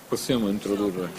Possiamo introdurre.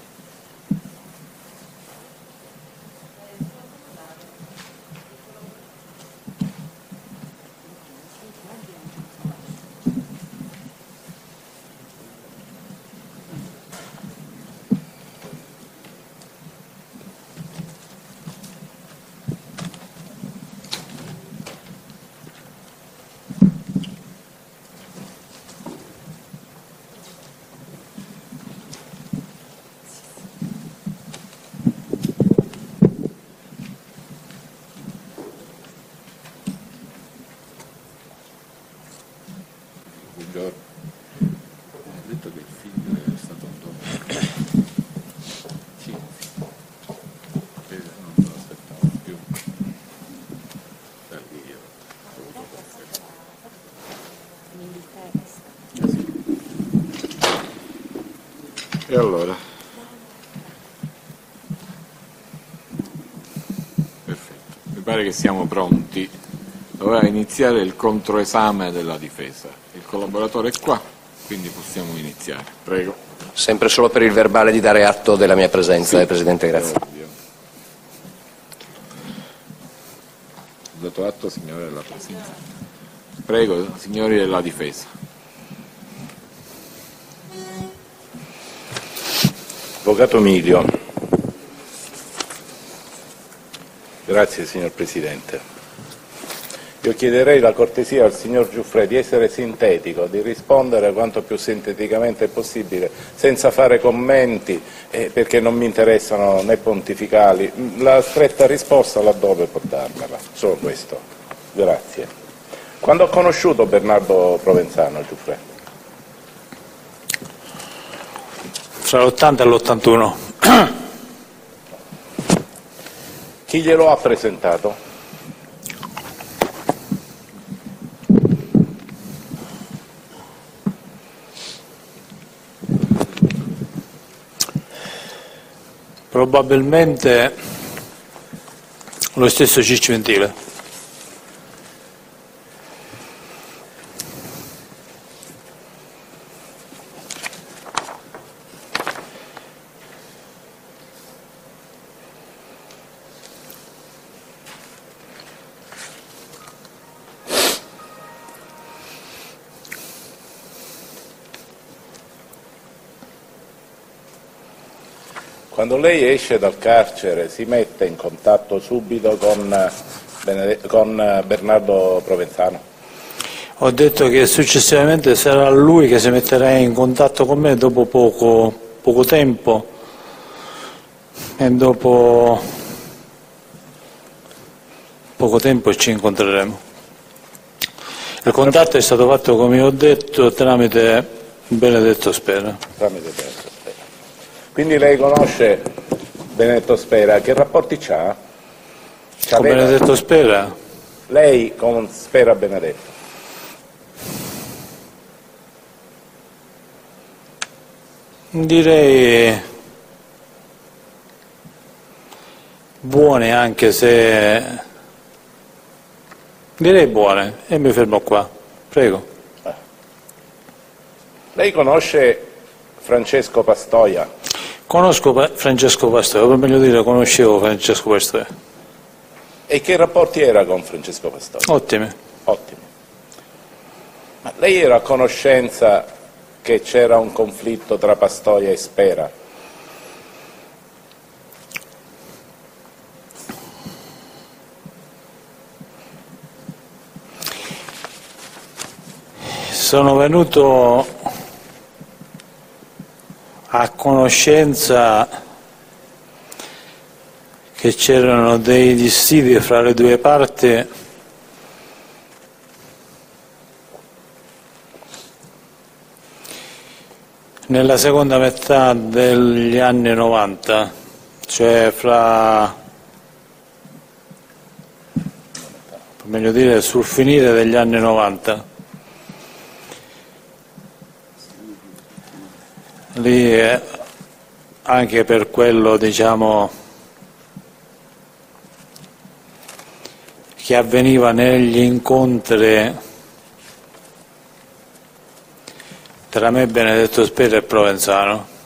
Buongiorno. Ho detto che il figlio è stato un dono. Sì. Non me lo aspettavo più. Da lì io ho dovuto sì. E allora? Perfetto. Mi pare che siamo pronti. Doveva iniziare il controesame della difesa. Il collaboratore è qua, quindi possiamo iniziare. Prego. Sempre solo per il verbale di dare atto della mia presenza, Sì, Presidente, grazie. Ovvio. Ho dato atto, signore, della presenza. Prego, signori della difesa. Avvocato Milio. Grazie, signor Presidente. Io chiederei la cortesia al signor Giuffre di essere sintetico, di rispondere quanto più sinteticamente possibile, senza fare commenti, perché non mi interessano né pontificali. La stretta risposta laddove può darmela, solo questo. Grazie. Quando ho conosciuto Bernardo Provenzano, Giuffre? Fra l'80 e l'81. Chi glielo ha presentato? Probabilmente lo stesso Ciccio Ventile. Quando lei esce dal carcere si mette in contatto subito con Bernardo Provenzano? Ho detto che successivamente sarà lui che si metterà in contatto con me dopo poco tempo e dopo poco tempo ci incontreremo. Il contatto è stato fatto, come ho detto, tramite Benedetto Spera. Tramite Benedetto Spera. Quindi lei conosce Benedetto Spera, che rapporti c'ha? Con Benedetto Spera? Lei con Spera Benedetto? Direi buone, anche se... Direi buone, e mi fermo qua. Prego. Lei conosce Francesco Pastoia? Conosco Francesco Pastoia, o per meglio dire conoscevo Francesco Pastoia. E che rapporti era con Francesco Pastoia? Ottimi. Ottimi. Ma lei era a conoscenza che c'era un conflitto tra Pastoia e Spera? Sono venuto a conoscenza che c'erano dei dissidi fra le due parti nella seconda metà degli anni 90, cioè fra, per meglio dire, sul finire degli anni 90. Lì anche per quello, diciamo, che avveniva negli incontri tra me, Benedetto Spera e Provenzano.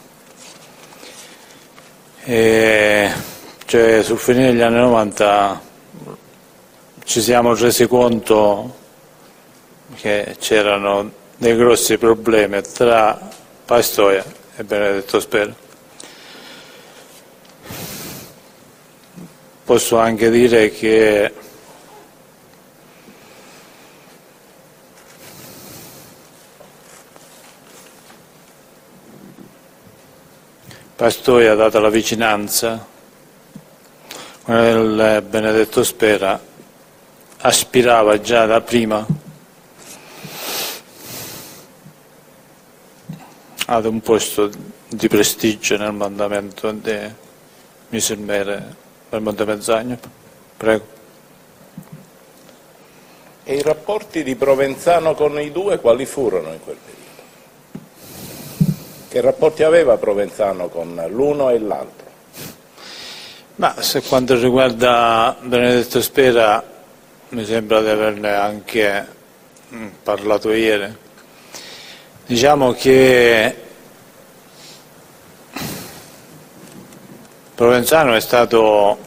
Cioè, sul finire degli anni 90 ci siamo resi conto che c'erano dei grossi problemi tra Pistoia e Benedetto Spera. Posso anche dire che Pistoia, data la vicinanza con il Benedetto Spera, aspirava già da prima ad un posto di prestigio nel mandamento di Misermere per Montemezzagno. Prego. E i rapporti di Provenzano con i due quali furono in quel periodo? Che rapporti aveva Provenzano con l'uno e l'altro? Ma se quanto riguarda Benedetto Spera, mi sembra di averne anche parlato ieri. Diciamo che Provenzano è stato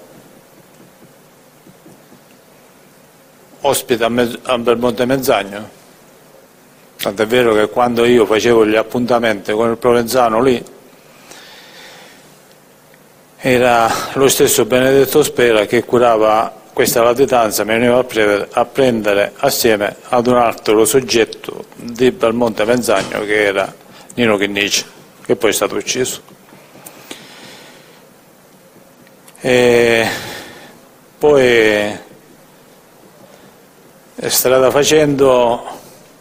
ospite a Belmonte Mezzagno. Tant'è vero che quando io facevo gli appuntamenti con il Provenzano lì, era lo stesso Benedetto Spera che curava questa latitanza, mi veniva a prendere assieme ad un altro soggetto di Belmonte Mezzagno che era Nino Chinnici, che poi è stato ucciso. E poi strada facendo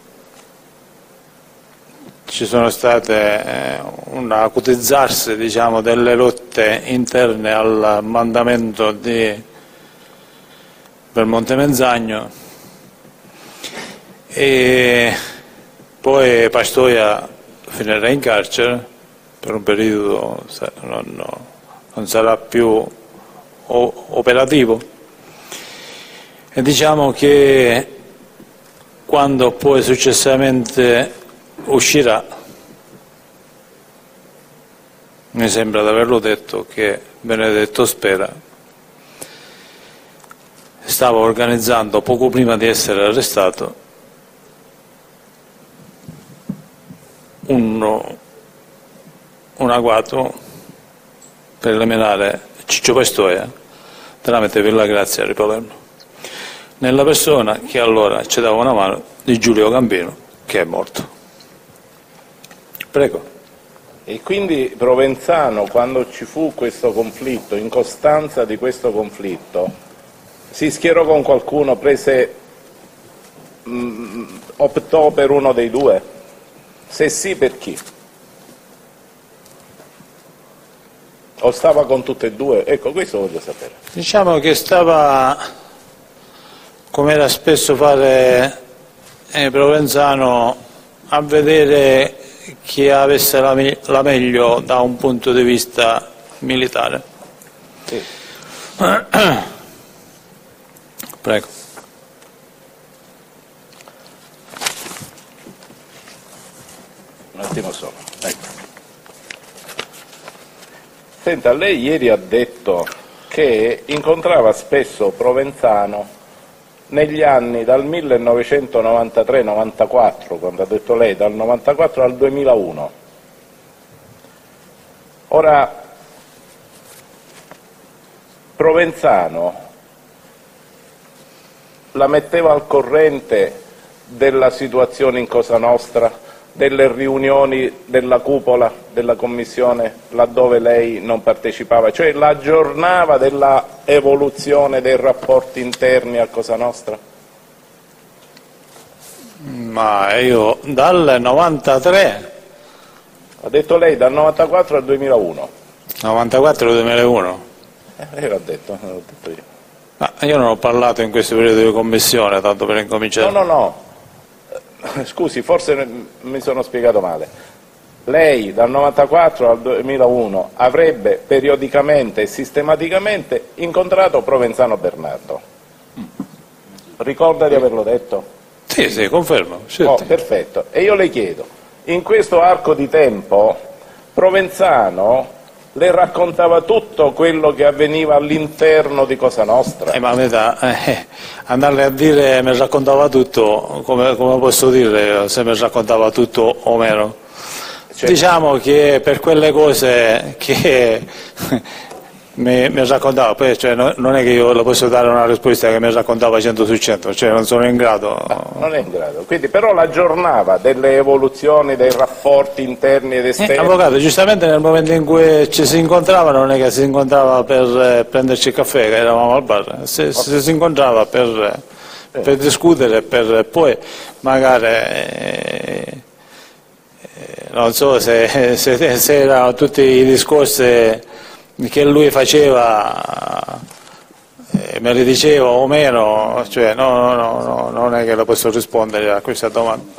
ci sono state un acutizzarsi, diciamo, delle lotte interne al mandamento di Belmonte Mezzagno, e poi Pistoia finirà in carcere per un periodo, non sarà più operativo, e diciamo che quando poi successivamente uscirà, mi sembra di averlo detto, che Benedetto Spera stava organizzando poco prima di essere arrestato un agguato per eliminare Ciccio Pistoia tramite Villa Grazia di Palermo, nella persona che allora ci dava una mano di Giulio Gambino, che è morto. Prego. E quindi Provenzano, quando ci fu questo conflitto, in costanza di questo conflitto, si schierò con qualcuno, optò per uno dei due? Se sì, per chi? O stava con tutte e due? Ecco, questo voglio sapere. Diciamo che stava, come era spesso fare Provenzano, a vedere chi avesse la meglio da un punto di vista militare. Sì. Prego. Un attimo solo. Ecco. Senta, lei ieri ha detto che incontrava spesso Provenzano negli anni dal 1993-94, quando ha detto lei, dal 94 al 2001. Ora, Provenzano la metteva al corrente della situazione in Cosa Nostra, delle riunioni della cupola della commissione laddove lei non partecipava, cioè la aggiornava della evoluzione dei rapporti interni a Cosa Nostra? Ma io dal 93, Ha detto lei dal 94 al 2001. 94-2001. Lei l'ha detto, non l'ho detto io. Ma io non ho parlato in questo periodo di commissione, tanto per incominciare. No. Scusi, forse mi sono spiegato male. Lei dal 94 al 2001 avrebbe periodicamente e sistematicamente incontrato Provenzano Bernardo. Ricorda di averlo detto? Sì, confermo. Certo. Perfetto. E io le chiedo, in questo arco di tempo Provenzano le raccontava tutto quello che avveniva all'interno di Cosa Nostra. Ma andarle a dire mi raccontava tutto, come posso dire se mi raccontava tutto o meno? Cioè, diciamo che per quelle cose che mi raccontava, poi cioè, non è che io le posso dare una risposta che mi raccontava 100 su 100, cioè non sono in grado. Non è in grado, quindi però l'aggiornava delle evoluzioni dei rapporti interni ed esterni. Avvocato, giustamente nel momento in cui ci si incontrava non è che si incontrava per prenderci il caffè, che eravamo al bar, si incontrava per discutere, per poi magari non so se erano tutti i discorsi che lui faceva me li diceva o meno, cioè no, non è che lo posso rispondere a questa domanda.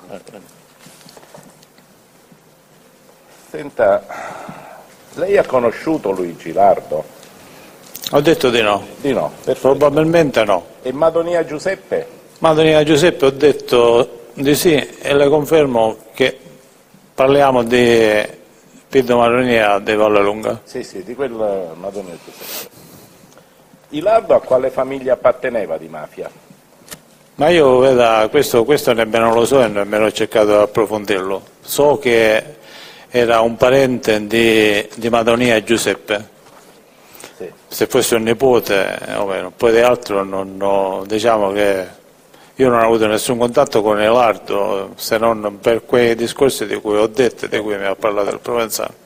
Senta, lei ha conosciuto Luigi Lardo? Ho detto di no. Di no, perfetto. Probabilmente no. E Madonia Giuseppe? Madonia Giuseppe ho detto di sì e le confermo che parliamo di Piddo Madonia di Vallelunga. Sì, di quel Madonia Giuseppe. Ilardo a quale famiglia apparteneva di mafia? Ma io, veda, questo nemmeno lo so e nemmeno ho cercato di approfondirlo. So che era un parente di Madonia Giuseppe. Sì. Se fosse un nipote o meno, poi di altro diciamo che io non ho avuto nessun contatto con Ilardo se non per quei discorsi di cui ho detto e di cui mi ha parlato il Provenzano.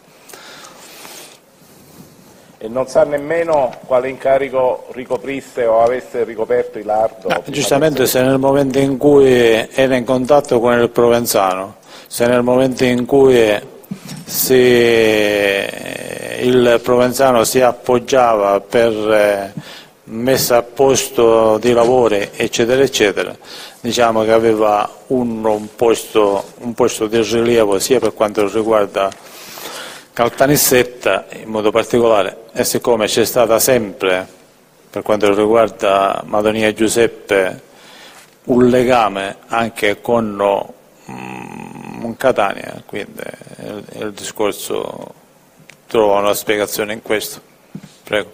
E non sa nemmeno quale incarico ricoprisse o avesse ricoperto Ilardo? Giustamente se nel momento in cui era in contatto con il Provenzano, se nel momento in cui il Provenzano si appoggiava per messa a posto di lavori eccetera eccetera, diciamo che aveva un posto di rilievo sia per quanto riguarda Caltanissetta in modo particolare, e siccome c'è stata sempre per quanto riguarda Madonia Giuseppe un legame anche con Catania, quindi il discorso trova una spiegazione in questo. Prego.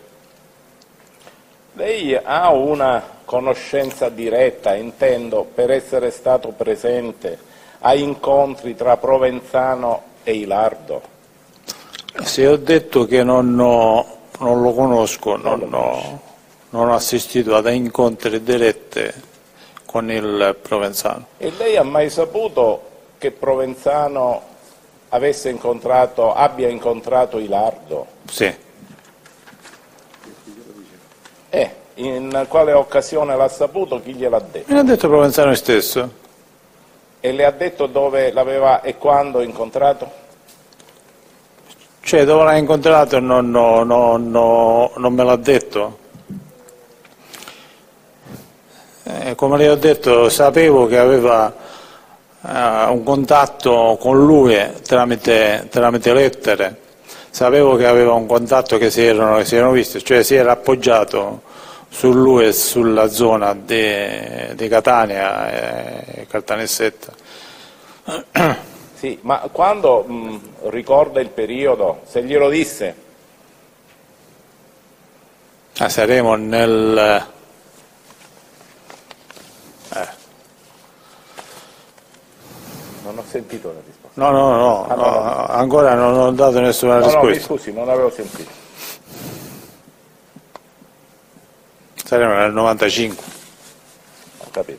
Lei ha una conoscenza diretta, intendo, per essere stato presente a incontri tra Provenzano e Ilardo? Se ho detto che non lo conosco, non ho assistito ad incontri diretti con il Provenzano. E lei ha mai saputo che Provenzano abbia incontrato Ilardo? Sì. In quale occasione l'ha saputo? Chi gliel'ha detto? Me l'ha detto Provenzano stesso. E le ha detto dove l'aveva e quando incontrato? Cioè, dove l'ha incontrato non me l'ha detto. Come le ho detto, sapevo che aveva un contatto con lui tramite lettere, sapevo che aveva un contatto che si erano visti, cioè si era appoggiato su lui e sulla zona di Catania e Caltanissetta. Sì, ma quando ricorda il periodo, se glielo disse? Saremo nel... Non ho sentito la risposta. No, ancora non ho dato nessuna risposta. No, mi scusi, non avevo sentito. Saremo nel 95. Ho capito.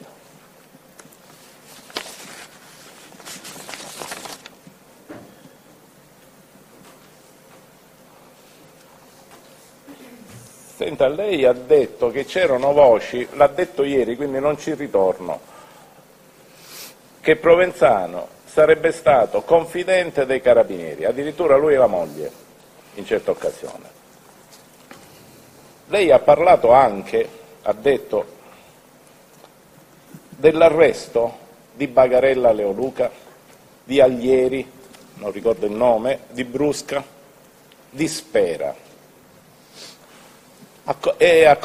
Senta, lei ha detto che c'erano voci, l'ha detto ieri, quindi non ci ritorno, che Provenzano sarebbe stato confidente dei carabinieri, addirittura lui e la moglie, in certa occasione. Lei ha parlato anche, ha detto, dell'arresto di Bagarella Leoluca, di Aglieri, non ricordo il nome, di Brusca, di Spera. È a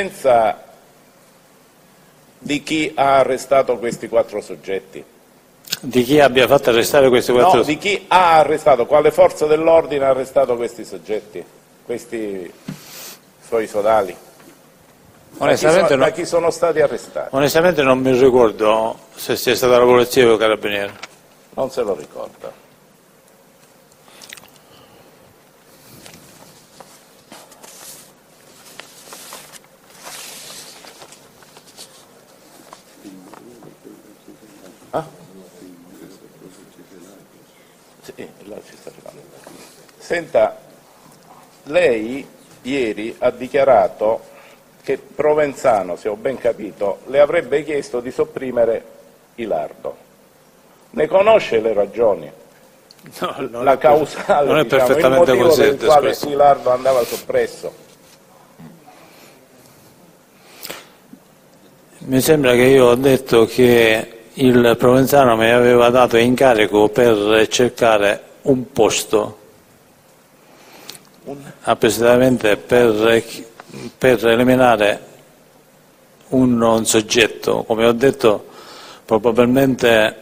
conoscenza di chi ha arrestato questi 4 soggetti? Di chi abbia fatto arrestare questi quattro? No, di chi ha arrestato, quale forza dell'ordine ha arrestato questi soggetti, questi suoi sodali? Da chi sono stati arrestati? Onestamente non mi ricordo se sia stata la polizia o i carabinieri. Non se lo ricorda. Sì, là ci sta arrivando. Senta, lei ieri ha dichiarato che Provenzano, se ho ben capito, le avrebbe chiesto di sopprimere Ilardo. Ne conosce le ragioni? No, la causale, non è diciamo, perfettamente il motivo così, per il quale Ilardo andava soppresso? Mi sembra che io ho detto che il Provenzano mi aveva dato incarico per cercare un posto, appositamente per eliminare un soggetto. Come ho detto, probabilmente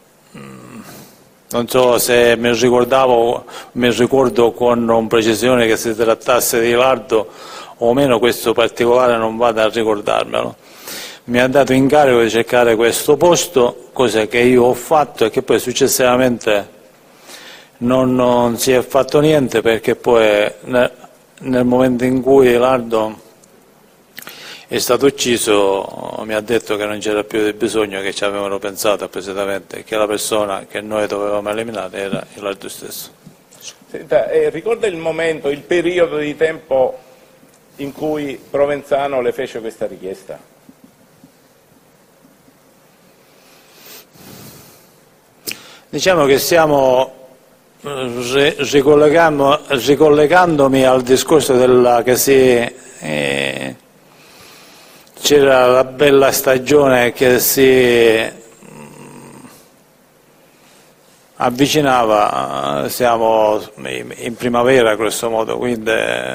non so se mi ricordo con precisione che si trattasse di Ilardo o meno, questo particolare non vado a ricordarmelo. Mi ha dato incarico di cercare questo posto, cosa che io ho fatto e che poi successivamente non si è fatto niente, perché poi nel momento in cui Ilardo è stato ucciso mi ha detto che non c'era più di bisogno, che ci avevano pensato appositamente, che la persona che noi dovevamo eliminare era Ilardo stesso. Senta, ricorda il momento, il periodo di tempo in cui Provenzano le fece questa richiesta? Diciamo che stiamo ricollegandomi al discorso che c'era la bella stagione che si avvicinava, siamo in primavera grosso modo, quindi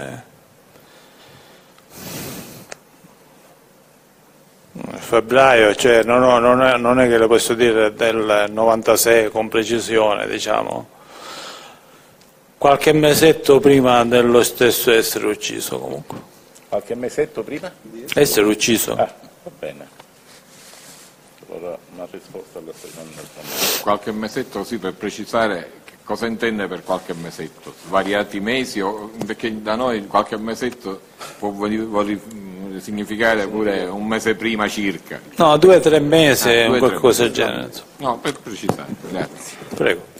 febbraio, cioè non è che le posso dire del 96 con precisione, diciamo, qualche mesetto prima dello stesso essere ucciso comunque. Qualche mesetto prima? Essere ucciso. Va bene. Allora una risposta alla seconda domanda. Qualche mesetto, sì, per precisare che cosa intende per qualche mesetto? Svariati mesi? Perché da noi qualche mesetto può significare pure un mese prima circa. No, 2 o 3 mesi, qualcosa del genere. No, per precisare, grazie. Prego.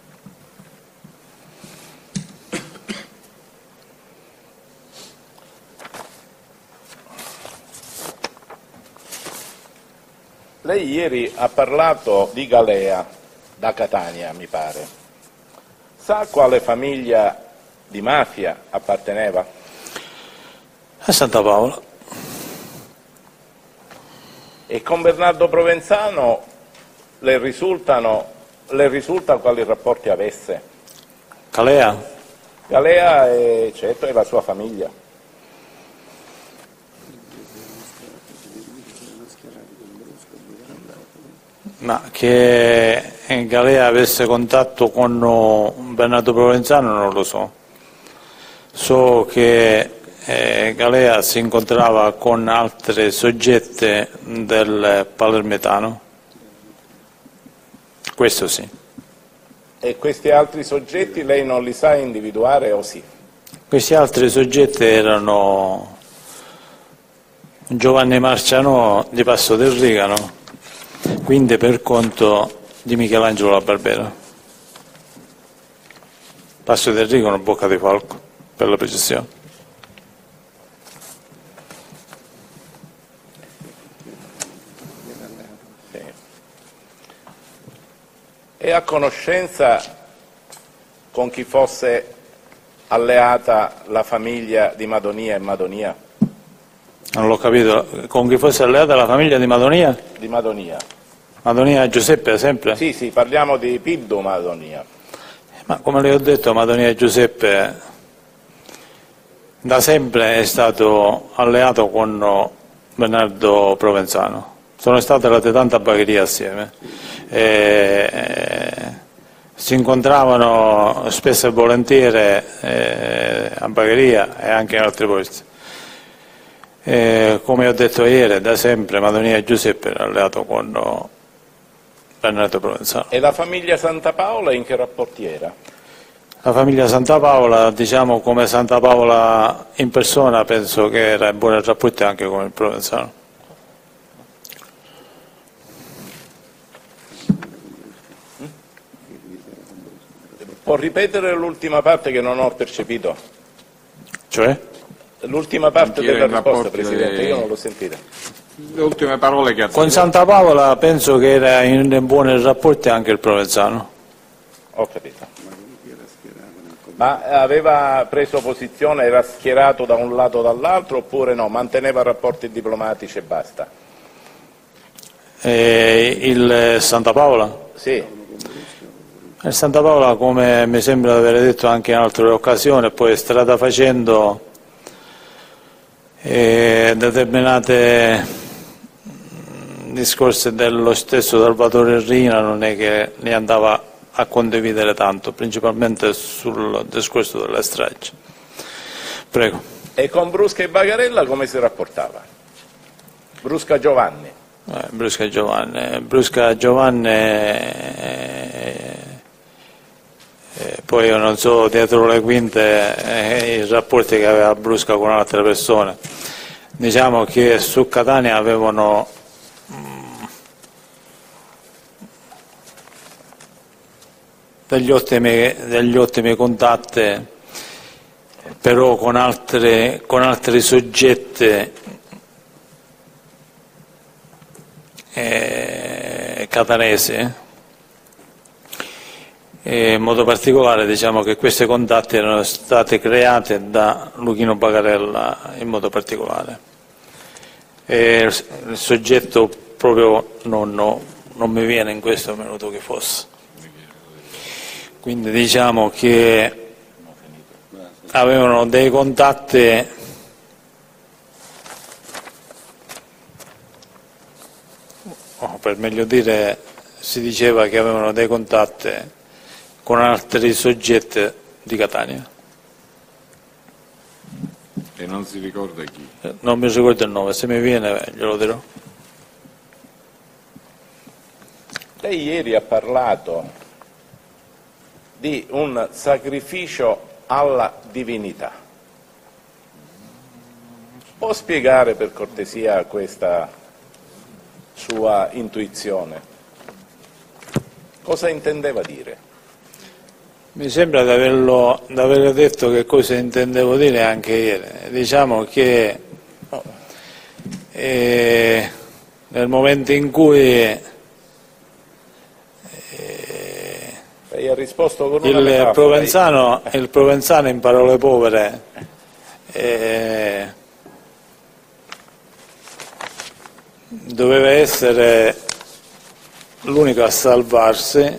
Lei ieri ha parlato di Galea, da Catania mi pare. Sa a quale famiglia di mafia apparteneva? A Santa Paola. E con Bernardo Provenzano le risulta quali rapporti avesse? Calea? Galea è, certo, è la sua famiglia. Ma che Galea avesse contatto con Bernardo Provenzano non lo so. So che Galea si incontrava con altre soggette del palermitano, questo sì. E questi altri soggetti lei non li sa individuare o sì? Questi altri soggetti erano Giovanni Marciano di Passo del Rigano, quindi per conto di Michelangelo La Barbera. Passo del Rigano, Bocca di Falco, per la precisione. È a conoscenza con chi fosse alleata la famiglia di Madonia e Madonia? Non l'ho capito, con chi fosse alleata la famiglia di Madonia? Di Madonia. Madonia Giuseppe sempre? Sì, parliamo di Piddu Madonia. Ma come le ho detto, Madonia Giuseppe da sempre è stato alleato con Bernardo Provenzano. Sono state tante bagherie assieme si incontravano spesso e volentieri a Bagheria e anche in altri posti. Come ho detto ieri, da sempre Madonia Giuseppe era alleato con Benedetto Provenzano. E la famiglia Santa Paola in che rapporti era? La famiglia Santa Paola, diciamo come Santa Paola in persona, penso che era in buoni rapporti anche con il Provenzano. Può ripetere l'ultima parte che non ho percepito? Cioè? L'ultima parte Sentire della i risposta, rapporti Presidente, io non l'ho sentita. Le ultime parole che ha Con detto. Santa Paola penso che era in buoni rapporti anche il Provenzano. Ho capito. Ma aveva preso posizione, era schierato da un lato o dall'altro oppure no? Manteneva rapporti diplomatici e basta? Il Santa Paola? Sì. Il Santa Paola, come mi sembra di aver detto anche in altre occasioni, poi strada facendo determinate discorsi dello stesso Salvatore Rina non è che ne andava a condividere tanto, principalmente sul discorso delle stragi. Prego. E con Brusca e Bagarella come si rapportava? Brusca Giovanni. Brusca Giovanni, poi io non so dietro le quinte i rapporti che aveva Brusca con altre persone. Diciamo che su Catania avevano degli ottimi contatti, però con altri soggetti catanesi, e in modo particolare diciamo che questi contatti erano stati creati da Luchino Bagarella in modo particolare. E il soggetto proprio non mi viene in questo minuto che fosse. Quindi diciamo che avevano dei contatti per meglio dire si diceva che avevano dei contatti con altri soggetti di Catania. E non si ricorda chi. Non mi ricordo il nome, se mi viene glielo dirò. Lei ieri ha parlato di un sacrificio alla divinità. Può spiegare per cortesia questa sua intuizione? Cosa intendeva dire? Mi sembra di aver detto che cosa intendevo dire anche ieri. Diciamo che nel momento in cui Lei ha risposto con una metafora. il Provenzano in parole povere doveva essere l'unico a salvarsi,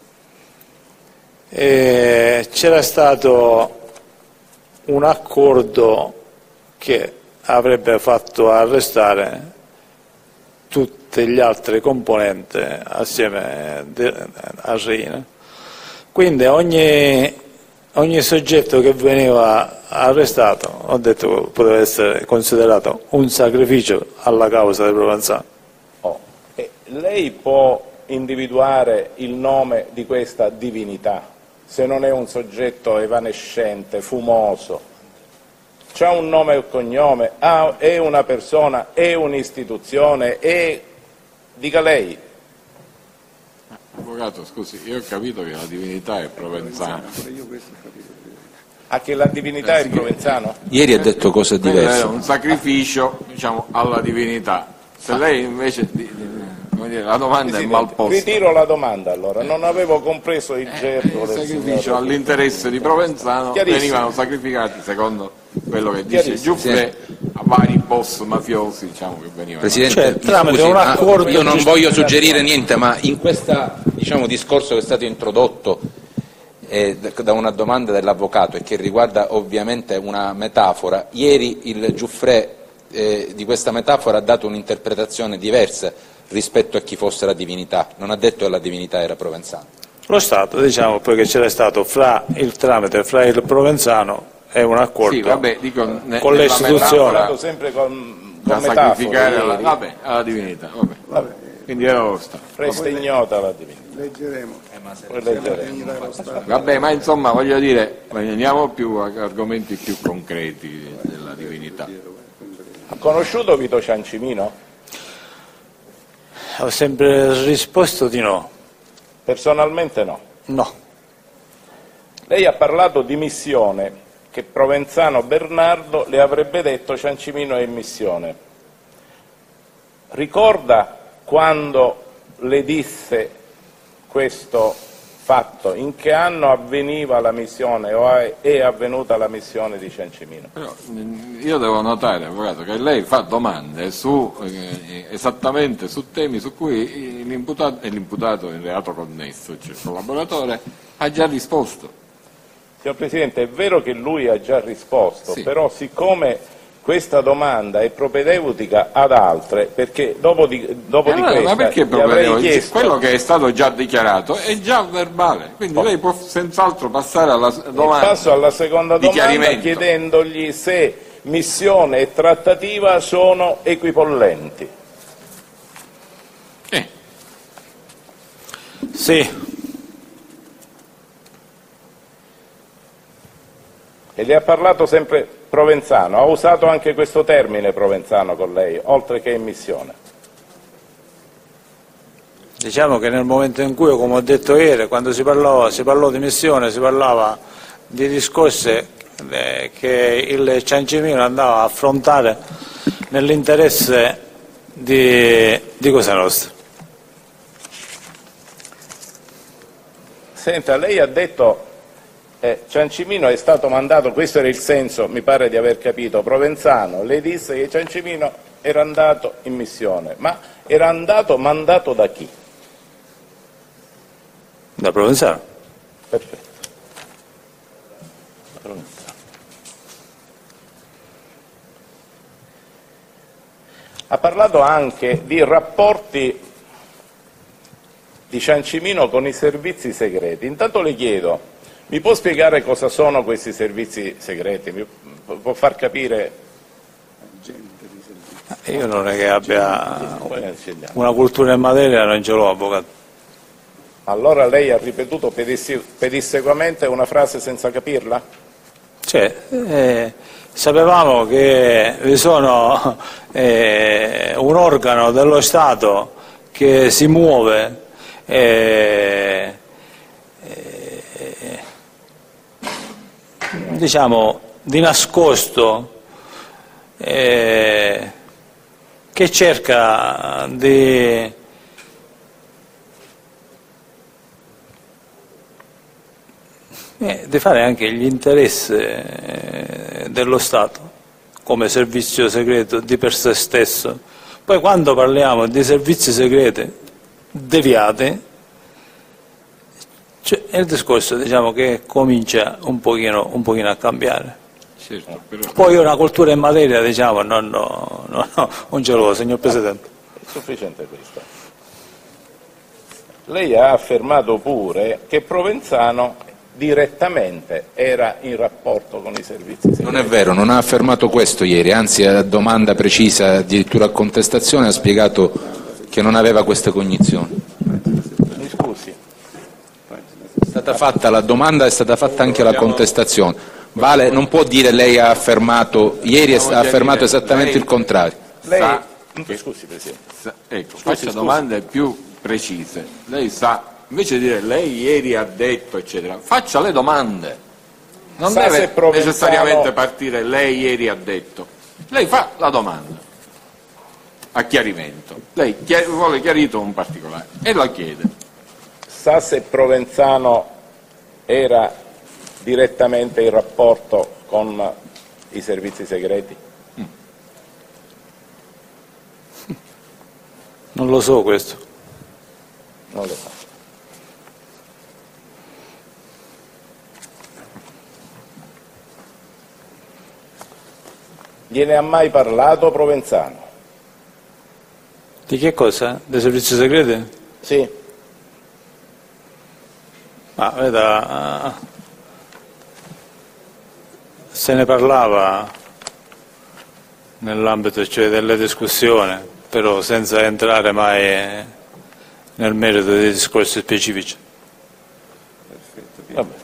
e c'era stato un accordo che avrebbe fatto arrestare tutti gli altri componenti assieme a Rina. Quindi ogni soggetto che veniva arrestato, ho detto che poteva essere considerato un sacrificio alla causa del Provenzano. Lei può individuare il nome di questa divinità, se non è un soggetto evanescente, fumoso? C'ha un nome e un cognome? È una persona? È un'istituzione? Dica lei. Avvocato, scusi, io ho capito che la divinità è Provenzano. Che la divinità è Provenzano? Ieri ha detto cose Quello diverse. era un sacrificio, diciamo, alla divinità. Se lei invece come dire, la domanda è mal posta. Ritiro la domanda allora, non avevo compreso il gergo Il del sacrificio signor. all'interesse di Provenzano venivano sacrificati secondo quello che dice Giuffre a vari boss mafiosi, diciamo, che venivano. Presidente, Cioè, mi tramite scusi, un ma accordo io non giusto- voglio suggerire niente, ma in questo discorso che è stato introdotto da una domanda dell'avvocato e che riguarda ovviamente una metafora, ieri il Giuffre di questa metafora ha dato un'interpretazione diversa rispetto a chi fosse la divinità, non ha detto che la divinità era Provenzano. Lo Stato, diciamo, poi che c'era stato fra il tramite, fra il Provenzano e un accordo Sì, vabbè, dico, con le istituzioni. Parlato sempre con da metafore, sacrificare ieri. alla divinità. Vabbè. Quindi Resta ignota la divinità. Leggeremo. Poi leggeremo. vabbè, ma insomma voglio dire, veniamo più a argomenti più concreti della divinità. Ha conosciuto Vito Ciancimino? Ho sempre risposto di no. Personalmente no. No. Lei ha parlato di missione, che Provenzano Bernardo le avrebbe detto Ciancimino è in missione. Ricorda quando le disse questo fatto? In che anno avveniva la missione o è avvenuta la missione di Ciancimino? Però, io devo notare, avvocato, che lei fa domande esattamente su temi su cui l'imputato in reato connesso, cioè il collaboratore, ha già risposto. Signor Presidente, è vero che lui ha già risposto, Sì. però siccome questa domanda è propedeutica ad altre, perché dopo di questa Ma perché gli avrei chiesto... quello che è stato già dichiarato è già verbale, quindi lei può senz'altro passare alla domanda. Passo alla seconda di domanda chiarimento. chiedendogli se missione e trattativa sono equipollenti. Sì, E le ha parlato sempre Provenzano, ha usato anche questo termine Provenzano con lei, oltre che in missione. diciamo che nel momento in cui, come ho detto ieri, quando si parlò di missione, si parlava di discorsi che il Ciancimino andava a affrontare nell'interesse di Cosa Nostra. Senta, lei ha detto Ciancimino è stato mandato, questo era il senso, mi pare di aver capito, Provenzano le disse che Ciancimino era andato in missione, ma era andato mandato da chi? Da Provenzano. Perfetto. Provenzano. Ha parlato anche di rapporti di Ciancimino con i servizi segreti. Intanto le chiedo, mi può spiegare cosa sono questi servizi segreti? Mi può far capire? Io non è che abbia Poi ne insegniamo. una cultura in materia, non ce l'ho, avvocato. Allora lei ha ripetuto pedissequamente una frase senza capirla? Cioè, sapevamo che vi sono un organo dello Stato che si muove diciamo di nascosto, che cerca di fare anche gli interessi dello Stato come servizio segreto di per sé stesso. Poi quando parliamo di servizi segreti deviati, è il discorso, diciamo, che comincia un pochino a cambiare. Certo, però... Poi io una cultura in materia, diciamo, non ce l'ho, signor Presidente. È sufficiente questo. Lei ha affermato pure che Provenzano direttamente era in rapporto con i servizi segreti. Non è vero, non ha affermato questo ieri, anzi a domanda precisa, addirittura a contestazione, ha spiegato che non aveva queste cognizioni. Mi scusi. È stata fatta la domanda, è stata fatta anche la contestazione. Vale, non può dire lei ha affermato, ieri ha affermato esattamente il contrario. Lei... che- Scusi Presidente. Ecco, faccia domande più precise. Lei sa, invece di dire lei ieri ha detto, eccetera, faccia le domande. Non Sa se deve Provenzano- necessariamente partire lei ieri ha detto. Lei fa la domanda a chiarimento. Lei vuole chiarito un particolare e la chiede. Sa se Provenzano era direttamente in rapporto con i servizi segreti? Non lo so questo. Non lo so. Gliene ha mai parlato Provenzano? Di che cosa? Dei servizi segreti? Sì. Ma veda, se ne parlava nell'ambito, cioè, delle discussioni, però senza entrare mai nel merito dei discorsi specifici. Vabbè.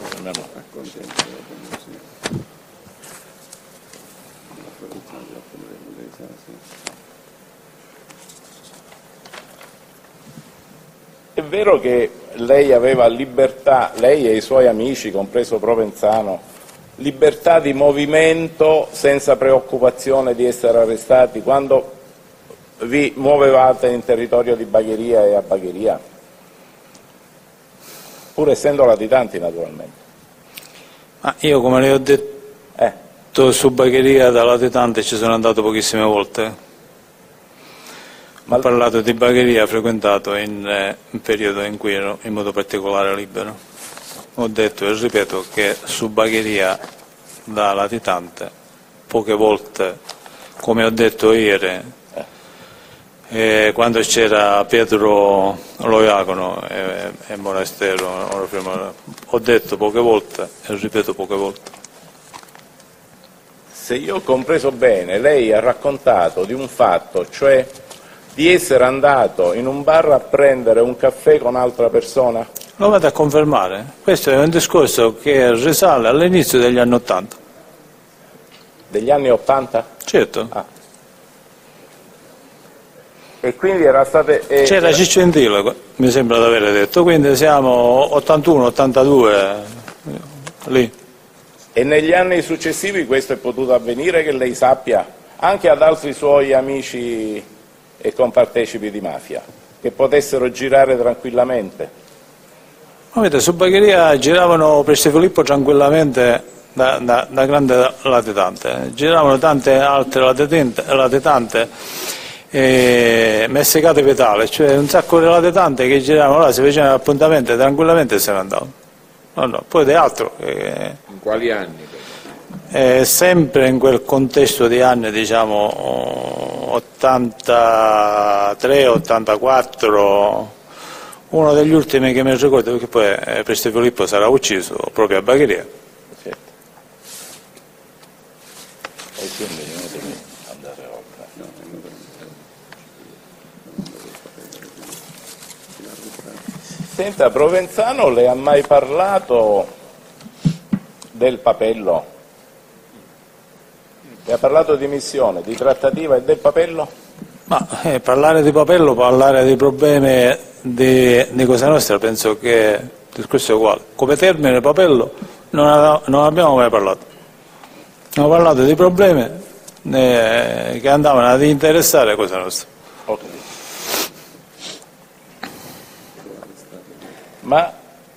È vero che lei aveva libertà, lei e i suoi amici, compreso Provenzano, libertà di movimento senza preoccupazione di essere arrestati quando vi muovevate in territorio di Bagheria e a Bagheria? Pur essendo latitanti, naturalmente. Ma io, come le ho detto, su Bagheria da latitante ci sono andato pochissime volte. Ho parlato di Bagheria frequentato in un periodo in cui ero in modo particolare libero. Ho detto e ripeto che su Bagheria da latitante poche volte, come ho detto ieri, quando c'era Pietro Loiacono e Monastero, ho detto poche volte e ripeto poche volte. Se io ho compreso bene, lei ha raccontato di un fatto, cioè di essere andato in un bar a prendere un caffè con altra persona? Lo vado a confermare. Questo è un discorso che risale all'inizio degli anni '80. Degli anni '80? Certo. Ah. E quindi era state... C'era Ciccio Intila, mi sembra di aver detto, quindi siamo 81, 82, lì. E negli anni successivi questo è potuto avvenire, che lei sappia, anche ad altri suoi amici e compartecipi di mafia, che potessero girare tranquillamente? Ma vedete, su Bagheria giravano Preste Filippo tranquillamente da grande latitante, giravano tante altre latitante messicate petale, cioè un sacco di latitante che giravano là, si facevano appuntamenti tranquillamente e se ne andavano. No, poi di altro. In quali anni? Sempre in quel contesto di anni, diciamo 83, 84, uno degli ultimi che mi ricordo, perché poi Preste Filippo sarà ucciso proprio a Bagheria. Certo. E quindi è inutile andare oltre. Senta, Provenzano le ha mai parlato del papello? Le ha parlato di missione, di trattativa e del papello? Ma parlare di papello, parlare dei problemi di Cosa Nostra, penso che il discorso è uguale. Come termine papello non abbiamo mai parlato. Abbiamo parlato di problemi che andavano ad interessare Cosa Nostra. Okay. Ma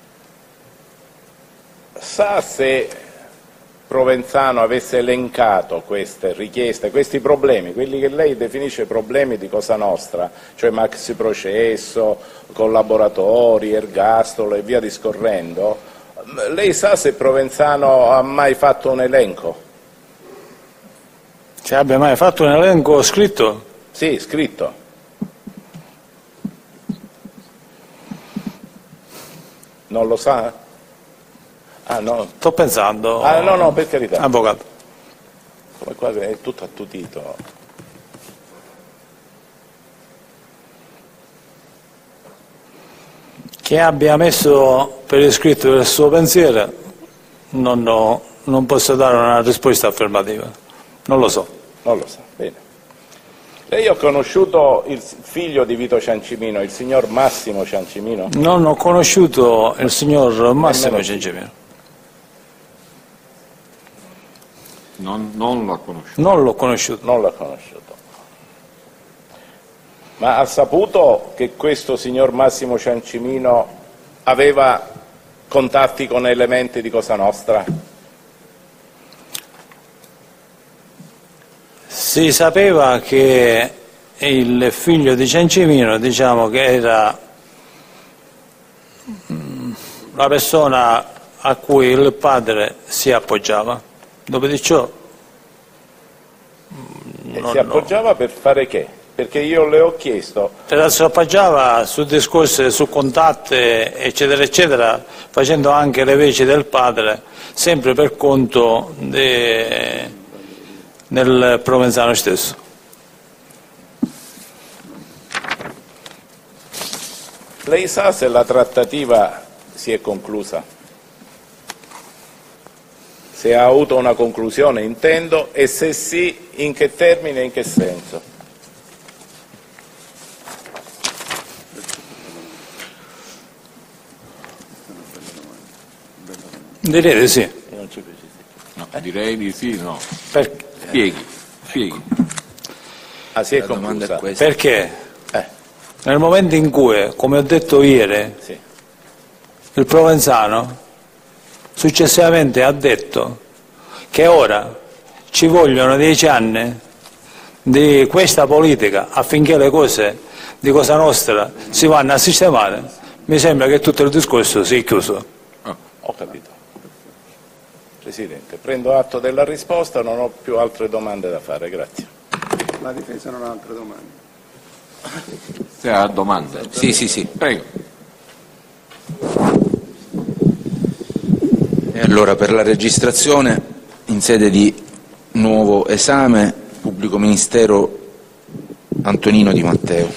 sa se Provenzano avesse elencato queste richieste, questi problemi, quelli che lei definisce problemi di Cosa Nostra, cioè maxi processo, collaboratori, ergastolo e via discorrendo, lei sa se Provenzano ha mai fatto un elenco? Se abbia mai fatto un elenco scritto? Sì, scritto. Non lo sa? Ah, no. Sto pensando. Ah, no, per carità. Avvocato. Come qua è tutto attutito. Che abbia messo per iscritto il suo pensiero, non posso dare una risposta affermativa. Non lo so. Non lo sa, bene. Lei ha conosciuto il figlio di Vito Ciancimino, il signor Massimo Ciancimino? Non ho conosciuto il signor Massimo Ciancimino. Non l'ho conosciuto. Non l'ho conosciuto. Non l'ha conosciuto. Ma ha saputo che questo signor Massimo Ciancimino aveva contatti con elementi di Cosa Nostra? Si sapeva che il figlio di Ciancimino, diciamo, che era la persona a cui il padre si appoggiava. Dopo di ciò Si appoggiava per fare che? perché io le ho chiesto... Si appoggiava su discorsi, su contatti, eccetera, eccetera, facendo anche le veci del padre, sempre per conto del Provenzano stesso. Lei sa se la trattativa si è conclusa? Se ha avuto una conclusione, intendo, e se sì, in che termine e in che senso? Direi di sì. No, direi di sì, no. Perché? Spieghi. Ah, si è La domanda conclusa? è questa. Perché nel momento in cui, come ho detto ieri, Sì. il Provenzano successivamente ha detto che ora ci vogliono 10 anni di questa politica affinché le cose di Cosa Nostra si vanno a sistemare, mi sembra che tutto il discorso sia chiuso. Ho capito. Presidente, prendo atto della risposta, non ho più altre domande da fare, grazie. La difesa non ha altre domande. Se ha domande. Sì. Prego. E allora per la registrazione in sede di nuovo esame, Pubblico Ministero Antonino Di Matteo.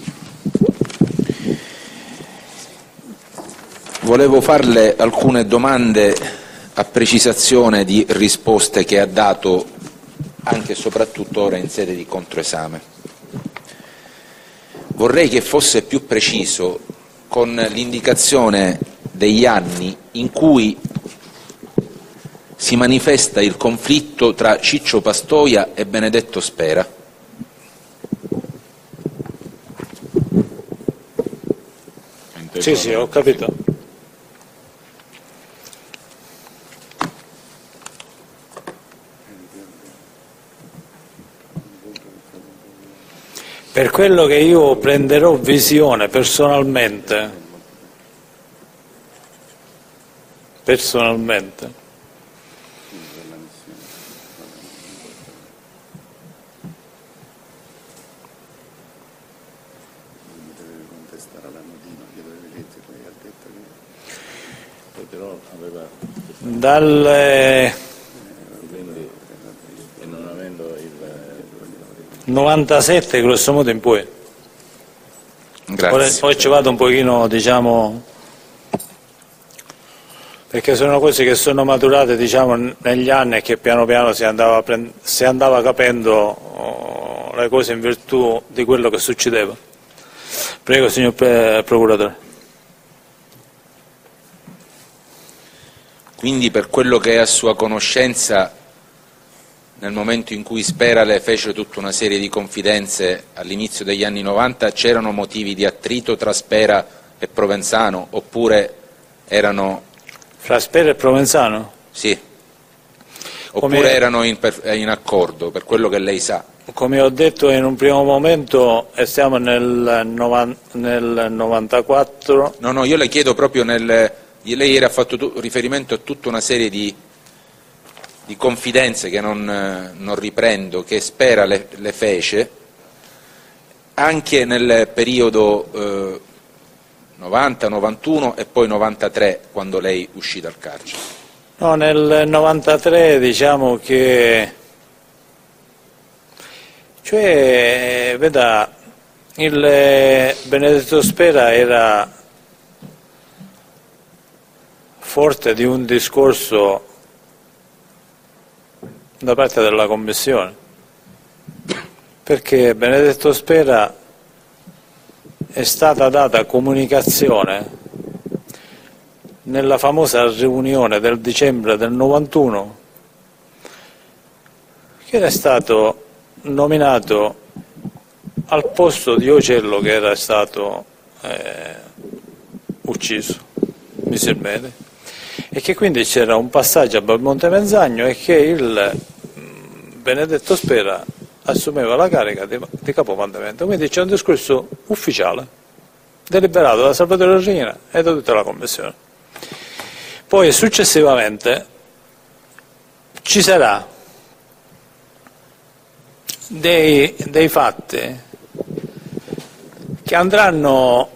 Volevo farle alcune domande a precisazione di risposte che ha dato anche e soprattutto ora in sede di controesame. Vorrei che fosse più preciso con l'indicazione degli anni in cui si manifesta il conflitto tra Ciccio Pastoia e Benedetto Spera. Sì, ho capito. Per quello che io prenderò visione personalmente, dalle 97 grosso modo in poi. Grazie. Poi ci vado un pochino, diciamo, perché sono cose che sono maturate, diciamo, negli anni e che piano piano si andava capendo le cose in virtù di quello che succedeva. Prego, signor Procuratore. Quindi per quello che è a sua conoscenza, nel momento in cui Spera le fece tutta una serie di confidenze all'inizio degli anni 90, c'erano motivi di attrito tra Spera e Provenzano, oppure erano... Fra Spera e Provenzano? Sì. Oppure erano in accordo, per quello che lei sa? Come ho detto in un primo momento, stiamo nel 94... No, io le chiedo proprio lei ieri ha fatto riferimento a tutta una serie di confidenze che non riprendo, che Spera le fece anche nel periodo 90, 91 e poi 93, quando lei uscì dal carcere. No, nel 93 diciamo che, cioè, veda, il Benedetto Spera era forte di un discorso da parte della Commissione, perché Benedetto Spera è stata data comunicazione nella famosa riunione del dicembre del 91 che era stato nominato al posto di Ocello che era stato ucciso, mi sembra, e che quindi c'era un passaggio a Belmonte Menzagno e che il Benedetto Spera assumeva la carica di capomandamento. Quindi c'è un discorso ufficiale, deliberato da Salvatore Regina e da tutta la Commissione. Poi successivamente ci sarà dei fatti che andranno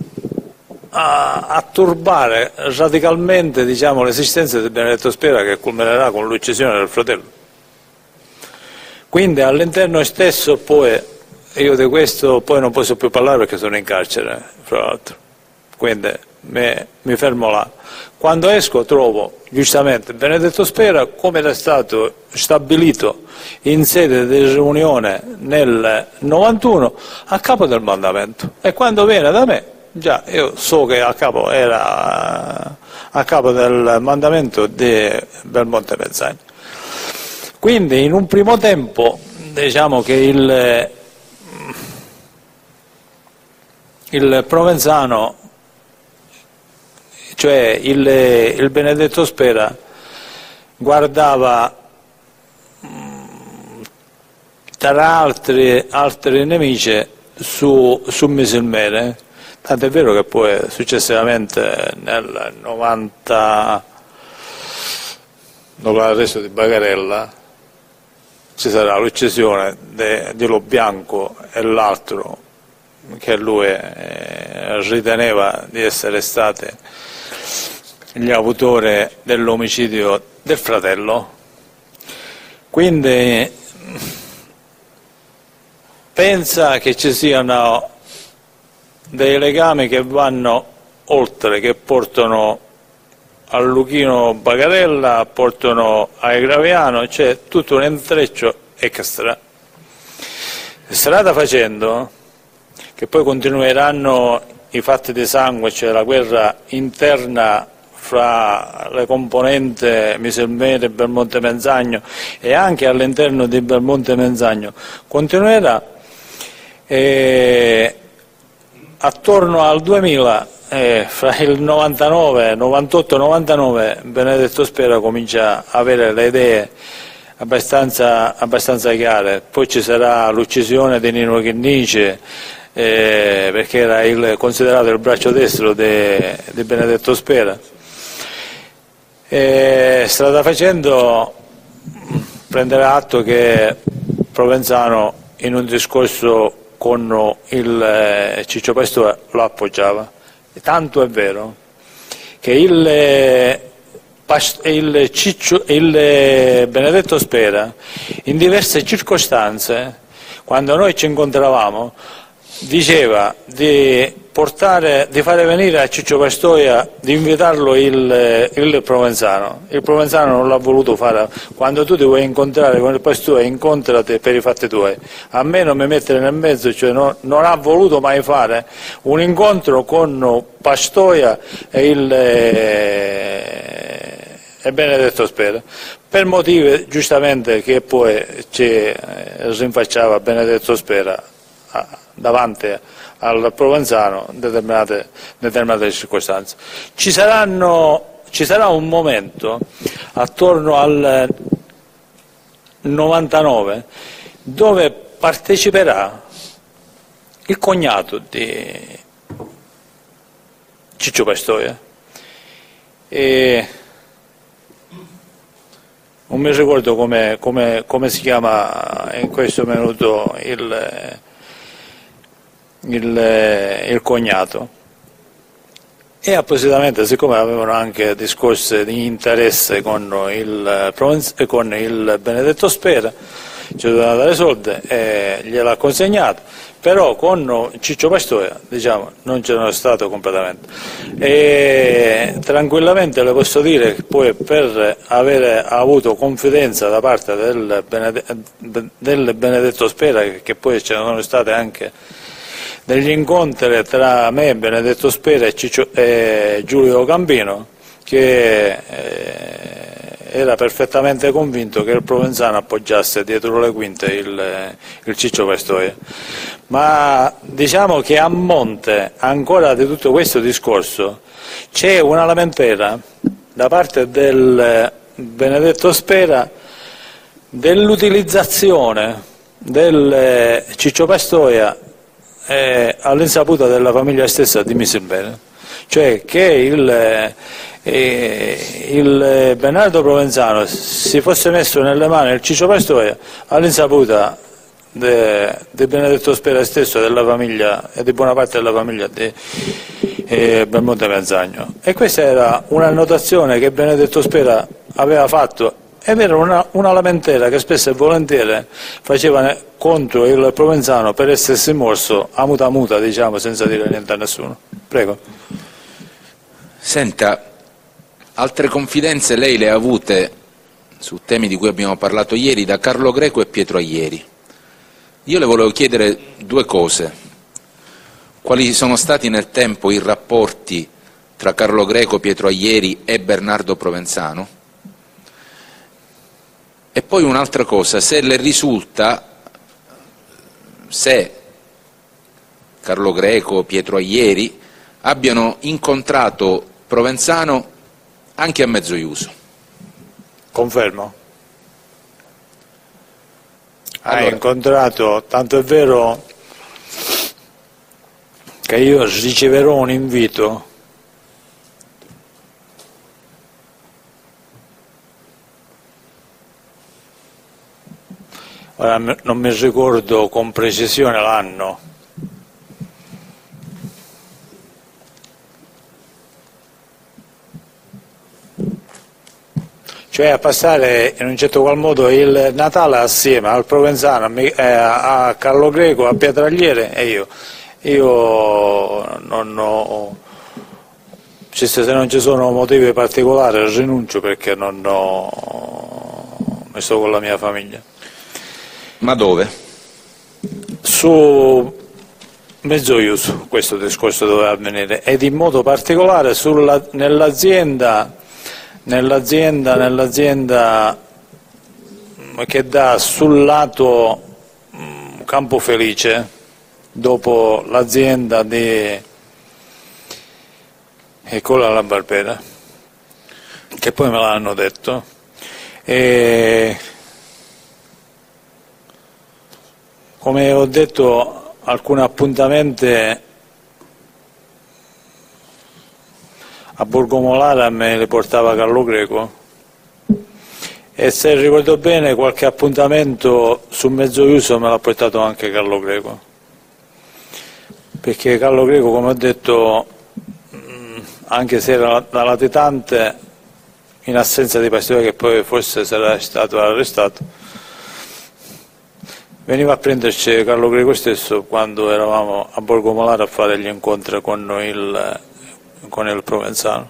a turbare radicalmente, diciamo, l'esistenza di Benedetto Spera, che culminerà con l'uccisione del fratello. Quindi all'interno stesso poi, io di questo poi non posso più parlare perché sono in carcere, fra l'altro, quindi mi fermo là. Quando esco trovo giustamente Benedetto Spera, come era stato stabilito in sede di riunione nel 91, a capo del mandamento, e quando viene da me, già io so che era a capo del mandamento di Belmonte Mezzagno. Quindi in un primo tempo diciamo che il Provenzano, cioè il Benedetto Spera, guardava tra altri nemici su Misilmere, tanto è vero che poi successivamente nel 90, dopo l'arresto di Bagarella, ci sarà l'uccisione di Lo Bianco e l'altro che lui riteneva di essere stati gli autori dell'omicidio del fratello. Quindi pensa che ci siano dei legami che vanno oltre, che portano a Luchino Bagarella, portano a Graviano, c'è tutto un intreccio extra. Strada facendo, che poi continueranno i fatti di sangue, cioè la guerra interna fra le componenti Misilmere e Belmonte Mezzagno, e anche all'interno di Belmonte Mezzagno continuerà, attorno al 2000, fra il 99, 98, 99, Benedetto Spera comincia a avere le idee abbastanza chiare. Poi ci sarà l'uccisione di Nino Chinnici, perché era considerato il braccio destro di Benedetto Spera. Strada facendo prenderà atto che Provenzano in un discorso con il Ciccio Pastoia lo appoggiava, tanto è vero che il Benedetto Spera in diverse circostanze, quando noi ci incontravamo, diceva di fare venire a Ciccio Pastoia, di invitarlo il Provenzano. Il Provenzano non l'ha voluto fare. Quando tu ti vuoi incontrare con il Pastoia, incontrati per i fatti tuoi. A me non mi mettere nel mezzo, cioè non ha voluto mai fare un incontro con Pastoia e Benedetto Spera, per motivi giustamente che poi ci rinfacciava Benedetto Spera davanti al Provenzano in determinate circostanze. Ci sarà un momento attorno al 99 dove parteciperà il cognato di Ciccio Pastoia, e non mi ricordo come si chiama in questo minuto il cognato, e appositamente, siccome avevano anche discorsi di interesse con il Benedetto Spera, ci doveva dare soldi e gliel'ha consegnato, però con Ciccio Pastoia, diciamo, non c'erano stato completamente. E tranquillamente le posso dire che poi, per avere avuto confidenza da parte del Benedetto Spera, che poi c'erano state anche degli incontri tra me, Benedetto Spera e Giulio Campino, che era perfettamente convinto che il Provenzano appoggiasse dietro le quinte il Ciccio Pastoia. Ma diciamo che a monte ancora di tutto questo discorso c'è una lamentela da parte del Benedetto Spera dell'utilizzazione del Ciccio Pastoia all'insaputa della famiglia stessa di Misilmere, cioè che il Bernardo Provenzano si fosse messo nelle mani del Ciccio Pastoia all'insaputa di Benedetto Spera stesso, della famiglia e di buona parte della famiglia di Belmonte Mezzagno. E questa era un'annotazione che Benedetto Spera aveva fatto, ed era una lamentela che spesso e volentieri faceva contro il Provenzano per essersi morso a muta muta, diciamo, senza dire niente a nessuno. Prego. Senta, altre confidenze lei le ha avute su temi di cui abbiamo parlato ieri da Carlo Greco e Pietro Aieri. Io le volevo chiedere due cose: quali sono stati nel tempo i rapporti tra Carlo Greco, Pietro Aieri e Bernardo Provenzano, e poi un'altra cosa, se le risulta se Carlo Greco, Pietro Aieri abbiano incontrato Provenzano anche a Mezzoiuso. Confermo. Allora, Ha incontrato, tanto è vero che io riceverò un invito ora non mi ricordo con precisione l'anno, cioè a passare in un certo qual modo il Natale assieme al Provenzano, a Carlo Greco, a Pietragliere e io. Io non ho, se non ci sono motivi particolari rinuncio, perché non sto con la mia famiglia. ma dove? Su Mezzoiuso questo discorso doveva avvenire, ed in modo particolare nell'azienda che dà sul lato Campo Felice, dopo l'azienda di Cola alla Barbera, che poi me l'hanno detto, e come ho detto alcuni appuntamenti a Borgomolara me le portava Carlo Greco, e se ricordo bene qualche appuntamento su Mezzoiuso me l'ha portato anche Carlo Greco, perché Carlo Greco, come ho detto, anche se era da latitante, in assenza di Pastore, che poi forse sarà stato arrestato, veniva a prenderci Carlo Greco stesso quando eravamo a Borgomolara a fare gli incontri con il Provenzano.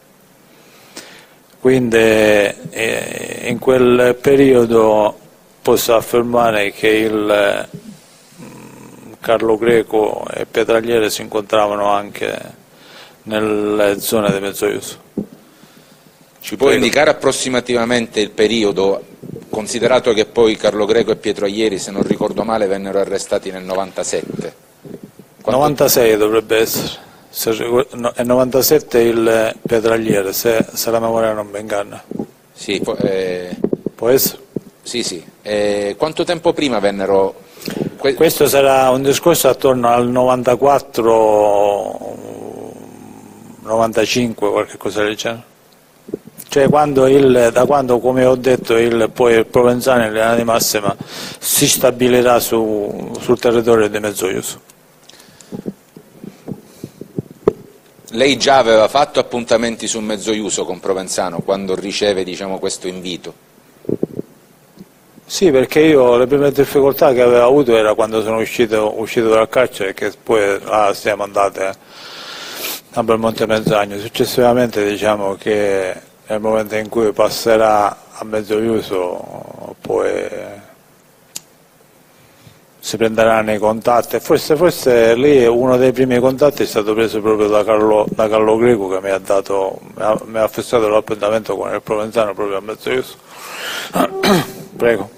Quindi in quel periodo posso affermare che il Carlo Greco e Pietragliere si incontravano anche nelle zone di Mezzoiuso. Ci può indicare approssimativamente il periodo, considerato che poi Carlo Greco e Pietro Aieri, se non ricordo male, vennero arrestati nel 97? 96 dovrebbe essere. È 97 il Pietragliere, se la memoria non mi inganna. Sì, Può essere? sì, sì. Quanto tempo prima vennero? Questo sarà un discorso attorno al 94, 95, qualche cosa del genere. Cioè da quando, come ho detto, poi il Provenzano in linea di massima si stabilirà sul territorio di Mezzoiuso. Lei già aveva fatto appuntamenti su Mezzoiuso con Provenzano quando riceve, diciamo, questo invito? Sì, perché io le prime difficoltà che avevo avuto era quando sono uscito dal carcere, che poi siamo andati a Belmonte Mezzagno. Successivamente, diciamo che nel momento in cui passerà a Mezzoiuso poi si prenderanno i contatti, e forse lì uno dei primi contatti è stato preso proprio da Carlo Greco, che mi ha fissato l'appuntamento con il Provenzano proprio a Mezzoiuso. Prego.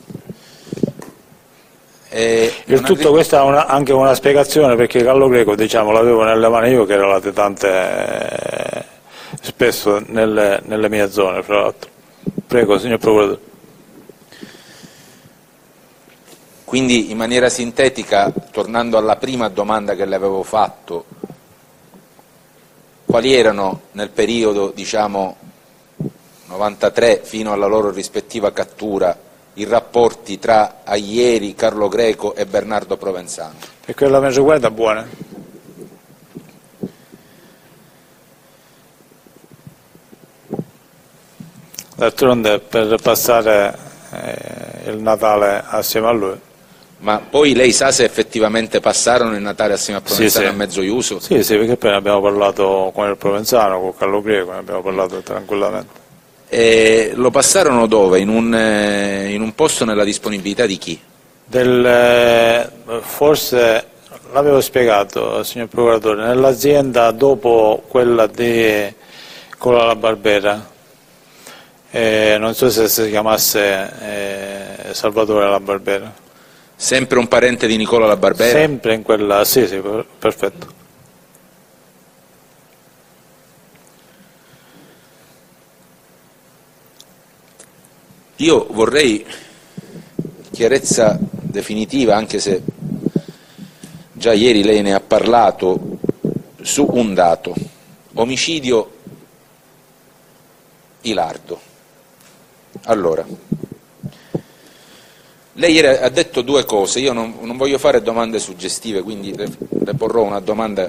Il tutto, questa è anche una spiegazione, perché Carlo Greco, diciamo, l'avevo nelle mani io, che era latitante spesso nelle mie zone, fra l'altro. Prego, signor Procuratore. Quindi, in maniera sintetica, tornando alla prima domanda che le avevo fatto, quali erano nel periodo, diciamo, 93 fino alla loro rispettiva cattura, i rapporti tra Aglieri, Carlo Greco e Bernardo Provenzano? E quella mi riguarda buona. D'altronde per passare il Natale assieme a lui. Ma poi lei sa se effettivamente passarono il Natale assieme a Provenzano a Mezzoiuso? Sì, perché poi ne abbiamo parlato con il Provenzano, con Carlo Greco, ne abbiamo parlato tranquillamente. E lo passarono dove? In un posto nella disponibilità di chi? Forse l'avevo spiegato, signor Procuratore, nell'azienda dopo quella di Cola la Barbera, non so se si chiamasse Salvatore la Barbera. Sempre un parente di Nicola la Barbera? Sempre in quella, sì, perfetto. Io vorrei chiarezza definitiva, anche se già ieri lei ne ha parlato, su un dato: omicidio Ilardo. Allora, lei ieri ha detto due cose, io non voglio fare domande suggestive, quindi le porrò una domanda,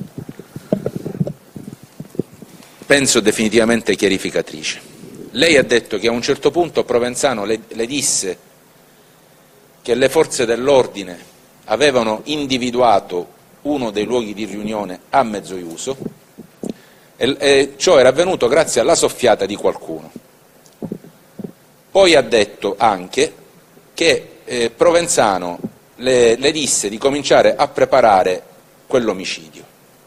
penso definitivamente chiarificatrice. Lei ha detto che a un certo punto Provenzano le disse che le forze dell'ordine avevano individuato uno dei luoghi di riunione a Mezzoiuso e ciò era avvenuto grazie alla soffiata di qualcuno. Poi ha detto anche che Provenzano le disse di cominciare a preparare quell'omicidio.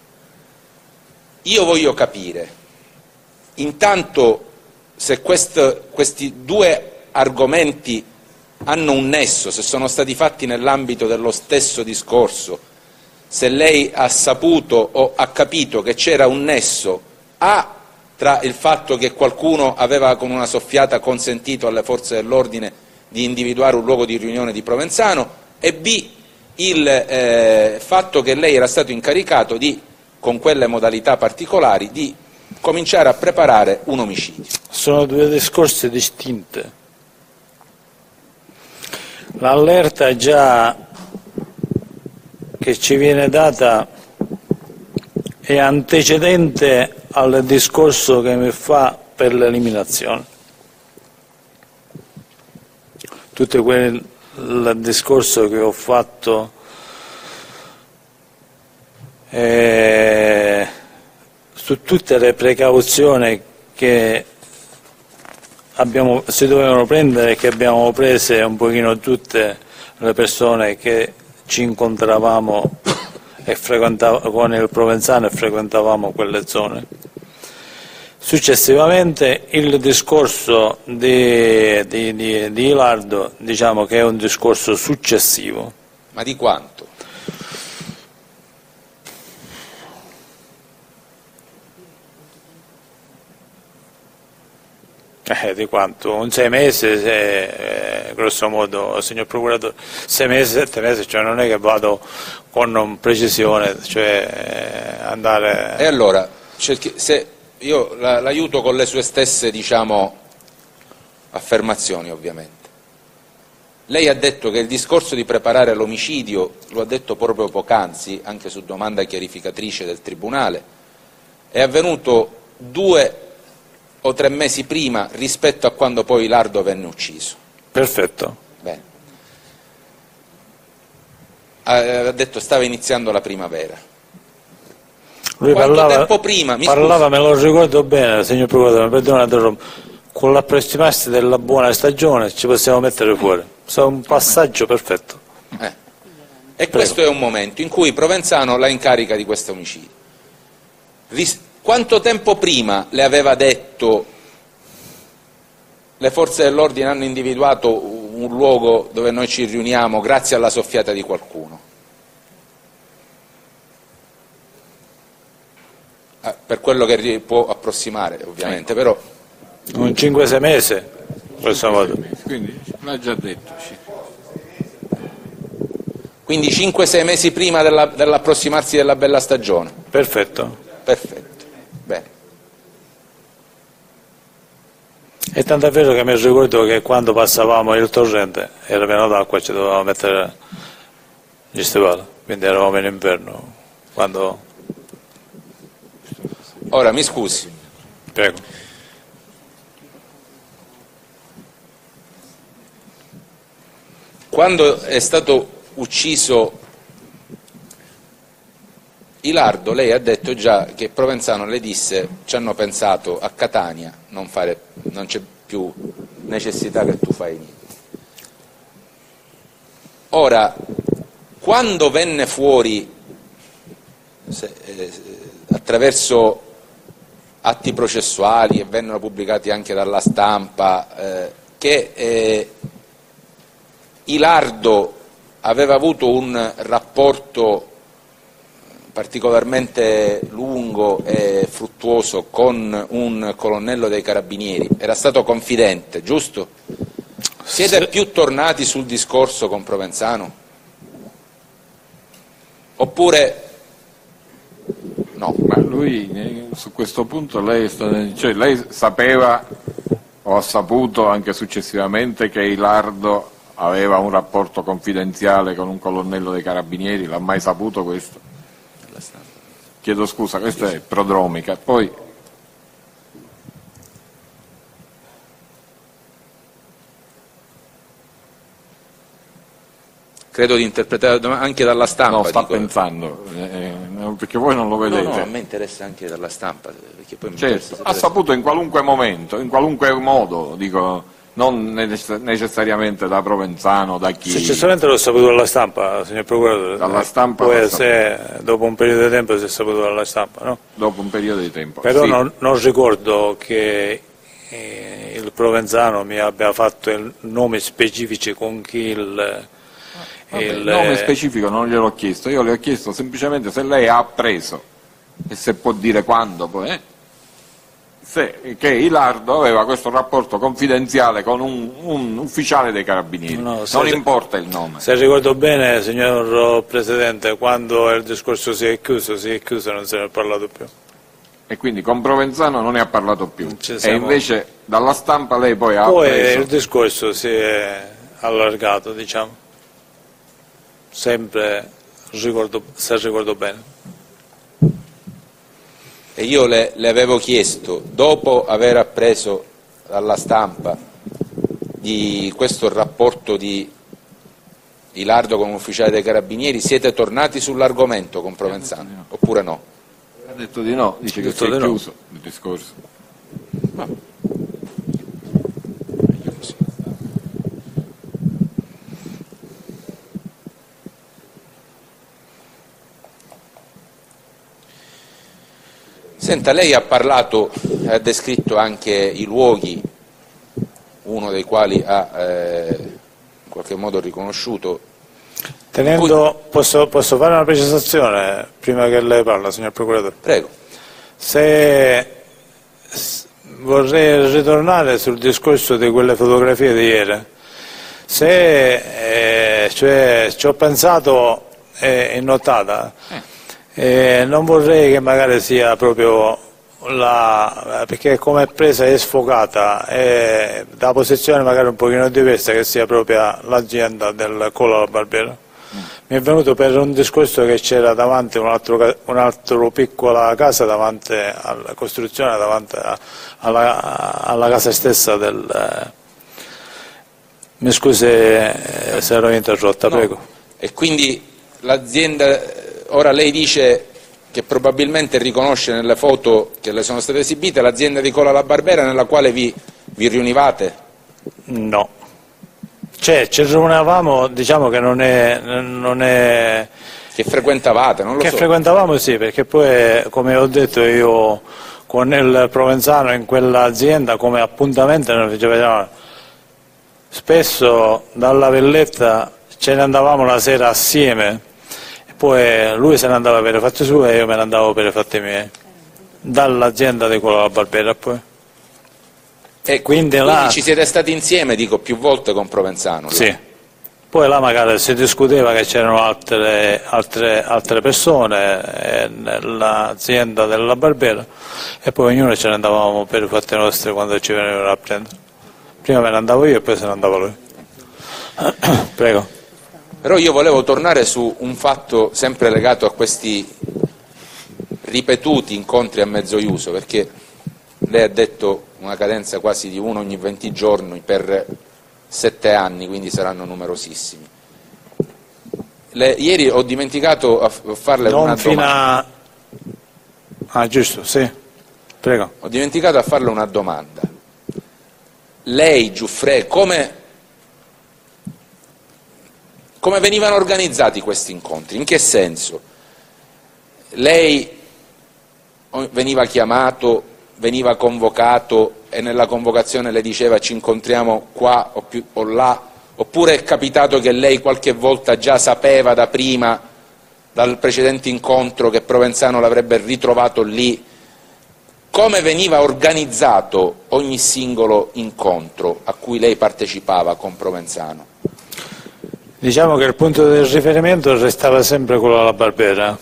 Io voglio capire, intanto, se questi due argomenti hanno un nesso, se sono stati fatti nell'ambito dello stesso discorso, se lei ha saputo o ha capito che c'era un nesso tra il fatto che qualcuno aveva con una soffiata consentito alle forze dell'ordine di individuare un luogo di riunione di Provenzano, e B, il fatto che lei era stato incaricato di, con quelle modalità particolari, di cominciare a preparare un omicidio. Sono due discorsi distinti. L'allerta già che ci viene data è antecedente al discorso che mi fa per l'eliminazione. Tutto quel discorso che ho fatto su tutte le precauzioni che si dovevano prendere e che abbiamo prese un pochino tutte le persone che ci incontravamo con il Provenzano e frequentavamo quelle zone. Successivamente il discorso di Ilardo, diciamo che è un discorso successivo. Ma di quanto? Di quanto? Un 6 mesi, grosso modo, signor Procuratore, 6 mesi, 7 mesi, cioè non è che vado con precisione, cioè andare... E allora, se io l'aiuto con le sue stesse, diciamo, affermazioni, ovviamente. Lei ha detto che il discorso di preparare l'omicidio, lo ha detto proprio poc'anzi, anche su domanda chiarificatrice del Tribunale, è avvenuto 2 o 3 mesi prima rispetto a quando poi Ilardo venne ucciso. Perfetto. Bene. Ha detto stava iniziando la primavera. Lui Quanto tempo prima? Parlava, me lo ricordo bene, signor Procuratore, perdonate, con l'approssimarsi della buona stagione ci possiamo mettere fuori. È un passaggio perfetto. E Prego. Questo è un momento in cui Provenzano la incarica di questo omicidio. Quanto tempo prima le aveva detto le forze dell'ordine hanno individuato un luogo dove noi ci riuniamo grazie alla soffiata di qualcuno? Per quello che può approssimare, ovviamente, però... Un 5-6 mesi, grosso modo. Quindi l'ha già detto. Sì. Quindi 5-6 mesi prima dell'approssimarsi della bella stagione. Perfetto. Perfetto. Bene. E tanto è vero che mi ricordo che quando passavamo il torrente era pieno d'acqua e ci dovevamo mettere gli stivali, quindi eravamo in inverno. Quando... Ora mi scusi. Prego. Quando è stato ucciso Ilardo, lei ha detto già che Provenzano le disse: ci hanno pensato a Catania, non c'è più necessità che tu fai niente. Ora, quando venne fuori attraverso atti processuali e vennero pubblicati anche dalla stampa che Ilardo aveva avuto un rapporto particolarmente lungo e fruttuoso con un colonnello dei Carabinieri, era stato confidente, giusto? Siete più tornati sul discorso con Provenzano? Oppure no? Ma lui su questo punto lei sapeva o ha saputo anche successivamente che Ilardo aveva un rapporto confidenziale con un colonnello dei Carabinieri? L'ha mai saputo questo? Chiedo scusa, questa è prodromica. Poi credo di interpretare anche dalla stampa. no, sta dico. pensando, perché voi non lo vedete. No, a me interessa anche dalla stampa, perché poi mi Certo, interessa ha sapere. saputo in qualunque momento, in qualunque modo, dico, non necessariamente da Provenzano, da chi. Successivamente l'ho saputo dalla stampa, signor Procuratore. Dalla stampa Poi l'ho se dopo un periodo di tempo si è saputo dalla stampa, no? Dopo un periodo di tempo. Però sì. non ricordo che il Provenzano mi abbia fatto il nome specifici con chi il nome specifico non gliel'ho chiesto, io le ho chiesto semplicemente se lei ha appreso, e se può dire quando poi, che Ilardo aveva questo rapporto confidenziale con un ufficiale dei Carabinieri. No, non importa il nome. Se ricordo bene, signor Presidente, quando il discorso si è chiuso, non se ne è parlato più. E quindi con Provenzano non ne ha parlato più. Ci siamo. E invece dalla stampa lei poi ha Poi appreso. il discorso si è allargato, diciamo, sempre se ricordo bene. E io le avevo chiesto, dopo aver appreso dalla stampa di questo rapporto di Ilardo con un ufficiale dei Carabinieri, siete tornati sull'argomento con Provenzano, oppure no? Ha detto di no, dice che si è chiuso il discorso. Meglio così. Senta, lei ha parlato, ha descritto anche i luoghi, uno dei quali ha in qualche modo riconosciuto. Posso fare una precisazione prima che lei parla, signor Procuratore? Prego. Vorrei ritornare sul discorso di quelle fotografie di ieri. Ci ho pensato in nottata, non vorrei che magari sia proprio perché come è presa e sfocata, da posizione magari un pochino diversa, che sia proprio l'azienda del Colla alla Barbera. Mi è venuto per un discorso che c'era davanti un'altra piccola casa davanti alla costruzione, davanti alla casa stessa del... Mi scusi se ero interrotta, No. prego. E quindi l'azienda, ora lei dice che probabilmente riconosce nelle foto che le sono state esibite l'azienda di Colla alla Barbera nella quale vi riunivate? No. Ci riunivamo, diciamo che non è Che frequentavate, non lo che so. frequentavamo, sì, perché poi, come ho detto io, con il Provenzano in quell'azienda come appuntamento noi ci vedevamo spesso dalla Velletta, ce ne andavamo la sera assieme, e poi lui se ne andava per i fatti suoi e io me ne andavo per i fatti miei, dall'azienda di Colla alla Barbera poi. E Quindi là- ci siete stati insieme, dico, più volte con Provenzano? là? Sì, Poi là magari si discuteva che c'erano altre persone nell'azienda della Barbera e poi ognuno ce ne andavamo per i fatti nostri quando ci venivano a prendere. Prima me ne andavo io e poi se ne andava lui. Prego. Però io volevo tornare su un fatto sempre legato a questi ripetuti incontri a mezzo iuso, perché lei ha detto una cadenza quasi di uno ogni 20 giorni per 7 anni, quindi saranno numerosissimi. Ieri ho dimenticato a farle non una domanda. Giusto, sì, prego. Ho dimenticato a farle una domanda. Lei, Giuffre, come venivano organizzati questi incontri? In che senso? Lei veniva chiamato, veniva convocato e nella convocazione le diceva ci incontriamo qua o là, oppure è capitato che lei qualche volta già sapeva da prima, dal precedente incontro, che Provenzano l'avrebbe ritrovato lì? Come veniva organizzato ogni singolo incontro a cui lei partecipava con Provenzano? Diciamo che il punto del riferimento restava sempre quello della Barbera.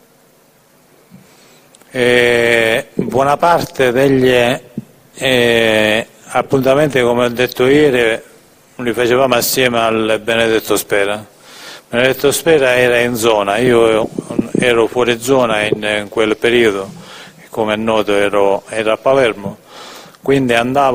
Buona parte degli appuntamenti, come ho detto ieri, li facevamo assieme al Benedetto Spera. Benedetto Spera era in zona, io ero fuori zona in quel periodo, come è noto ero a Palermo, quindi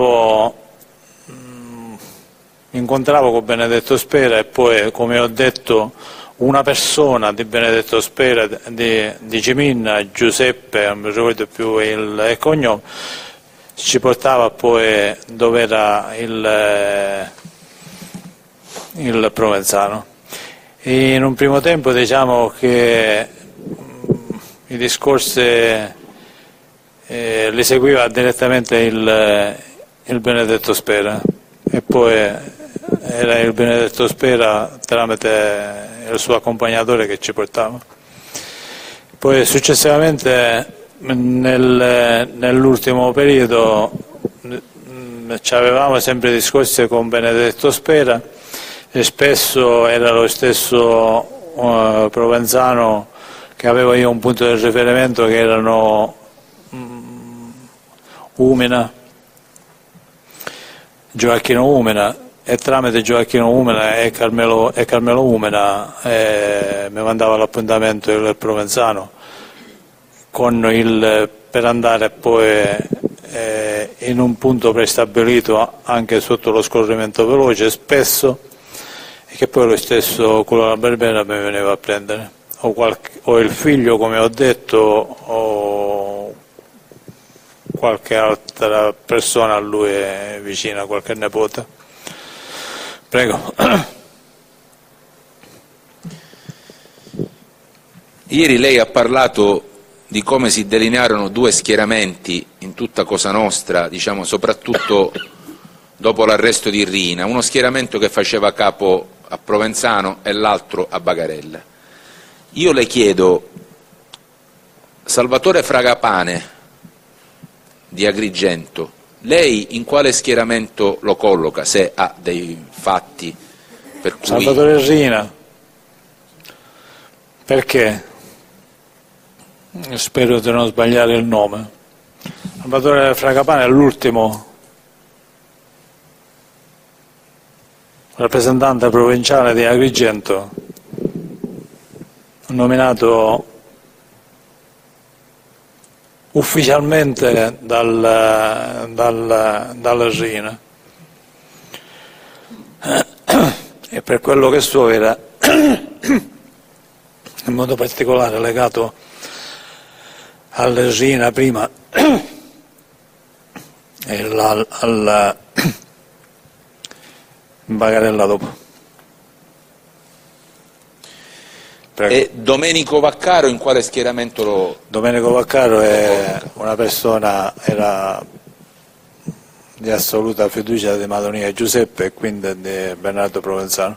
incontravo con Benedetto Spera e poi, come ho detto, una persona di Benedetto Spera, di Ciminna, Giuseppe, non mi ricordo più il cognome, ci portava poi dove era il Provenzano. E in un primo tempo diciamo che i discorsi li seguiva direttamente il Benedetto Spera e poi era il Benedetto Spera tramite il suo accompagnatore che ci portava. Poi successivamente nell'ultimo periodo ci avevamo sempre discorsi con Benedetto Spera e spesso era lo stesso Provenzano che avevo io un punto di riferimento che erano Umina, Gioacchino Umina, e tramite Gioacchino Umina e Carmelo Umina mi mandava l'appuntamento il Provenzano per andare poi in un punto prestabilito anche sotto lo scorrimento veloce spesso, e che poi lo stesso quello della Barbera mi veniva a prendere, o il figlio, come ho detto, o qualche altra persona a lui vicina, qualche nipote. Prego. Ieri lei ha parlato di come si delinearono due schieramenti in tutta Cosa Nostra, diciamo soprattutto dopo l'arresto di Riina, uno schieramento che faceva capo a Provenzano e l'altro a Bagarella. Io le chiedo, Salvatore Fragapane di Agrigento, lei in quale schieramento lo colloca, se ha dei fatti per cui... Salvatore Riina, perché? Spero di non sbagliare il nome. Salvatore Fragapane è l'ultimo rappresentante provinciale di Agrigento nominato ufficialmente dal Riina, e per quello che so era in modo particolare legato al Riina prima e al Bagarella dopo. Prego. E Domenico Vaccaro in quale schieramento lo... Domenico Vaccaro è una persona, era di assoluta fiducia di Madonia Giuseppe e quindi di Bernardo Provenzano.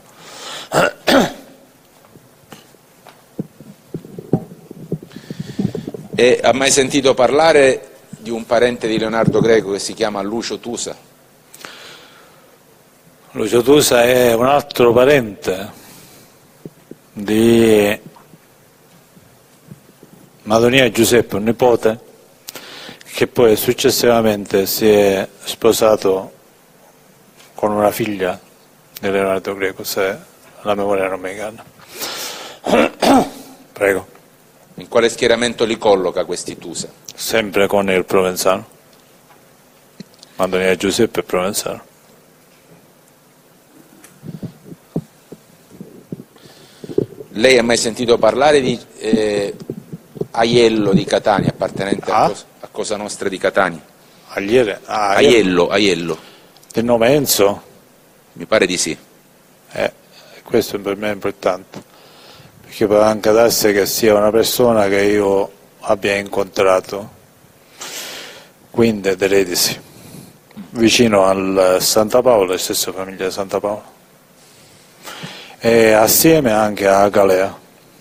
E ha mai sentito parlare di un parente di Leonardo Greco che si chiama Lucio Tusa? Lucio Tusa è un altro parente di Madonia Giuseppe, un nipote, che poi successivamente si è sposato con una figlia di Leonardo Greco, se la memoria non mi inganna. Prego. In quale schieramento li colloca questi Tusa? Sempre con il Provenzano. Madonia Giuseppe e Provenzano. Lei ha mai sentito parlare di Aiello di Catania, appartenente a Cosa Nostra di Catania? Aiello. Del nome Enzo? Mi pare di sì. Questo per me è importante, perché può anche darsi che sia una persona che io abbia incontrato, quindi direi di sì. Vicino al Santa Paola, la stessa famiglia di Santa Paola. E assieme anche a Galea.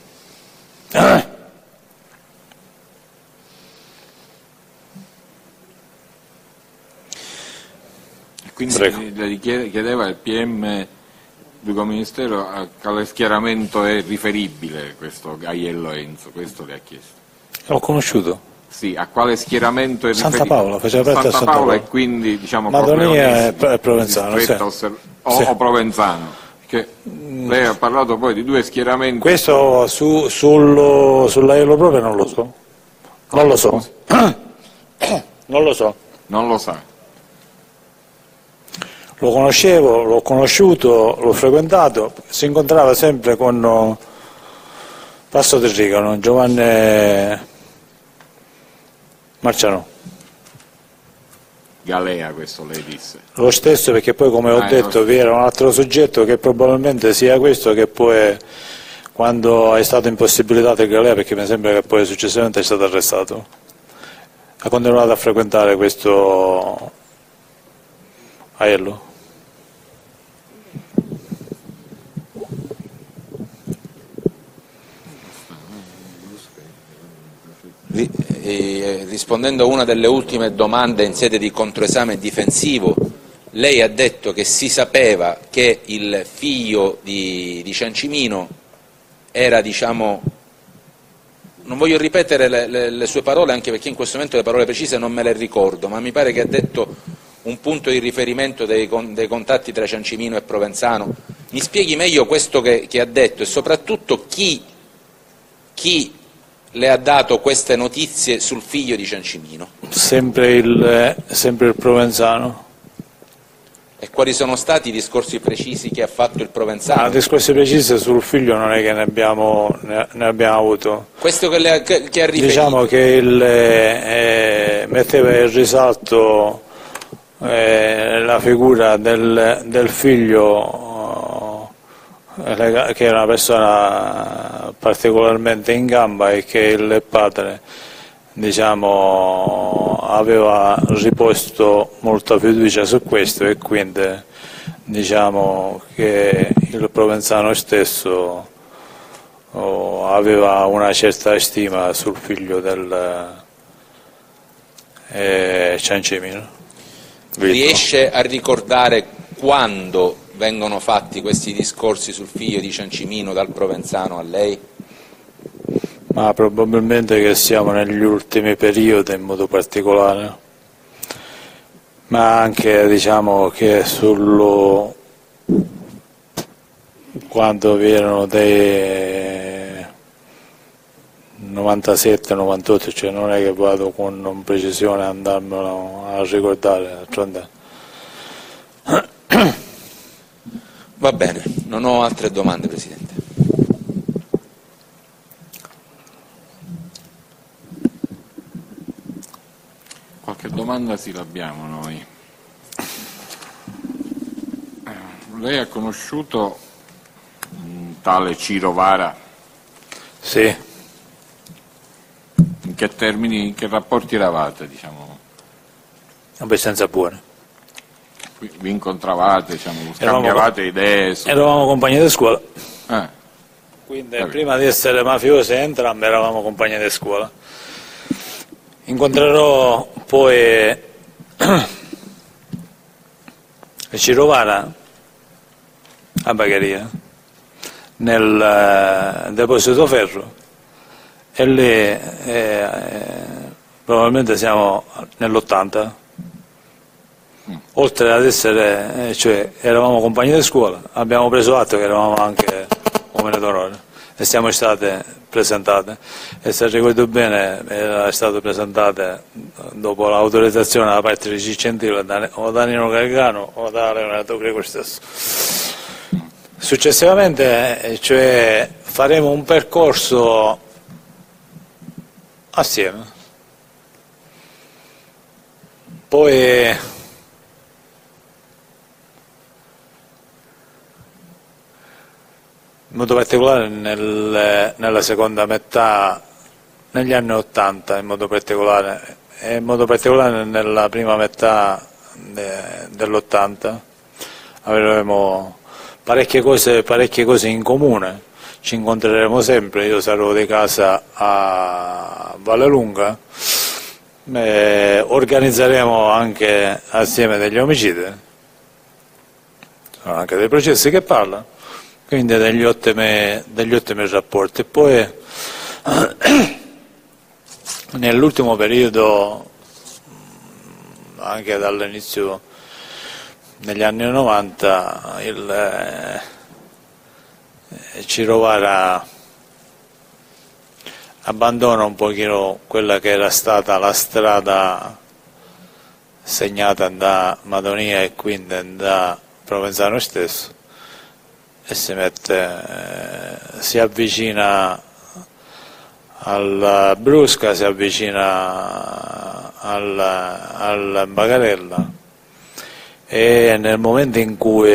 Quindi le chiedeva il PM Duco Ministero a quale schieramento è riferibile questo Aiello Enzo, questo le ha chiesto. L'ho conosciuto. Sì, a quale schieramento è riferibile? Santa Paola, faceva parte Santa Santa Paola Paola. E quindi diciamo Madonia e Provenzano, sì. O Provenzano. Che lei ha parlato poi di due schieramenti. Questo sull'Aiello proprio non lo so. Non lo so. Non lo so. Non lo sa. Lo conoscevo, l'ho conosciuto, l'ho frequentato, si incontrava sempre con Passo del Rigano, Giovanni Marciano. Galea, questo lei disse. Lo stesso, perché poi, come ho detto, vi era un altro soggetto che probabilmente sia questo, che poi quando è stato impossibilitato il Galea, perché mi sembra che poi successivamente è stato arrestato, ha continuato a frequentare questo Aiello. Rispondendo a una delle ultime domande in sede di controesame difensivo, lei ha detto che si sapeva che il figlio di Ciancimino era, diciamo, non voglio ripetere le sue parole, anche perché in questo momento le parole precise non me le ricordo, ma mi pare che ha detto un punto di riferimento dei contatti tra Ciancimino e Provenzano. Mi spieghi meglio questo che ha detto e soprattutto chi le ha dato queste notizie sul figlio di Ciancimino? Sempre il Provenzano. E quali sono stati i discorsi precisi che ha fatto il Provenzano? Discorsi precisi sul figlio non è che ne abbiamo avuto. Questo che ha riferito? Diciamo che metteva in risalto la figura del figlio, che era una persona particolarmente in gamba e che il padre, diciamo, aveva riposto molta fiducia su questo, e quindi diciamo che il Provenzano stesso aveva una certa stima sul figlio del Ciancimino. Riesce a ricordare quando vengono fatti questi discorsi sul figlio di Ciancimino dal Provenzano a lei? Ma probabilmente che siamo negli ultimi periodi in modo particolare, ma anche, diciamo, che quando vi erano dei 97-98, cioè non è che vado con precisione a andarmelo a ricordare. Va bene, non ho altre domande, Presidente. Qualche domanda sì l'abbiamo noi. Lei ha conosciuto un tale Ciro Vara? Sì. In che termini, in che rapporti eravate, diciamo? Abbastanza buoni. Vi incontravate, diciamo, scambiavate idee? Eravamo compagni di scuola. Quindi Capito. prima di essere mafiosi entrambi eravamo compagni di scuola. Incontrerò poi Ciro Vara a Bagheria, nel deposito ferro, e lì probabilmente siamo nell'80. Oltre ad essere, cioè eravamo compagni di scuola, abbiamo preso atto che eravamo anche uomini d'onore e siamo state presentate, e se ricordo bene era stato presentate dopo l'autorizzazione da parte di Cicentile o da Nino Gargano o da Leonardo Greco stesso. Successivamente, cioè, faremo un percorso assieme, poi in modo particolare nella seconda metà, negli anni '80 in modo particolare, e in modo particolare nella prima metà dell'80 avremo parecchie cose in comune, ci incontreremo sempre, io sarò di casa a Vallelunga, organizzeremo anche assieme degli omicidi, sono anche dei processi che parlano, quindi degli ottimi rapporti. E poi nell'ultimo periodo, anche dall'inizio negli anni '90, il Ciro Vara abbandona un pochino quella che era stata la strada segnata da Madonia e quindi da Provenzano stesso, e si avvicina al Brusca, si avvicina al Bagarella, e nel momento in cui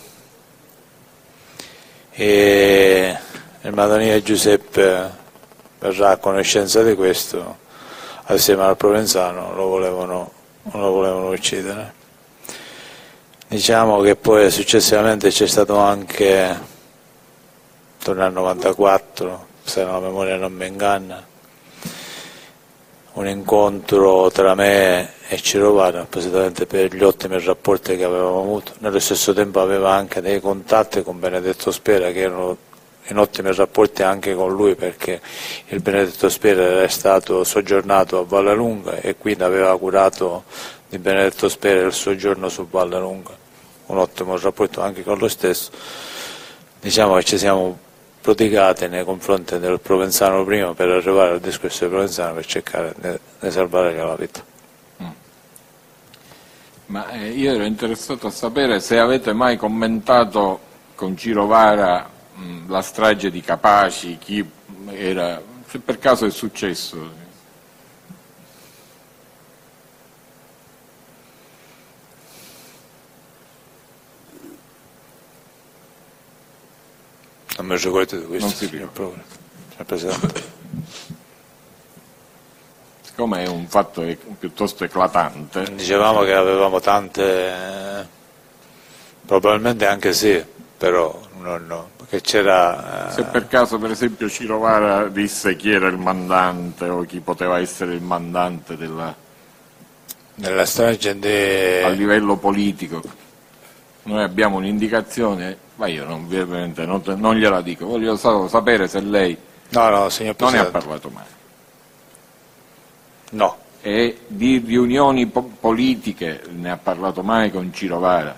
il Madonia Giuseppe verrà a conoscenza di questo, assieme al Provenzano lo volevano uccidere. Diciamo che poi successivamente c'è stato anche, intorno al 94, se la memoria non mi inganna, un incontro tra me e Ciro Vara, appositamente per gli ottimi rapporti che avevamo avuto. Nello stesso tempo aveva anche dei contatti con Benedetto Spera, che erano in ottimi rapporti anche con lui, perché il Benedetto Spera era stato soggiornato a Vallelunga e quindi aveva curato di Benedetto Spera il soggiorno su Vallelunga. Un ottimo rapporto anche con lo stesso. Diciamo che ci siamo prodigati nei confronti del Provenzano prima per arrivare al discorso del Provenzano, per cercare di salvare la vita. Ma io ero interessato a sapere se avete mai commentato con Ciro Vara la strage di Capaci, chi era, se per caso è successo. Non mi ricordo di questo, Non si signor Presidente. Siccome è un fatto piuttosto eclatante. Dicevamo che avevamo tante, probabilmente anche sì, però no, perché c'era... Se per caso, per esempio, Ciro Vara disse chi era il mandante o chi poteva essere il mandante nella strage a livello politico, noi abbiamo un'indicazione, ma io ovviamente non gliela dico, voglio solo sapere se lei No, signor non ne ha Presidente. parlato mai. No. E di riunioni politiche ne ha parlato mai con Ciro Vara?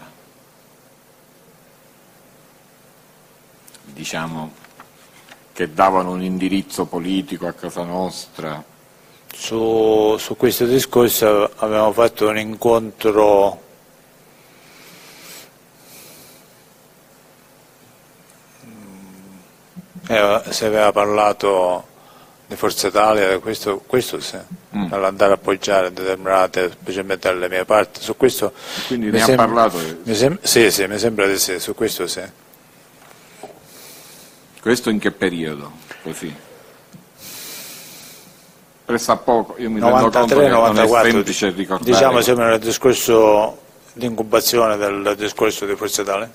Diciamo che davano un indirizzo politico a casa nostra. Su questo discorso abbiamo fatto un incontro si aveva parlato di Forza Italia, questo sì, dall'andare a appoggiare determinate, specialmente alle mie parti. Su questo Quindi ne ha parlato? Sì, mi sembra di sì, su questo sì. Questo in che periodo? Così. Pressappoco, io mi rendo conto che non è semplice ricordare. Diciamo sempre nel discorso di incubazione del discorso di Forza Italia.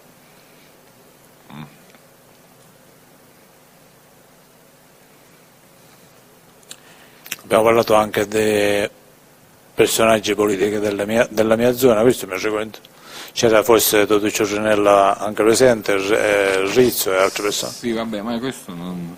Abbiamo parlato anche di personaggi politici della mia zona, questo mi ricordo. c'era forse Dottor Ciorcinella anche presente, Rizzo e altre persone. Sì, vabbè, ma questo non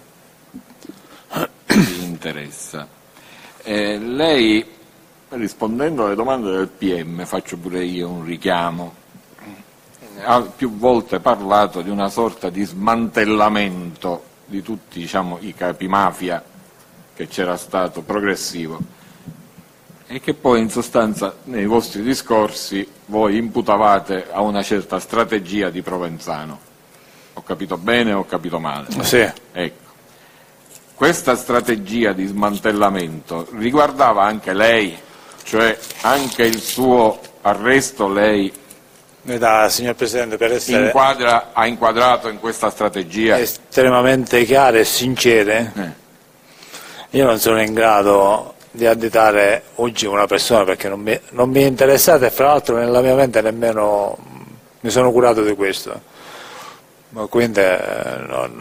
mi interessa. Lei, rispondendo alle domande del PM, faccio pure io un richiamo, ha più volte parlato di una sorta di smantellamento di tutti, diciamo, i capimafia che c'era stato progressivo e che poi in sostanza nei vostri discorsi voi imputavate a una certa strategia di Provenzano. Ho capito bene o ho capito male? Sì. Ecco. Questa strategia di smantellamento riguardava anche lei, cioè anche il suo arresto lei Signor Presidente, per essere ha inquadrato in questa strategia? estremamente chiare e sincere, io non sono in grado di additare oggi una persona perché non mi è interessata e fra l'altro nella mia mente nemmeno mi sono curato di questo, ma quindi non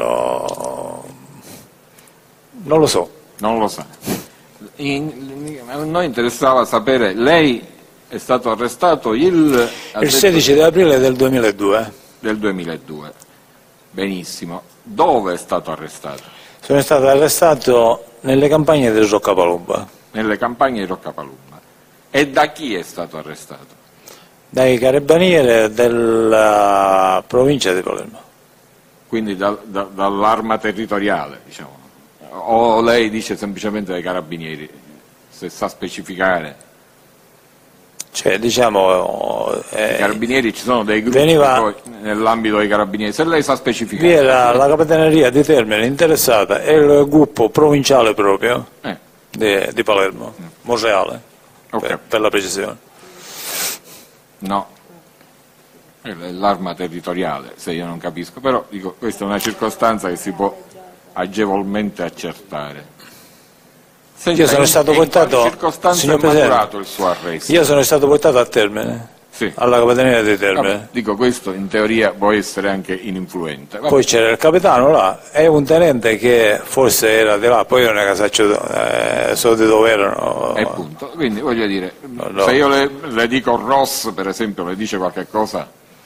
lo so. Non lo sa. A noi interessava sapere, lei è stato arrestato il 16 di aprile del 2002. Del 2002. Benissimo. Dove è stato arrestato? Sono stato arrestato nelle campagne del Roccapalumba. Nelle campagne di Roccapalumba. E da chi è stato arrestato? Dai carabinieri della provincia di Palermo. Quindi dall'arma territoriale, diciamo. O lei dice semplicemente dai carabinieri, se sa specificare? Cioè, diciamo... I carabinieri, ci sono dei gruppi veniva, nell'ambito dei carabinieri, se lei sa specificare. Vi era la capitaneria di Termini interessata e il gruppo provinciale proprio di Palermo, Monreale, per la precisione. No, è l'arma territoriale, se io non capisco, però dico, questa è una circostanza che si può agevolmente accertare. Senta, io sono stato portato, signor Presidente, il suo arresto? Io sono stato portato a Termine, sì, alla capitaneria di Termine. Vabbè, dico, questo in teoria può essere anche ininfluente. Vabbè. Poi c'era il capitano là e un tenente che forse era di là, poi io non è che so di dove erano. E punto. Quindi voglio dire, se io le dico Ross, per esempio, le dice qualche cosa?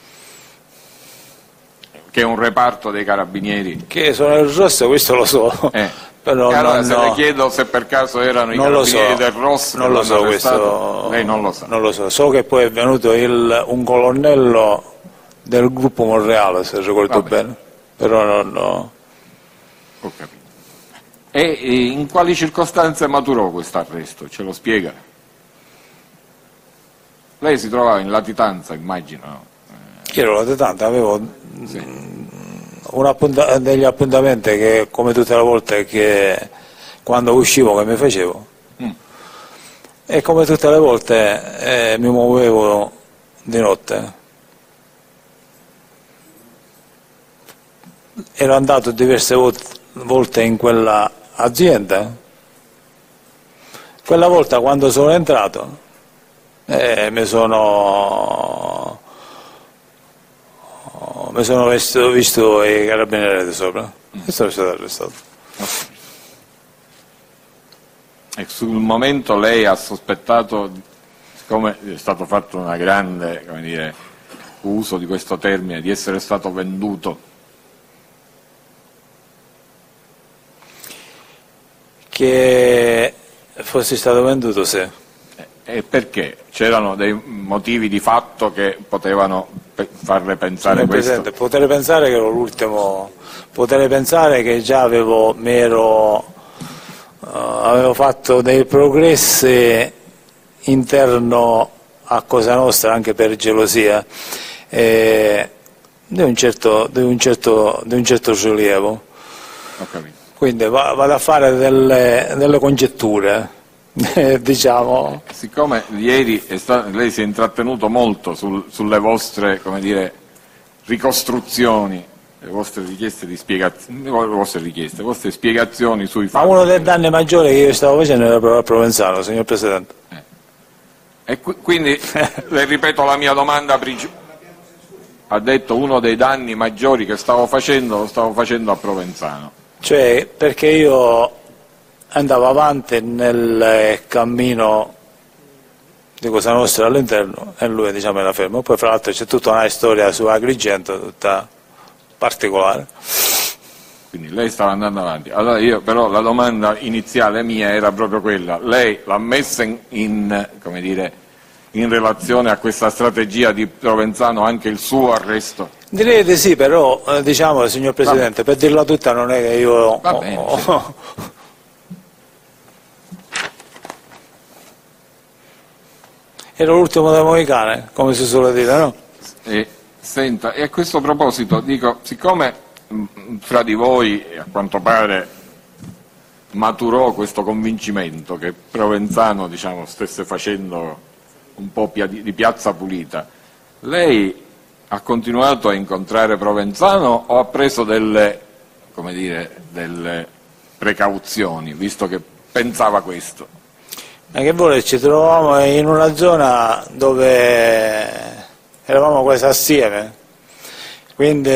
Che è un reparto dei carabinieri? Che sono il Ross, questo lo so. Però allora se le chiedo se per caso erano i carabinieri del Ross, non lo so questo, lei non lo sa. Non lo so, so che poi è venuto un colonnello del gruppo Monreale, se ricordo bene, però non ho... Ho capito. E in quali circostanze maturò questo arresto? Ce lo spiega? Lei si trovava in latitanza, immagino, no? Io ero latitante, avevo... Sì. Degli appuntamenti che, come tutte le volte che quando uscivo che mi facevo, e come tutte le volte mi muovevo di notte. Ero andato diverse volte in quella azienda. Quella volta quando sono entrato mi sono visto i carabinieri di sopra e sono stato arrestato. E sul momento lei ha sospettato, siccome è stato fatto una grande, come dire, uso di questo termine, di essere stato venduto? Che fosse stato venduto, sì. E perché? C'erano dei motivi di fatto che potevano farle pensare questo? Presidente, potrei pensare che ero l'ultimo, potrei pensare che già avevo fatto dei progressi interno a Cosa Nostra, anche per gelosia, di un certo rilievo. Ho capito. Quindi vado a fare delle congetture. Diciamo. Siccome ieri lei si è intrattenuto molto sulle vostre, come dire, ricostruzioni, le vostre richieste di spiegazioni, le vostre spiegazioni sui fatti. Ma uno dei danni maggiori che io stavo facendo era proprio a Provenzano, signor Presidente. E quindi le ripeto la mia domanda principale. Ha detto uno dei danni maggiori che stavo facendo, lo stavo facendo a Provenzano. Cioè, perché io andavo avanti nel cammino di Cosa Nostra all'interno e lui diciamo era fermo. Poi fra l'altro c'è tutta una storia su Agrigento tutta particolare. Quindi lei stava andando avanti. Allora io però la domanda iniziale mia era proprio quella, lei l'ha messa come dire, in relazione a questa strategia di Provenzano anche il suo arresto? Direi di sì, però diciamo signor Presidente, per dirla tutta non è che io Va bene, ero l'ultimo dei Mohicani, come si suole dire, no? Senta, e a questo proposito dico, siccome fra di voi a quanto pare maturò questo convincimento che Provenzano diciamo, stesse facendo un po' di piazza pulita, lei ha continuato a incontrare Provenzano o ha preso delle, come dire, delle precauzioni, visto che pensava questo? Ma che vuole, ci trovavamo in una zona dove eravamo quasi assieme, quindi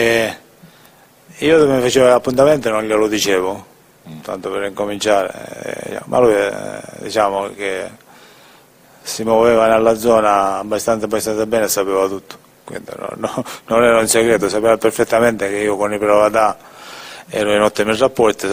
io dove mi facevo l'appuntamento non glielo dicevo, tanto per incominciare, ma lui diciamo che si muoveva nella zona abbastanza bene e sapeva tutto, quindi non era un segreto, sapeva perfettamente che io con i Provada ero in ottimi rapporti,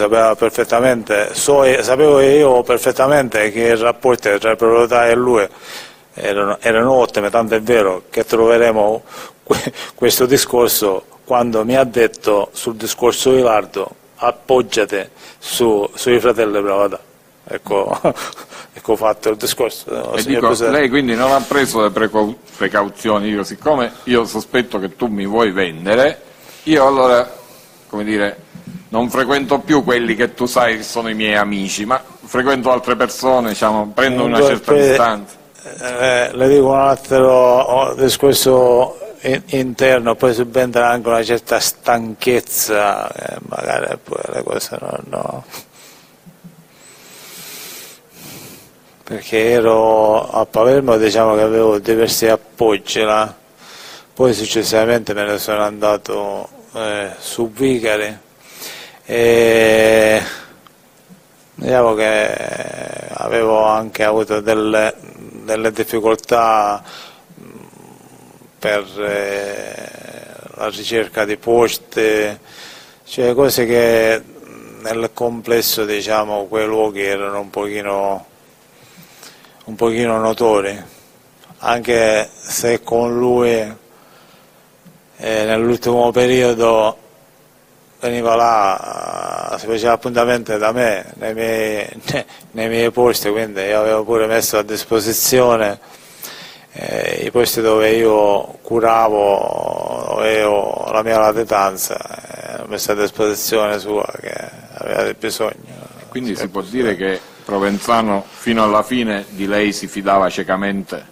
sapevo io perfettamente che i rapporti tra il Provada e lui erano ottimi, tanto è vero che troveremo questo discorso quando mi ha detto sul discorso di Lardo appoggiate sui fratelli Provada. Ecco fatto il discorso. E dico, lei quindi non ha preso le precauzioni, dico, siccome io sospetto che tu mi vuoi vendere, io allora, come dire, non frequento più quelli che tu sai che sono i miei amici, ma frequento altre persone, diciamo, prendo una certa distanza. Le dico un altro discorso interno, poi subentra anche una certa stanchezza, magari poi le cose no. Perché ero a Palermo, diciamo che avevo diversi appoggi là, poi successivamente me ne sono andato su Vicari e diciamo che avevo anche avuto delle difficoltà per la ricerca di poste, cioè cose che nel complesso diciamo quei luoghi erano un pochino notori, anche se con lui nell'ultimo periodo veniva là, si faceva appuntamento da me nei miei posti, quindi io avevo pure messo a disposizione i posti dove io curavo, avevo la mia latitanza, l'ho messa a disposizione sua che aveva bisogno. Quindi si può dire che Provenzano fino alla fine di lei si fidava ciecamente,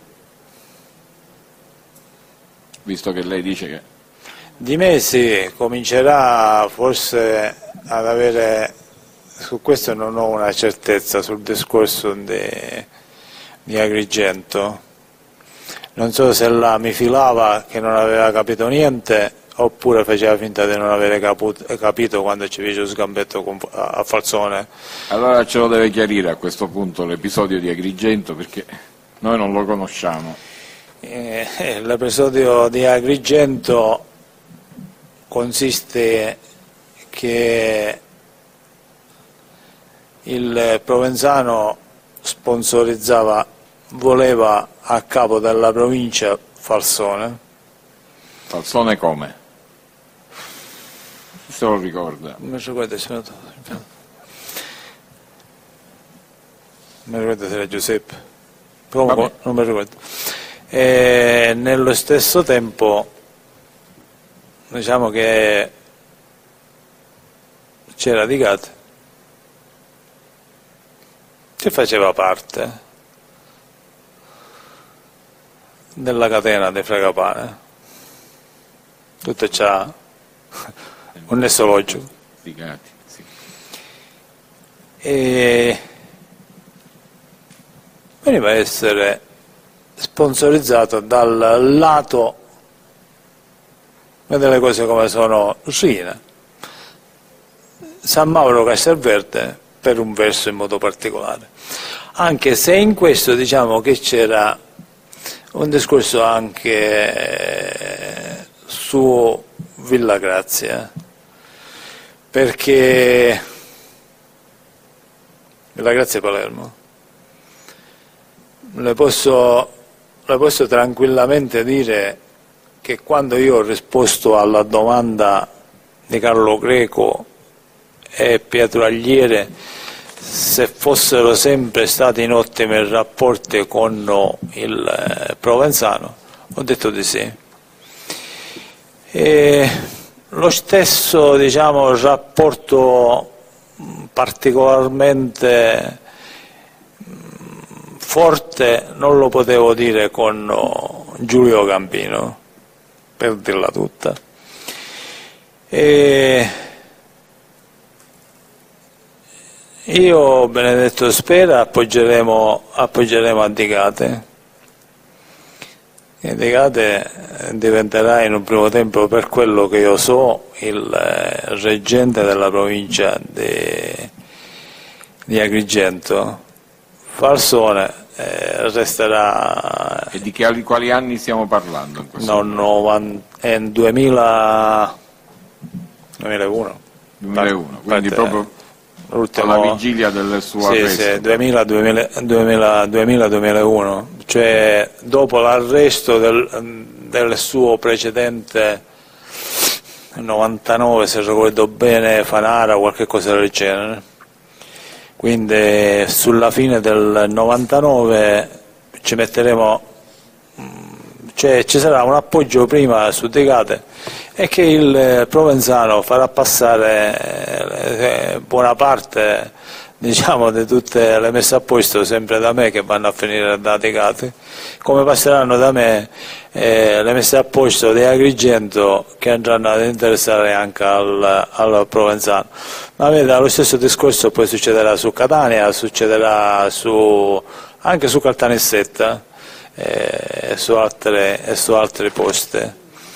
visto che lei dice che... Di me sì, comincerà forse ad avere, su questo non ho una certezza sul discorso di Agrigento, non so se là mi filava che non aveva capito niente oppure faceva finta di non avere capito quando ci fece lo sgambetto a Falzone. Allora ce lo deve chiarire a questo punto l'episodio di Agrigento, perché noi non lo conosciamo. L'episodio di Agrigento consiste che il Provenzano voleva a capo della provincia Falzone. Falzone come? Se lo ricorda. Non mi ricordo se era Giuseppe, comunque non mi ricordo. E nello stesso tempo diciamo che c'era Di Gate che faceva parte della catena dei Fragapane, tutto c'ha un nesso logico. Sì. E veniva a essere sponsorizzato dal lato delle cose come sono Rina, San Mauro Castelverde per un verso in modo particolare. anche se in questo diciamo che c'era un discorso anche su Villa Grazia, perché Villa Grazia Palermo le posso tranquillamente dire che quando io ho risposto alla domanda di Carlo Greco e Pietro Agliere se fossero sempre stati in ottimi rapporti con il Provenzano, ho detto di sì. E lo stesso diciamo, rapporto particolarmente forte non lo potevo dire con Giulio Campino, per dirla tutta. E io, Benedetto Spera, appoggeremo Addicate. Addicate diventerà in un primo tempo, per quello che io so, il reggente della provincia di Agrigento. Falsone resterà. E di quali anni stiamo parlando? In questo È 2001. 2001, quindi proprio alla vigilia del suo arresto. Sì, 2000-2001, cioè dopo l'arresto del suo precedente 99, se ricordo bene, Fanara o qualche cosa del genere. Quindi sulla fine del 99 ci metteremo, cioè ci sarà un appoggio prima su Decate e che il Provenzano farà passare buona parte diciamo di tutte le messe a posto sempre da me, che vanno a finire da Decate, come passeranno da me le messe a posto di Agrigento, che andranno ad interessare anche al Provenzano. Ma veda, lo stesso discorso poi succederà su Catania, succederà anche su Caltanissetta e su altre poste.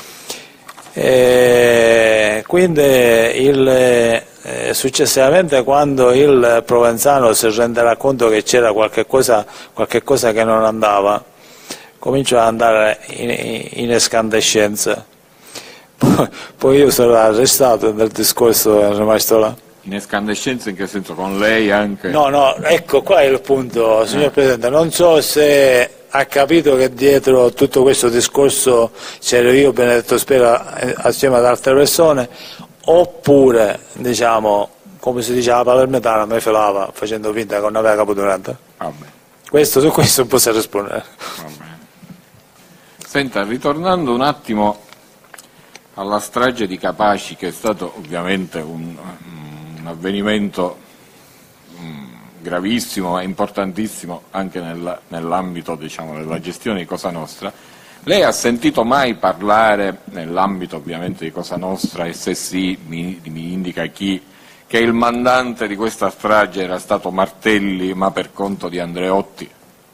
Quindi successivamente, quando il Provenzano si renderà conto che c'era qualche cosa che non andava, comincia ad andare in escandescenza. Poi io sarò arrestato nel discorso, è rimasto là. In escandescenza in che senso? Con lei anche? No, ecco qua è il punto, signor Presidente. Non so se ha capito che dietro tutto questo discorso c'ero io, Benedetto Spera, assieme ad altre persone, oppure, diciamo, come si diceva palermitana, mi filava facendo finta che non aveva capito. Su questo non posso rispondere. Va bene. Senta, ritornando un attimo alla strage di Capaci, che è stato ovviamente un avvenimento gravissimo e importantissimo anche nell'ambito diciamo, della gestione di Cosa Nostra, lei ha sentito mai parlare, nell'ambito ovviamente di Cosa Nostra, e se sì mi indica chi, che il mandante di questa strage era stato Martelli, ma per conto di Andreotti?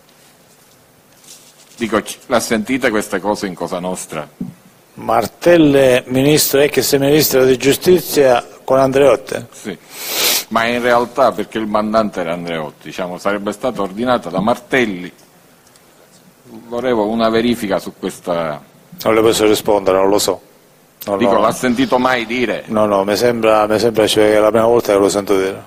Dico, l'ha sentita queste cose in Cosa Nostra? Martelli, ex ministro di giustizia con Andreotti? Sì, ma in realtà perché il mandante era Andreotti, diciamo, sarebbe stata ordinata da Martelli. Volevo una verifica su questa. Non le posso rispondere, non lo so. L'ha sentito mai dire? No, mi sembra cioè, che è la prima volta che lo sento dire.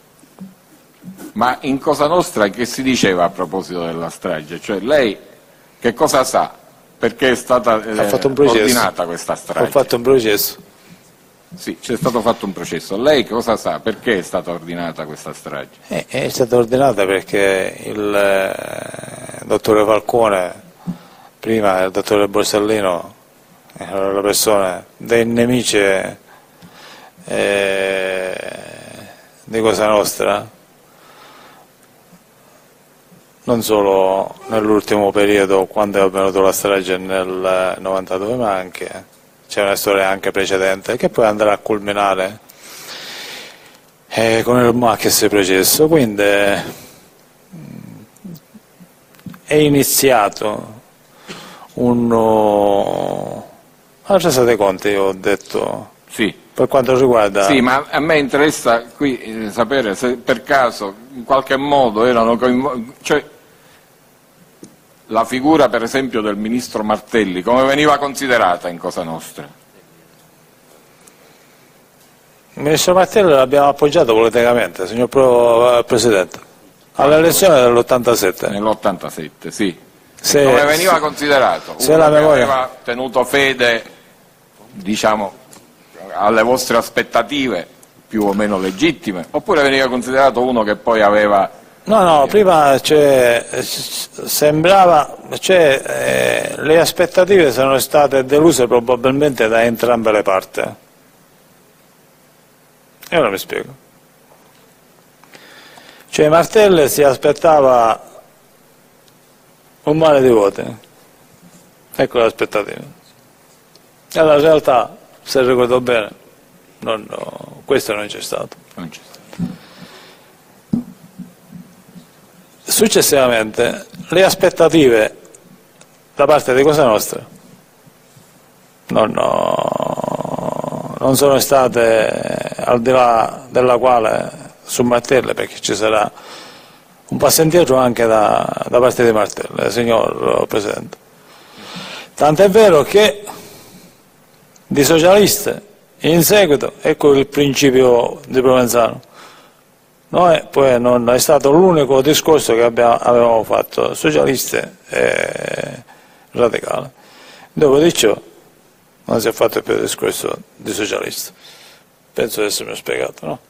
Ma in Cosa Nostra che si diceva a proposito della strage? Cioè lei che cosa sa? Perché è stata ordinata questa strage? Ho fatto un processo. Sì, c'è stato fatto un processo. Lei cosa sa? Perché è stata ordinata questa strage? È stata ordinata perché il dottore Falcone, prima il dottore Borsellino, erano le persone dei nemici di Cosa Nostra, non solo nell'ultimo periodo quando è avvenuta la strage nel 92, ma anche c'è una storia anche precedente che poi andrà a culminare con il Macchis processo. Quindi è iniziato alla resa dei conti, io ho detto, sì. Per quanto riguarda. Sì, ma a me interessa qui sapere se per caso in qualche modo erano coinvolti, cioè la figura per esempio del ministro Martelli, come veniva considerata in Cosa Nostra? Il ministro Martelli l'abbiamo appoggiato politicamente, signor Presidente, all'elezione dell'87. Nell'87, sì. Se, come veniva considerato? Se uno la che memoria... aveva tenuto fede, diciamo, alle vostre aspettative, più o meno legittime, oppure veniva considerato uno che poi aveva... No, prima sembrava, le aspettative sono state deluse probabilmente da entrambe le parti. E ora mi spiego. Cioè Martelli si aspettava un mare di voti, ecco l'aspettativa. E la realtà, se ricordo bene, questo non c'è stato. Non c'è stato. Successivamente le aspettative da parte di Cosa Nostra non sono state al di là della quale su Martelli, perché ci sarà un passo indietro anche da parte di Martelli, signor Presidente. Tant'è vero che di socialiste in seguito, ecco il principio di Provenzano, noi poi non è stato l'unico discorso che avevamo fatto, socialiste e radicale. Dopo di ciò non si è fatto più il discorso di socialista. Penso di essermi spiegato, no?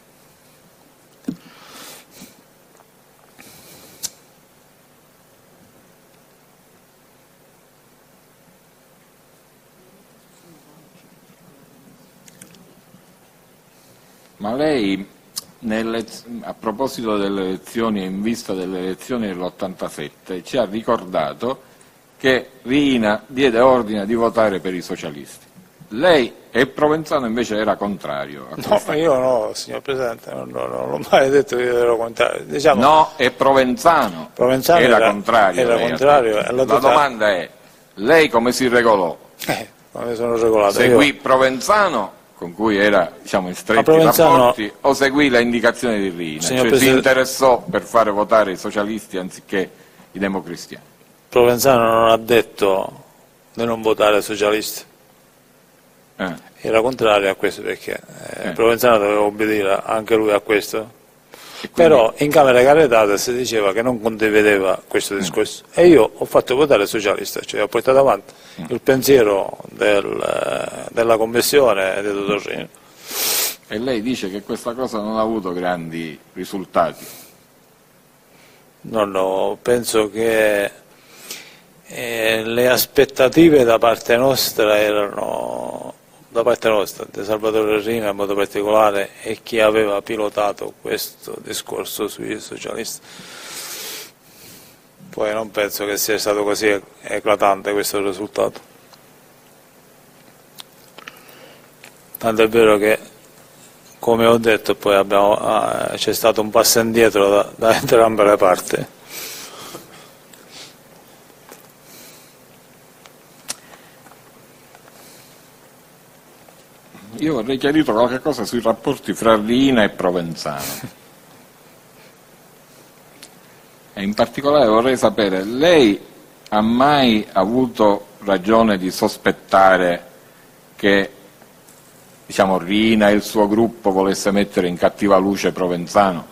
Ma lei, a proposito delle elezioni e in vista delle elezioni dell'87, ci ha ricordato che Riina diede ordine di votare per i socialisti. Lei e Provenzano invece era contrario a questa. No, io no, signor Presidente, non l'ho mai detto che io ero contrario. Diciamo, no, e Provenzano era contrario. Era contrario. La domanda è, lei come si regolò? Come sono regolato? Seguì Provenzano, con cui era, diciamo, in stretti rapporti, o seguì le indicazioni di Riina? Cioè si interessò per fare votare i socialisti anziché i democristiani? Provenzano non ha detto di non votare i socialisti. Era contrario a questo perché Provenzano doveva obbedire anche lui a questo. Però in Camera Carretata si diceva che non condivideva questo discorso e io ho fatto votare socialista, cioè ho portato avanti il pensiero della Commissione e del dottor Riina. E lei dice che questa cosa non ha avuto grandi risultati? No, penso che le aspettative da parte nostra erano, da parte nostra, di Salvatore Riina in modo particolare, e chi aveva pilotato questo discorso sui socialisti. Poi non penso che sia stato così eclatante questo risultato. Tanto è vero che, come ho detto, poi c'è stato un passo indietro da entrambe le parti. Io vorrei chiarire qualche cosa sui rapporti fra Riina e Provenzano. E in particolare vorrei sapere, lei ha mai avuto ragione di sospettare che, diciamo, Riina e il suo gruppo volesse mettere in cattiva luce Provenzano?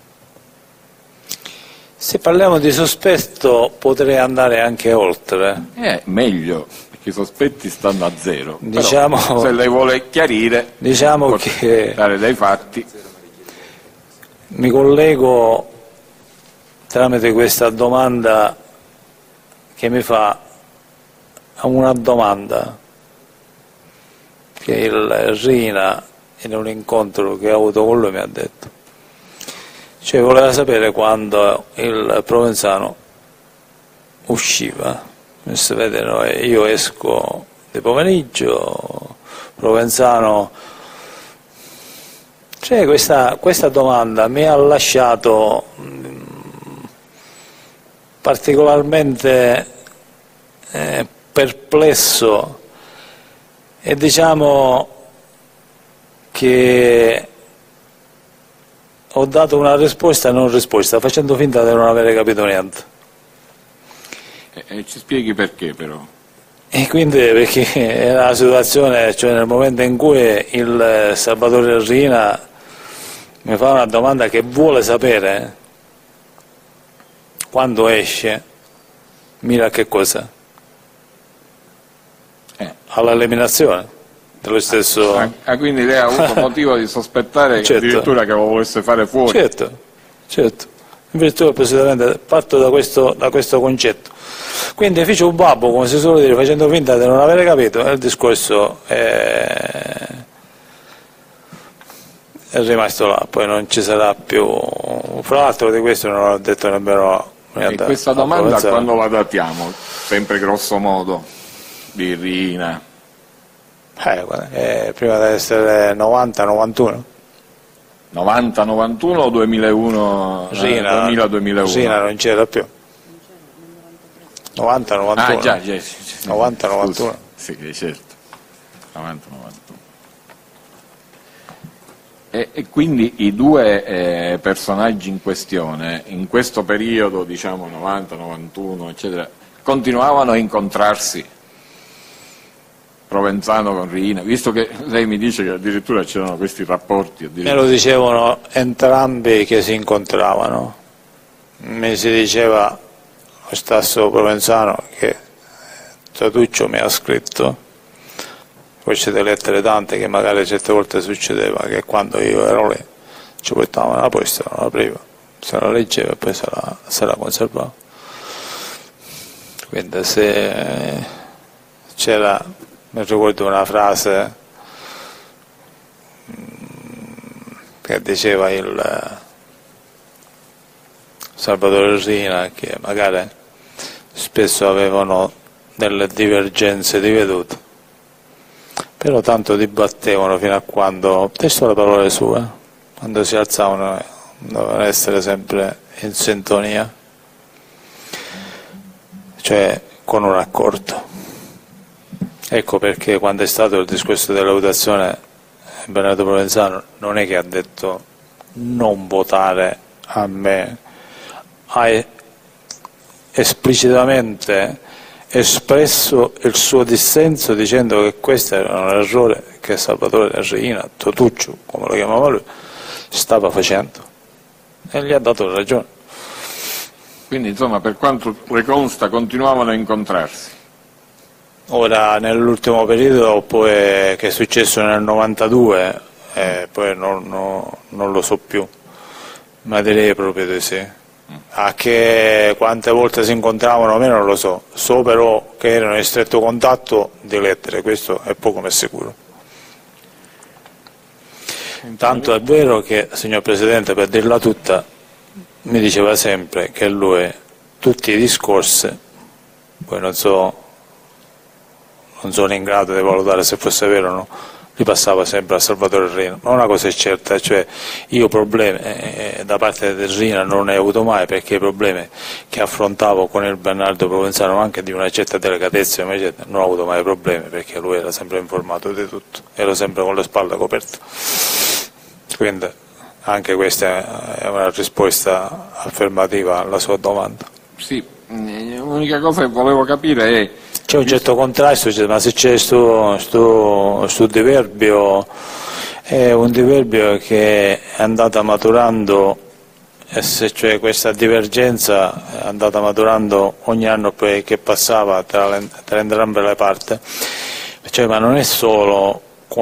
Se parliamo di sospetto potrei andare anche oltre. Meglio, perché i sospetti stanno a zero. Diciamo, però, se lei vuole chiarire, diciamo che dare dei fatti. Mi collego tramite questa domanda che mi fa a una domanda che il Riina in un incontro che ha avuto con lui mi ha detto. Cioè voleva sapere quando il Provenzano usciva. Si vede, io esco di pomeriggio, Provenzano. Cioè questa domanda mi ha lasciato particolarmente perplesso e diciamo che ho dato una risposta e non risposta, facendo finta di non avere capito niente. E ci spieghi perché però? E quindi perché era la situazione, cioè nel momento in cui il Salvatore Rina mi fa una domanda che vuole sapere quando esce, mira che cosa? All'eliminazione dello stesso... Quindi lei ha avuto motivo di sospettare Certo. addirittura che lo volesse fare fuori? Certo, certo. In virtù precisamente parto da questo concetto. Quindi fece un babbo, come si suol dire, facendo finta di non avere capito, e il discorso è rimasto là, poi non ci sarà più. Fra l'altro di questo non ho detto nemmeno E questa domanda quando la datiamo? Sempre grosso modo, di Rina. Prima di essere 90-91. 90-91 o 2001? Rina 2000-2001? Rina non c'era più. 90-91. Ah già, 90-91. Sì, certo. 90-91. E quindi i due personaggi in questione, in questo periodo, diciamo 90-91, eccetera, continuavano a incontrarsi, Provenzano con Rina, visto che lei mi dice che addirittura c'erano questi rapporti. Me lo dicevano entrambi che si incontravano. Mi si diceva lo stesso Provenzano che Tatuccio mi ha scritto, poi c'è delle lettere tante che magari certe volte succedeva che quando io ero lì ci portavano la posta, non la apriva, se la leggeva e poi se la conservava. Quindi se c'era, mi ricordo una frase che diceva il Salvatore Rina, che magari spesso avevano delle divergenze di vedute, però tanto dibattevano fino a quando, testo le parole sue, quando si alzavano dovevano essere sempre in sintonia, cioè con un accordo. Ecco perché quando è stato il discorso della votazione Bernardo Provenzano non è che ha detto non votare a me, ha esplicitamente espresso il suo dissenso dicendo che questo era un errore che Salvatore Rina, Totuccio, come lo chiamava lui, stava facendo, e gli ha dato ragione. Quindi insomma, per quanto le consta, continuavano a incontrarsi. Ora nell'ultimo periodo poi, che è successo nel 92, poi non lo so più, ma direi proprio di sì. A che quante volte si incontravano o meno non lo so però che erano in stretto contatto di lettere, questo è poco ma sicuro. Tanto è vero che, signor Presidente, per dirla tutta, mi diceva sempre che lui tutti i discorsi, poi non sono in grado di valutare se fosse vero o no, li passava sempre a Salvatore Rina, ma una cosa è certa, cioè io problemi da parte del Rina non ne ho avuto mai, perché i problemi che affrontavo con il Bernardo Provenzano, anche di una certa delicatezza, non ho avuto mai problemi, perché lui era sempre informato di tutto, ero sempre con le spalle coperte. Quindi anche questa è una risposta affermativa alla sua domanda. Sì, l'unica cosa che volevo capire è... C'è un certo contrasto, ma se c'è sto diverbio, è un diverbio che è andata maturando, e se cioè questa divergenza è andata maturando ogni anno poi che passava tra entrambe le parti, cioè, ma non è solo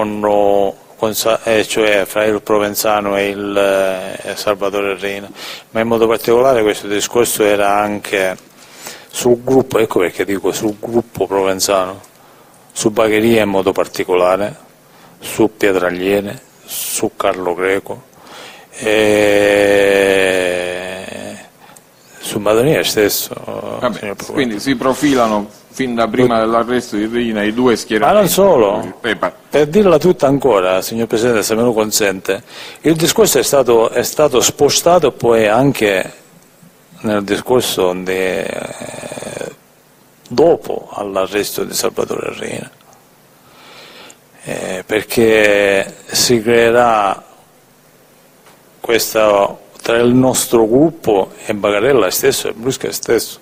cioè fra il Provenzano e il Salvatore Rina, ma in modo particolare questo discorso era anche sul gruppo, ecco perché dico sul gruppo Provenzano, su Bagheria in modo particolare, su Pietragliere, su Carlo Greco, su Madonier stesso. Vabbè, quindi si profilano fin da prima dell'arresto di Rina i due schieramenti. Ma non solo, per dirla tutta ancora, signor Presidente, se me lo consente, il discorso è stato spostato poi anche nel discorso dopo all'arresto di Salvatore Rina, perché si creerà tra il nostro gruppo e Bagarella stesso e Brusca stesso.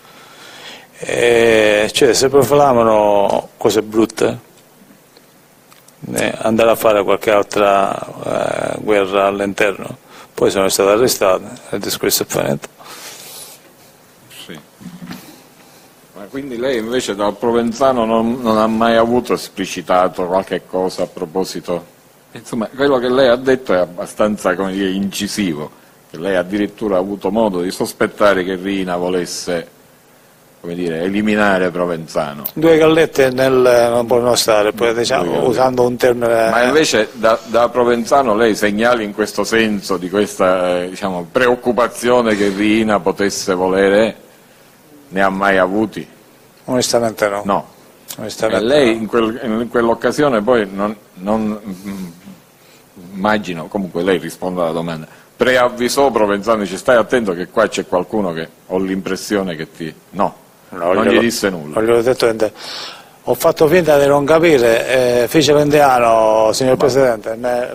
Cioè, se profilavano cose brutte, andare a fare qualche altra guerra all'interno, poi sono stati arrestati, il discorso è finito. Sì. Ma quindi lei invece dal Provenzano non ha mai avuto esplicitato qualche cosa a proposito? Insomma, quello che lei ha detto è abbastanza, come dire, incisivo, che lei addirittura ha avuto modo di sospettare che Riina volesse, come dire, eliminare Provenzano. Due gallette non possono stare, poi, diciamo, usando un termine... Ma invece da Provenzano lei segnali in questo senso di questa diciamo, preoccupazione che Riina potesse volere, ne ha mai avuti? Onestamente no. No. Onestamente lei no. in quell'occasione poi non immagino, comunque lei risponde alla domanda, preavvisò Provenzano, dice stai attento che qua c'è qualcuno che ho l'impressione che ti... No, non gli disse nulla. Non gli ho detto niente. Ho fatto finta di non capire, fece l'indiano, signor Presidente,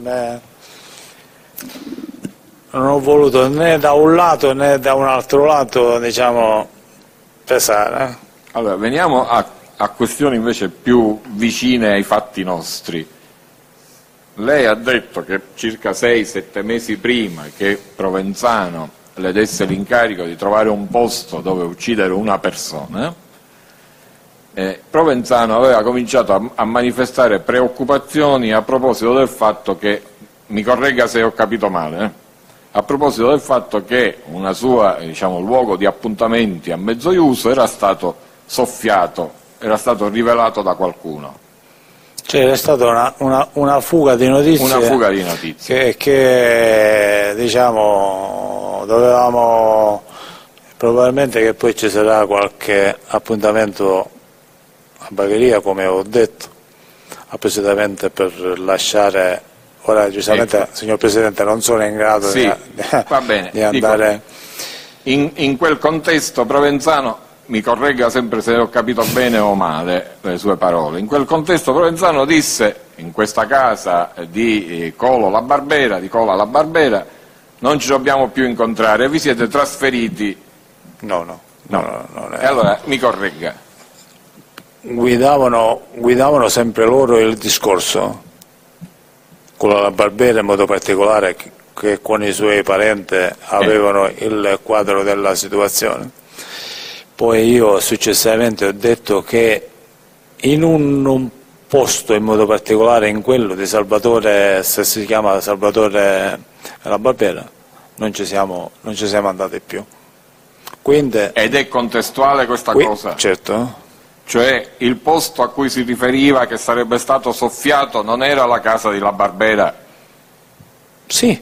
non ho voluto né da un lato né da un altro lato, diciamo, pesare. Allora, veniamo a questioni invece più vicine ai fatti nostri. Lei ha detto che circa 6-7 mesi prima che Provenzano le desse l'incarico di trovare un posto dove uccidere una persona, Provenzano aveva cominciato a manifestare preoccupazioni a proposito del fatto che, mi corregga se ho capito male, a proposito del fatto che una sua, diciamo, luogo di appuntamenti a mezzo iuso era stato soffiato, era stato rivelato da qualcuno. Cioè è stata una fuga di notizie. Una fuga di notizie. Che diciamo, dovevamo, probabilmente che poi ci sarà qualche appuntamento a Bagheria, come ho detto, appositamente per lasciare, ora giustamente, ecco. Signor Presidente, non sono in grado sì, va bene. Di andare... Dico, in quel contesto Provenzano, mi corregga sempre se ho capito bene o male le sue parole, in quel contesto Provenzano disse in questa casa di Cola la Barbera, non ci dobbiamo più incontrare, vi siete trasferiti? No. E allora mi corregga. Guidavano sempre loro il discorso, con la Barbera in modo particolare, che con i suoi parenti avevano il quadro della situazione. Poi io successivamente ho detto che in un posto in modo particolare, in quello di Salvatore, se si chiama Salvatore la Barbera, non ci siamo andati più. Quindi, ed è contestuale questa cosa? Certo. Cioè il posto a cui si riferiva che sarebbe stato soffiato non era la casa di la Barbera? Sì.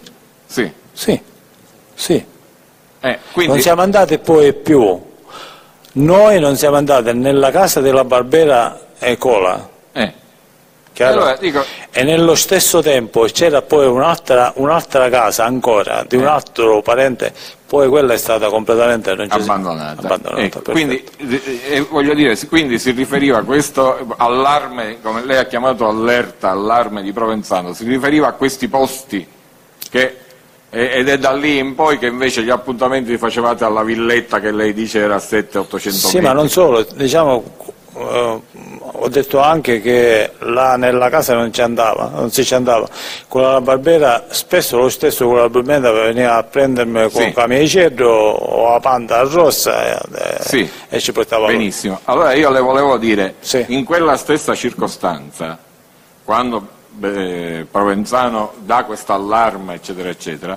Quindi... Non siamo andati poi più. Noi non siamo andati nella casa della Barbera e Cola, allora, dico... e nello stesso tempo c'era poi un'altra casa ancora di un altro parente, poi quella è stata completamente abbandonata. Quindi voglio dire, quindi si riferiva a questo allarme, come lei ha chiamato allerta, allarme di Provenzano, si riferiva a questi posti che... Ed è da lì in poi che invece gli appuntamenti li facevate alla villetta che lei dice era a 700-800 metri. Sì, ma non solo, diciamo, ho detto anche che là nella casa non si ci andava. Con la Barbera, spesso lo stesso con la Barbera veniva a prendermi con camiceddo o la panda rossa e ci portava. Benissimo, allora io le volevo dire, in quella stessa circostanza, quando... Provenzano dà questo allarme eccetera eccetera,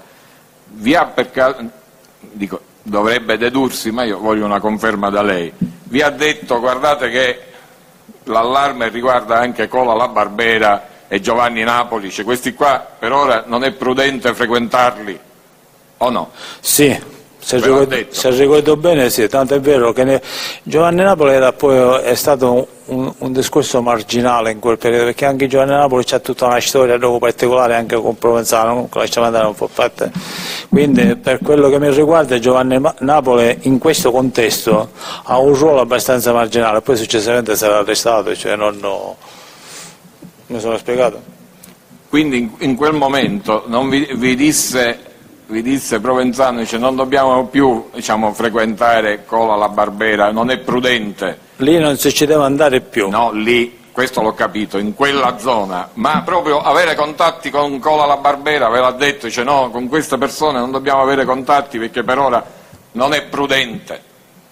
dovrebbe dedursi, ma io voglio una conferma da lei, vi ha detto guardate che l'allarme riguarda anche Cola la Barbera e Giovanni Napoli, cioè questi qua per ora non è prudente frequentarli, o no? Sì. Se ricordo bene, sì, tanto è vero che Giovanni Napoli è stato un discorso marginale in quel periodo, perché anche Giovanni Napoli c'ha tutta una storia dopo particolare anche con Provenzano, comunque lasciamo andare un po' a parte. Quindi per quello che mi riguarda Giovanni Napoli in questo contesto ha un ruolo abbastanza marginale, poi successivamente sarà arrestato, cioè mi sono spiegato? Quindi in quel momento non vi disse vi disse Provenzano, dice non dobbiamo più frequentare Cola la Barbera, non è prudente. Lì non si ci deve andare più. No, lì, questo l'ho capito, in quella zona, ma proprio avere contatti con Cola la Barbera, ve l'ha detto, dice no, con queste persone non dobbiamo avere contatti perché per ora non è prudente.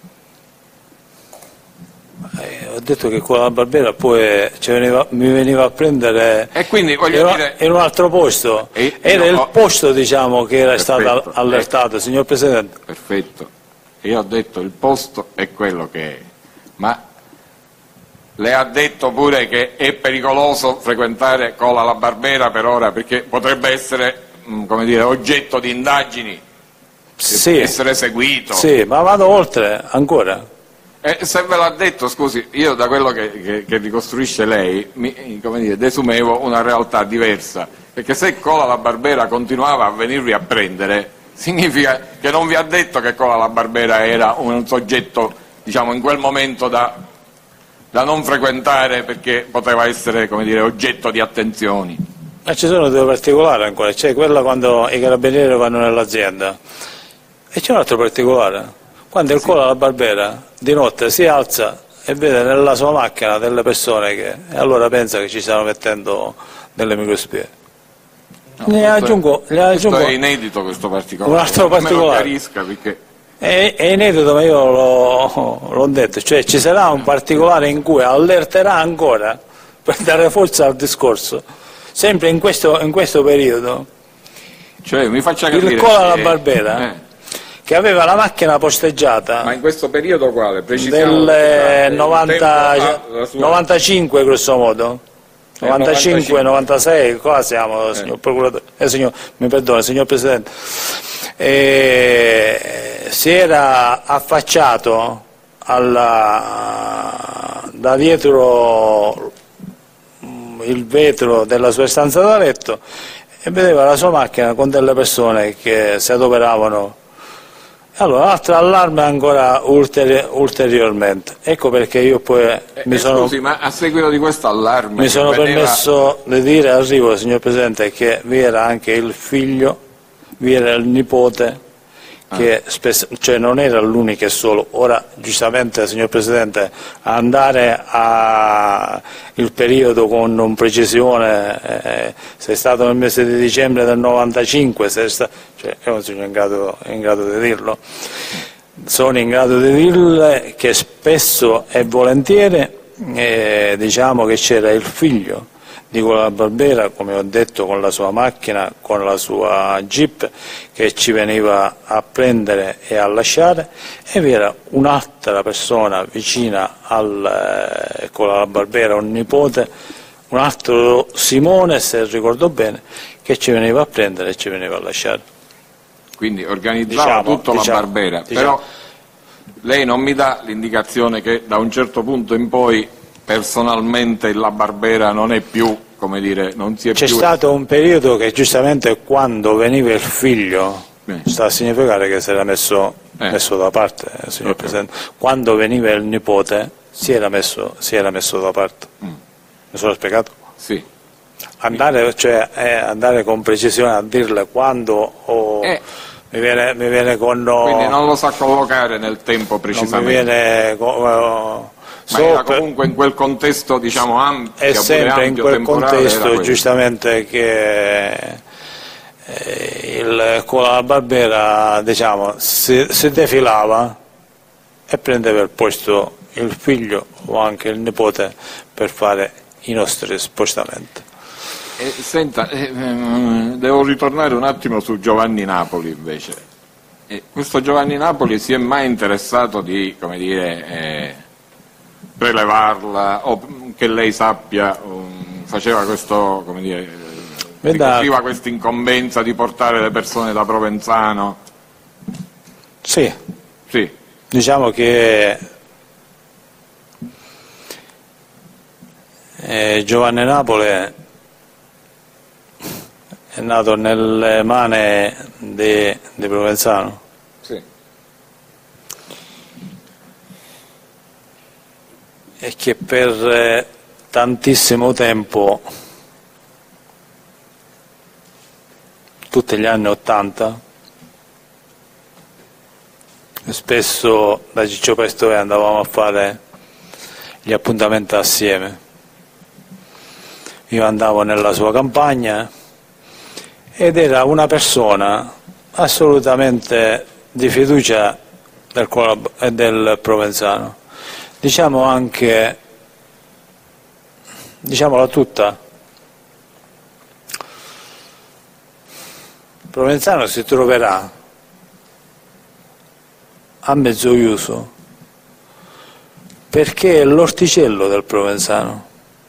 Ho detto che Cola la Barbera poi mi veniva a prendere E quindi voglio dire... in un altro posto, era il posto diciamo che era Perfetto, stato allertato, signor Presidente. Perfetto, io ho detto il posto è quello che è, ma le ha detto pure che è pericoloso frequentare Cola la Barbera per ora perché potrebbe essere oggetto di indagini, Sì, essere seguito. sì, ma vado oltre ancora. Se ve l'ha detto, scusi, io da quello che ricostruisce lei desumevo una realtà diversa, perché se Cola la Barbera continuava a venirvi a prendere, significa che non vi ha detto che Cola la Barbera era un soggetto, in quel momento da non frequentare perché poteva essere, oggetto di attenzioni. Ma ci sono due particolari ancora, c'è quella quando i carabinieri vanno nell'azienda e c'è un altro particolare. Quando il Cola la Barbera di notte si alza e vede nella sua macchina delle persone e allora pensa che ci stanno mettendo delle microspie. No, questo è inedito questo particolare. Un altro particolare. Me lo chiarisca perché... È inedito, ma io l'ho detto, cioè ci sarà un particolare in cui allerterà ancora per dare forza al discorso, sempre in questo periodo. Cioè, mi faccia capire... Il Cola la Barbera... che aveva la macchina posteggiata. Ma in questo periodo quale? Precisiamo del 95 grosso modo, 95, 96, qua siamo, signor procuratore, mi perdoni, signor Presidente, si era affacciato da dietro il vetro della sua stanza da letto e vedeva la sua macchina con delle persone che si adoperavano. Allora, un'altra allarme ancora ulteriormente. Ecco perché io poi Scusi, ma a seguito di questo allarme... mi sono permesso di dire, arrivo signor Presidente, che vi era anche il figlio, vi era il nipote, che spesso, cioè non era l'unico e solo. Ora, giustamente, signor Presidente, andare il periodo con precisione, se è stato nel mese di dicembre del 95, io non sono in grado di dirlo. Sono in grado di dirle che spesso e volentieri diciamo che c'era il figlio di Cola la Barbera, come ho detto, con la sua macchina, con la sua Jeep, che ci veniva a prendere e a lasciare, e vi era un'altra persona vicina al Cola la Barbera, un nipote, un altro Simone, se ricordo bene, che ci veniva a prendere e ci veniva a lasciare. Quindi organizzava tutto la Barbera, però lei non mi dà l'indicazione che da un certo punto in poi personalmente la Barbera non è più, non si è più... C'è stato un periodo che giustamente quando veniva il figlio, sta a significare che si era messo da parte, signor Presidente, quando veniva il nipote si era messo da parte. Mi sono spiegato? Sì. Andare con precisione a dirle quando mi viene con... Quindi non lo sa collocare nel tempo precisamente. Ma era comunque in quel contesto, ampio, è sempre in quel contesto, giustamente, che il Cola la Barbera, si defilava e prendeva il posto il figlio o anche il nipote per fare i nostri spostamenti. Senta, devo ritornare un attimo su Giovanni Napoli invece. Questo Giovanni Napoli si è mai interessato di, prelevarla, o che lei sappia, faceva questo, ricopriva questa incombenza di portare le persone da Provenzano? Sì. Sì. Diciamo che Giovanni Napoli è nato nelle mani di Provenzano. Sì. E che per tantissimo tempo, tutti gli anni '80, spesso da Ciccio Pestore andavamo a fare gli appuntamenti assieme. Io andavo nella sua campagna ed era una persona assolutamente di fiducia del Provenzano. Diciamo anche, diciamola tutta, Provenzano si troverà a Mezzoiuso perché è l'orticello del Provenzano.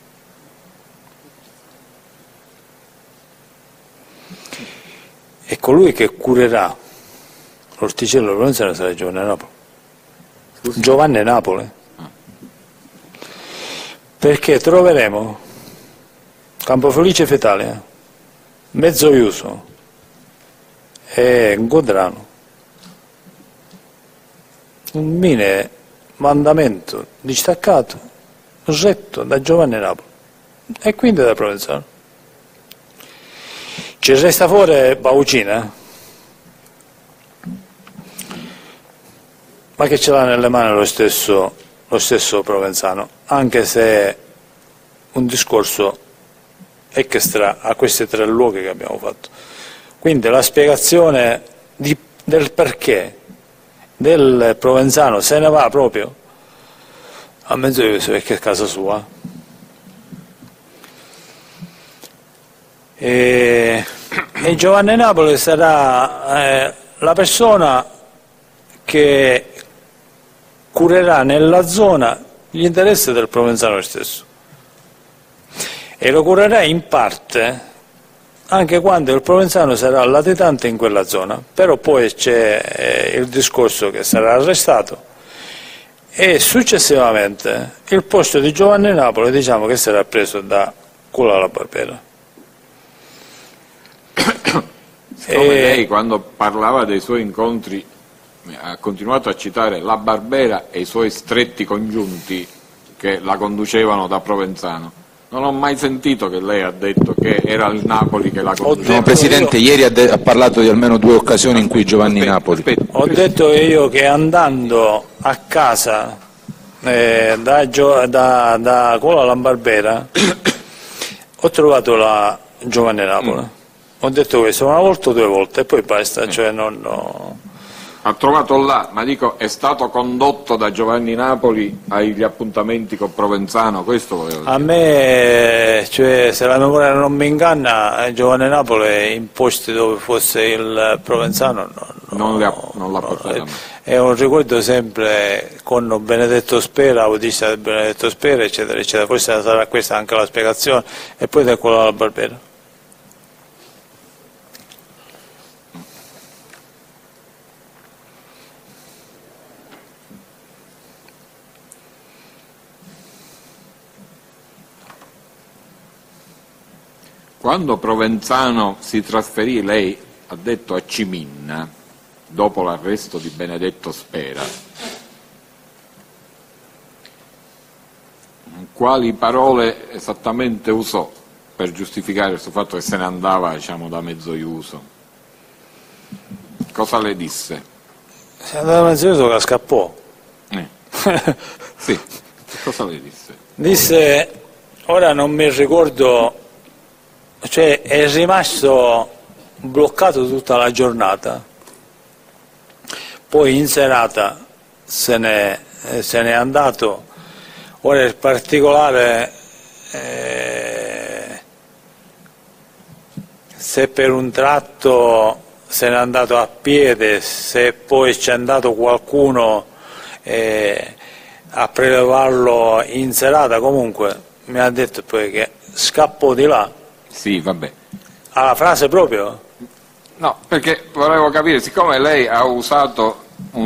E colui che curerà l'orticello del Provenzano sarà Giovanni Napoli. Scusi? Giovanni Napoli. Perché troveremo Campofelice Fetalia, Mezzoiuso e Godrano. Un mine mandamento distaccato, retto da Giovanni Napoli e quindi da Provenzano. Ci resta fuori Baucina, ma che ce l'ha nelle mani lo stesso Provenzano, anche se un discorso extra a questi 3 luoghi che abbiamo fatto. Quindi la spiegazione del perché del Provenzano se ne va proprio a Mezzoiuso perché è casa sua. E Giovanni Napoli sarà la persona che curerà nella zona gli interessi del Provenzano stesso e lo curerà in parte anche quando il Provenzano sarà latitante in quella zona, però poi c'è il discorso che sarà arrestato e successivamente il posto di Giovanni Napoli diciamo che sarà preso da Culo alla Barbera. Siccome lei quando parlava dei suoi incontri ha continuato a citare la Barbera e i suoi stretti congiunti che la conducevano da Provenzano, non ho mai sentito che lei ha detto che era il Napoli che la conduceva. No, Presidente, ieri ha parlato di almeno 2 occasioni in cui Giovanni Napoli... Ho detto io che andando a casa da Culo alla Barbera ho trovato la Giovanni Napoli. Ho detto questo una volta o 2 volte e poi basta, cioè non... Ha trovato là, ma dico, è stato condotto da Giovanni Napoli agli appuntamenti con Provenzano, questo volevo dire. A me, cioè, se la memoria non mi inganna, Giovanni Napoli in posti dove fosse il Provenzano Non l'ha portato a me. È un ricordo sempre con Benedetto Spera, autista di Benedetto Spera, eccetera, eccetera. Forse sarà questa anche la spiegazione, e poi da quello alla Barbera. Quando Provenzano si trasferì, lei ha detto, a Ciminna, dopo l'arresto di Benedetto Spera, quali parole esattamente usò per giustificare questo fatto che se ne andava, diciamo, da Mezzoiuso? Cosa le disse? Se ne andava da Mezzoiuso che scappò. Sì, cosa le disse? Disse, ora non mi ricordo, cioè è rimasto bloccato tutta la giornata, poi in serata se n'è andato. Ora il particolare, se per un tratto se n'è andato a piede, se poi c'è andato qualcuno a prelevarlo in serata, comunque mi ha detto poi che scappò di là. Sì, vabbè. La frase proprio? No, perché volevo capire, siccome lei ha usato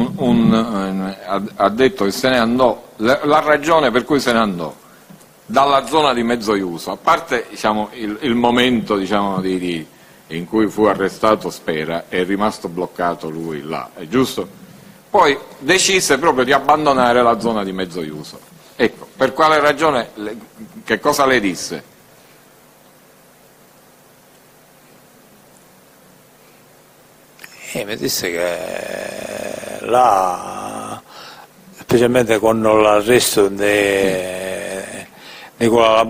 ha detto che se ne andò, la ragione per cui se ne andò dalla zona di Mezzoiuso, a parte, diciamo, il momento, diciamo, in cui fu arrestato Spera, è rimasto bloccato lui là, è giusto? Poi decise proprio di abbandonare la zona di Mezzoiuso. Ecco, per quale ragione, che cosa le disse? Mi disse che là, specialmente con l'arresto di Nicola La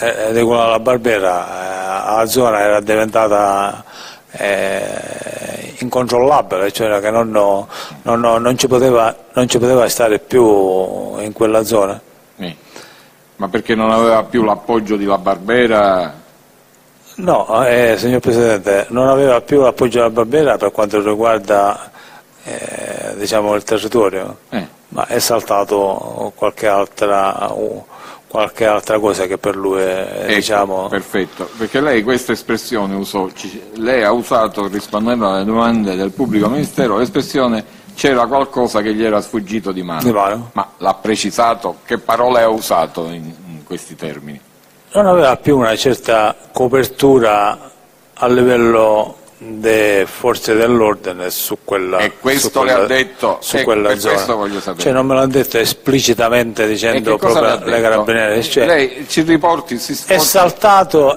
Barbera, la zona era diventata incontrollabile, cioè che non ci poteva stare più in quella zona. Ma perché non aveva più l'appoggio di La Barbera? No, signor Presidente, non aveva più l'appoggio della Barbera per quanto riguarda diciamo, il territorio, ma è saltato qualche altra cosa che per lui è, ecco, diciamo... Perfetto, perché lei questa espressione lei ha usato rispondendo alle domande del pubblico ministero l'espressione c'era qualcosa che gli era sfuggito di mano. Ma l'ha precisato? Che parole ha usato in questi termini? Non aveva più una certa copertura a livello delle forze dell'ordine su quella zona. E questo le ha detto? Questo voglio sapere. Cioè non me l'ha detto esplicitamente dicendo proprio le carabinieri. Cioè, lei ci riporti, è saltato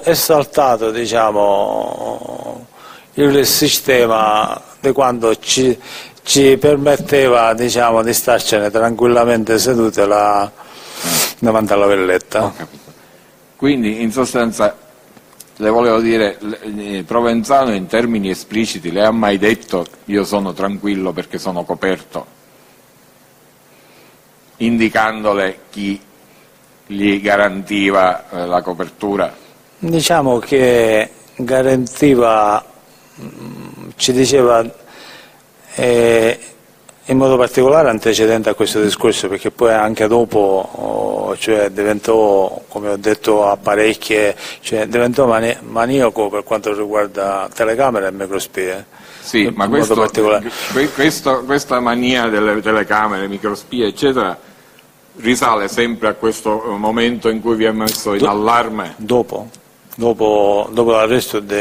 diciamo, il sistema di quando ci permetteva, diciamo, di starcene tranquillamente seduti davanti alla velletta. Quindi in sostanza le volevo dire, Provenzano in termini espliciti le ha mai detto io sono tranquillo perché sono coperto, indicandole chi gli garantiva la copertura? Diciamo che garantiva, ci diceva in modo particolare antecedente a questo discorso, perché poi anche dopo cioè diventò, come ho detto a parecchie, cioè diventò maniaco per quanto riguarda telecamere e microspie. Sì, ma questa mania delle telecamere, microspie eccetera risale sempre a questo momento in cui vi ha messo in allarme? Dopo l'arresto di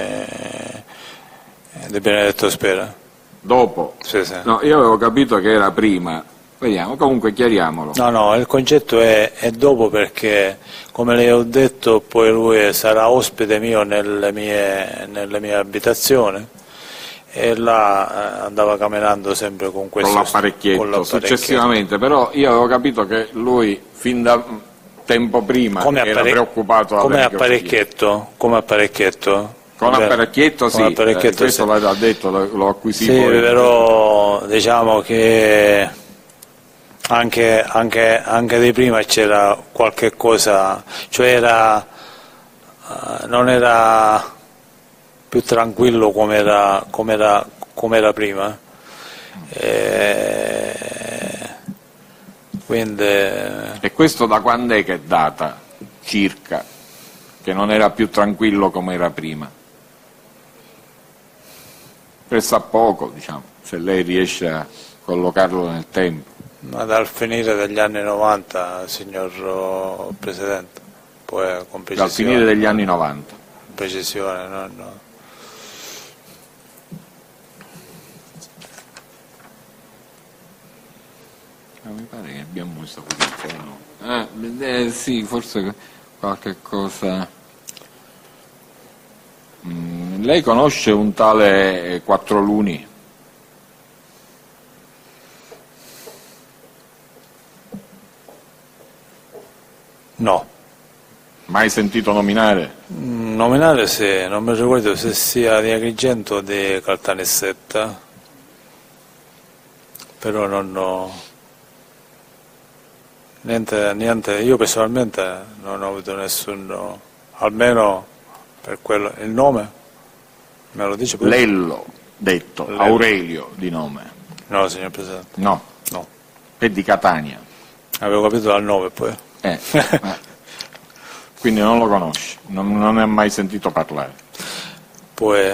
Benedetto Spera. Dopo? Sì. No, io avevo capito che era prima. Vediamo, comunque chiariamolo. No, il concetto è dopo, perché come le ho detto poi lui sarà ospite mio nelle mie abitazioni e là andava camminando sempre con questo l'apparecchietto. Successivamente, però io avevo capito che lui fin da tempo prima era preoccupato come apparecchietto. Con apparecchietto sì, questo sì. l'ha detto, lo acquisì sì, poi. Però diciamo che anche di prima c'era qualche cosa, cioè non era più tranquillo come era prima. Quindi... E questo da quando è che è data, circa, che non era più tranquillo come era prima? Pressa poco, diciamo, se lei riesce a collocarlo nel tempo. Ma dal finire degli anni 90, signor Presidente, poi con precisione. Dal finire degli anni 90. Precisione, no. Mi pare che abbiamo questa posizione. Sì, forse qualche cosa. Lei conosce un tale Quattroluni? No. Mai sentito nominare? Nominare sì, non mi ricordo se sia di Agrigento o di Caltanissetta, però non ho... Niente, io personalmente non ho avuto nessuno, almeno per quello. Il nome? Me lo dice pure? Lello, detto, Lello. Aurelio di nome. No, signor Presidente. No. È di Catania. Avevo capito dal nome poi. Quindi non lo conosci, non ne ha mai sentito parlare. Poi...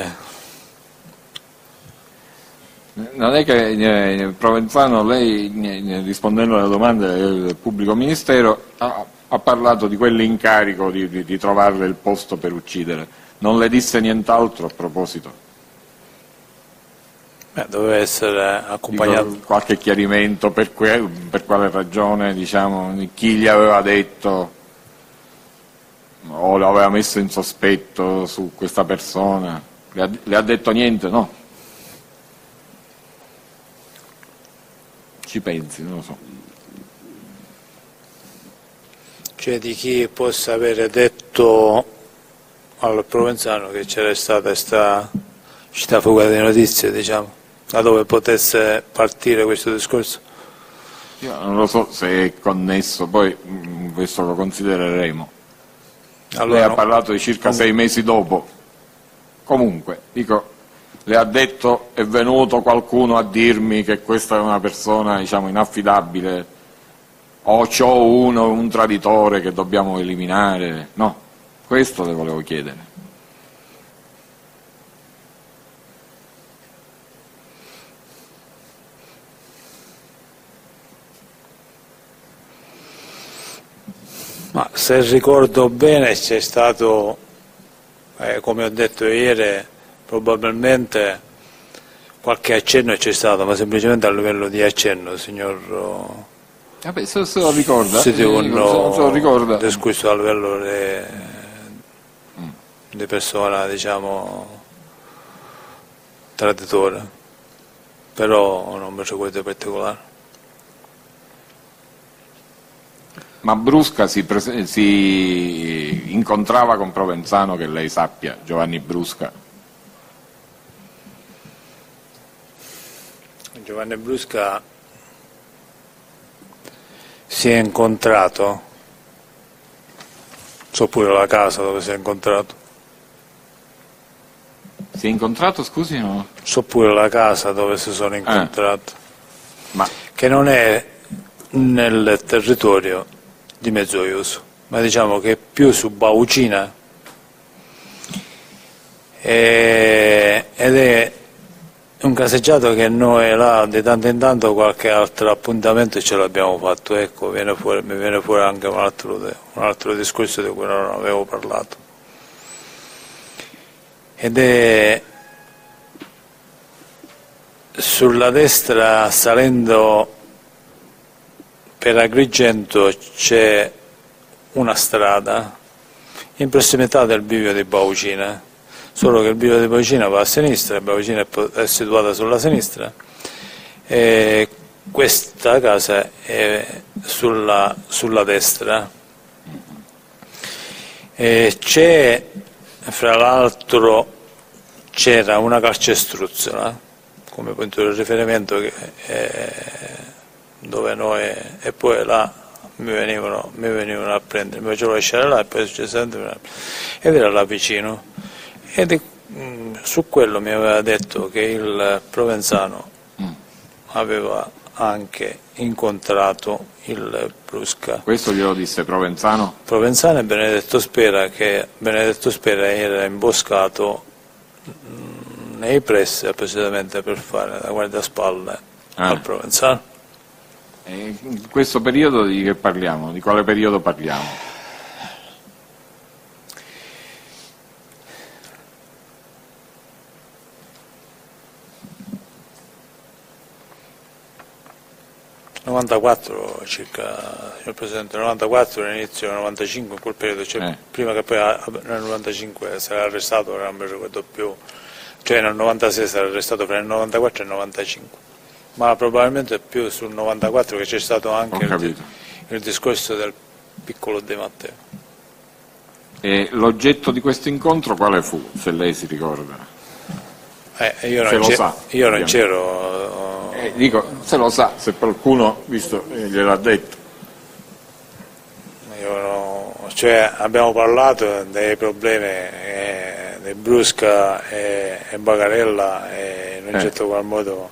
Non è che Provenzano, lei rispondendo alle domande del pubblico ministero ha parlato di quell'incarico di trovarle il posto per uccidere, non le disse nient'altro a proposito? Doveva essere accompagnato. Qualche chiarimento per quale ragione, diciamo, chi gli aveva detto o l'aveva messo in sospetto su questa persona? Le ha detto niente, no? ci pensi, non lo so. Cioè di chi possa avere detto al Provenzano che c'era stata questa fuga di notizie, diciamo, da dove potesse partire questo discorso? Io non lo so se è connesso, poi questo lo considereremo. Allora, Lei ha parlato di circa 6 mesi dopo. Comunque, dico, le ha detto, è venuto qualcuno a dirmi che questa è una persona, diciamo, inaffidabile, o c'ho un traditore che dobbiamo eliminare? No, questo le volevo chiedere. ma se ricordo bene c'è stato, come ho detto ieri, probabilmente qualche accenno c'è stato, ma semplicemente a livello di accenno, signor Vabbè, se lo ricorda, se se lo ricorda. discusso a livello di persona, diciamo, traditore, però non mi ricordo particolare. Ma Brusca si incontrava con Provenzano, che lei sappia, Giovanni Brusca? Giovanni Brusca si è incontrato, so pure la casa dove si è incontrato. Si è incontrato, scusi, no? So pure la casa dove si sono incontrati, Ma che non è nel territorio di Mezzoiuso, ma diciamo che è più su Baucina ed è un caseggiato che noi là di tanto in tanto qualche altro appuntamento ce l'abbiamo fatto, ecco, mi viene fuori anche un altro discorso di cui non avevo parlato, ed è sulla destra salendo per Agrigento c'è una strada in prossimità del bivio di Baucina, solo che il bivio di Baucina va a sinistra, Baucina è situata sulla sinistra e questa casa è sulla destra. E fra l'altro c'era una calcestruzzola come punto di riferimento dove noi, e poi là mi venivano a prendere, mi facevo lasciare là e poi successivamente ed era là vicino, ed su quello mi aveva detto che il Provenzano aveva anche incontrato il Brusca. questo glielo disse Provenzano? Provenzano e Benedetto Spera, che Benedetto Spera era imboscato nei pressi appositamente per fare da guardaspalla al Provenzano. E in questo periodo di che parliamo? Di quale periodo parliamo? '94 circa, signor Presidente, 94 all'inizio del 95, in quel periodo, cioè prima che poi nel 95 sarà arrestato, non mi ricordo più, cioè nel 96 sarà arrestato fra il 94 e il 95, ma probabilmente più sul 94 che c'è stato anche il discorso del piccolo De Matteo. E l'oggetto di questo incontro quale fu, se lei si ricorda? Io non c'ero. Dico, se lo sa, se qualcuno, visto, gliel'ha detto. Cioè, abbiamo parlato dei problemi di Brusca e Bagarella e in un certo qual modo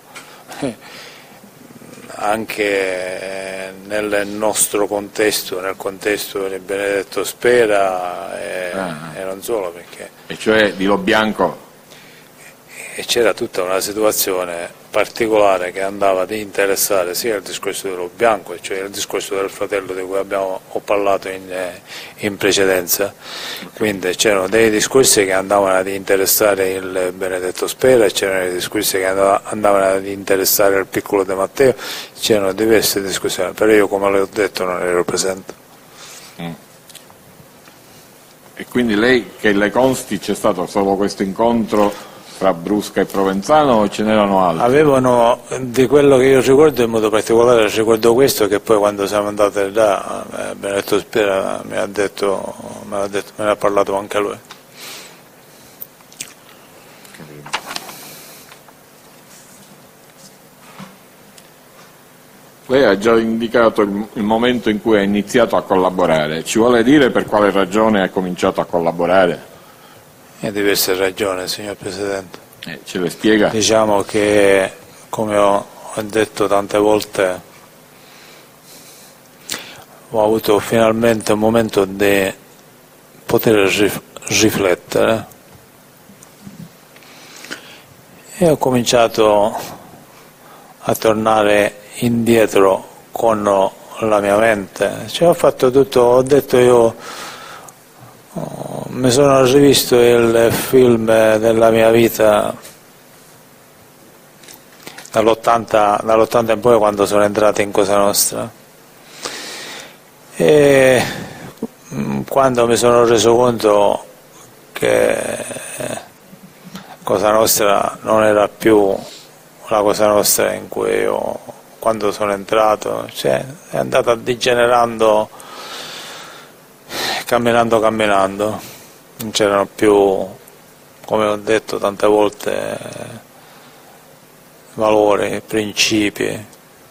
anche nel nostro contesto, nel contesto di Benedetto Spera e non solo, perché... E cioè di Lo Bianco? E c'era tutta una situazione particolare che andava ad interessare sia il discorso dello Bianco, cioè il discorso del fratello di cui ho parlato in precedenza, quindi c'erano dei discorsi che andavano ad interessare il Benedetto Spera, c'erano dei discorsi che andavano ad interessare il piccolo De Matteo, c'erano diverse discussioni, però io, come le ho detto, non ero presente. E quindi lei, che le consti, c'è stato solo questo incontro fra Brusca e Provenzano o ce n'erano altri? Avevano, di quello che io ricordo in modo particolare, ricordo questo, che poi quando siamo andati là, Benedetto Spera me ne ha parlato anche lui. Lei ha già indicato il momento in cui ha iniziato a collaborare. Ci vuole dire per quale ragione ha cominciato a collaborare? E diverse ragioni, signor Presidente. Ce le spiega? Diciamo che, come ho detto tante volte, ho avuto finalmente un momento di poter riflettere e ho cominciato a tornare indietro con la mia mente, cioè ho fatto tutto, ho detto io, mi sono rivisto il film della mia vita dall'80 in poi, quando sono entrato in Cosa Nostra, e quando mi sono reso conto che Cosa Nostra non era più la Cosa Nostra in cui io, quando sono entrato, cioè è andata degenerando, camminando, non c'erano più, come ho detto tante volte, valori, principi.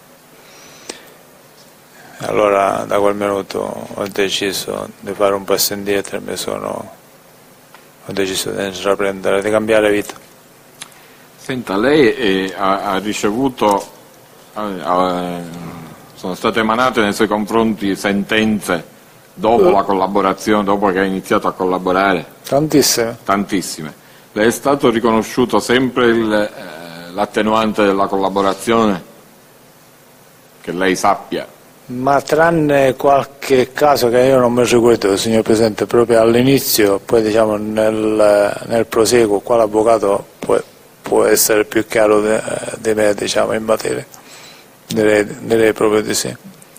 Allora da quel minuto ho deciso di fare un passo indietro e ho deciso di intraprendere, di cambiare vita. Senta, lei ha ricevuto, sono state emanate nei suoi confronti sentenze dopo la collaborazione, dopo che ha iniziato a collaborare? Tantissime. Tantissime. Le è stato riconosciuto sempre l'attenuante della collaborazione? Che lei sappia? Ma tranne qualche caso che io non mi ricordo, signor Presidente, proprio all'inizio, poi diciamo nel proseguo, qua l'avvocato può essere più chiaro di me, diciamo, in materia. Direi proprio di sì.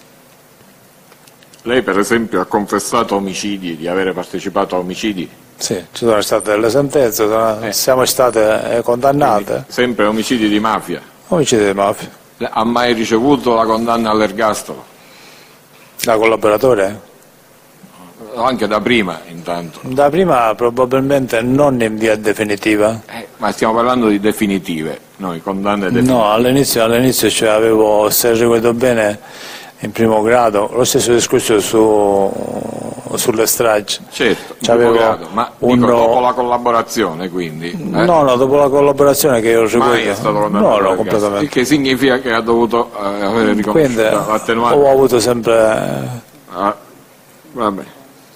Lei per esempio ha confessato omicidi, di avere partecipato a omicidi? Sì, ci sono state delle sentenze, siamo state condannate. Quindi, sempre omicidi di mafia? Omicidi di mafia. Ha mai ricevuto la condanna all'ergastolo? Da collaboratore? Anche da prima, intanto. Da prima probabilmente non in via definitiva. Ma stiamo parlando di definitive, noi condanne definitive. No, all'inizio cioè avevo, se ricordo bene, in primo grado, lo stesso discorso sulle stragi. Certo, in primo grado, ma dico, dopo la collaborazione quindi? No, dopo la collaborazione che io ricordo. Mai è stato condannato? No, completamente. Il che significa che ha dovuto avere riconosciuto l'attenuante? Ho avuto sempre... vabbè.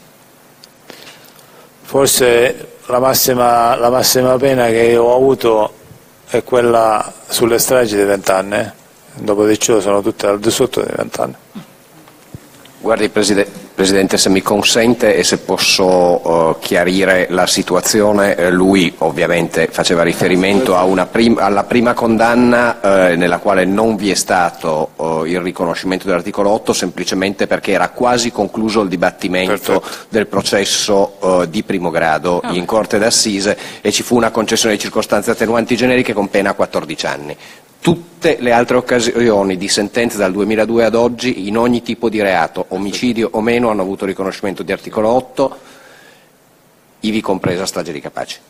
Forse la massima pena che io ho avuto è quella sulle stragi di 20 anni. Dopo di ciò sono tutte al di sotto di 20 anni. Guardi Presidente, se mi consente e se posso chiarire la situazione, lui ovviamente faceva riferimento a alla prima condanna nella quale non vi è stato il riconoscimento dell'articolo 8 semplicemente perché era quasi concluso il dibattimento del processo di primo grado in Corte d'Assise e ci fu una concessione di circostanze attenuanti generiche con pena a 14 anni. Tutte le altre occasioni di sentenze dal 2002 ad oggi, in ogni tipo di reato, omicidio o meno, hanno avuto riconoscimento di articolo 8, ivi compresa strage di Capaci.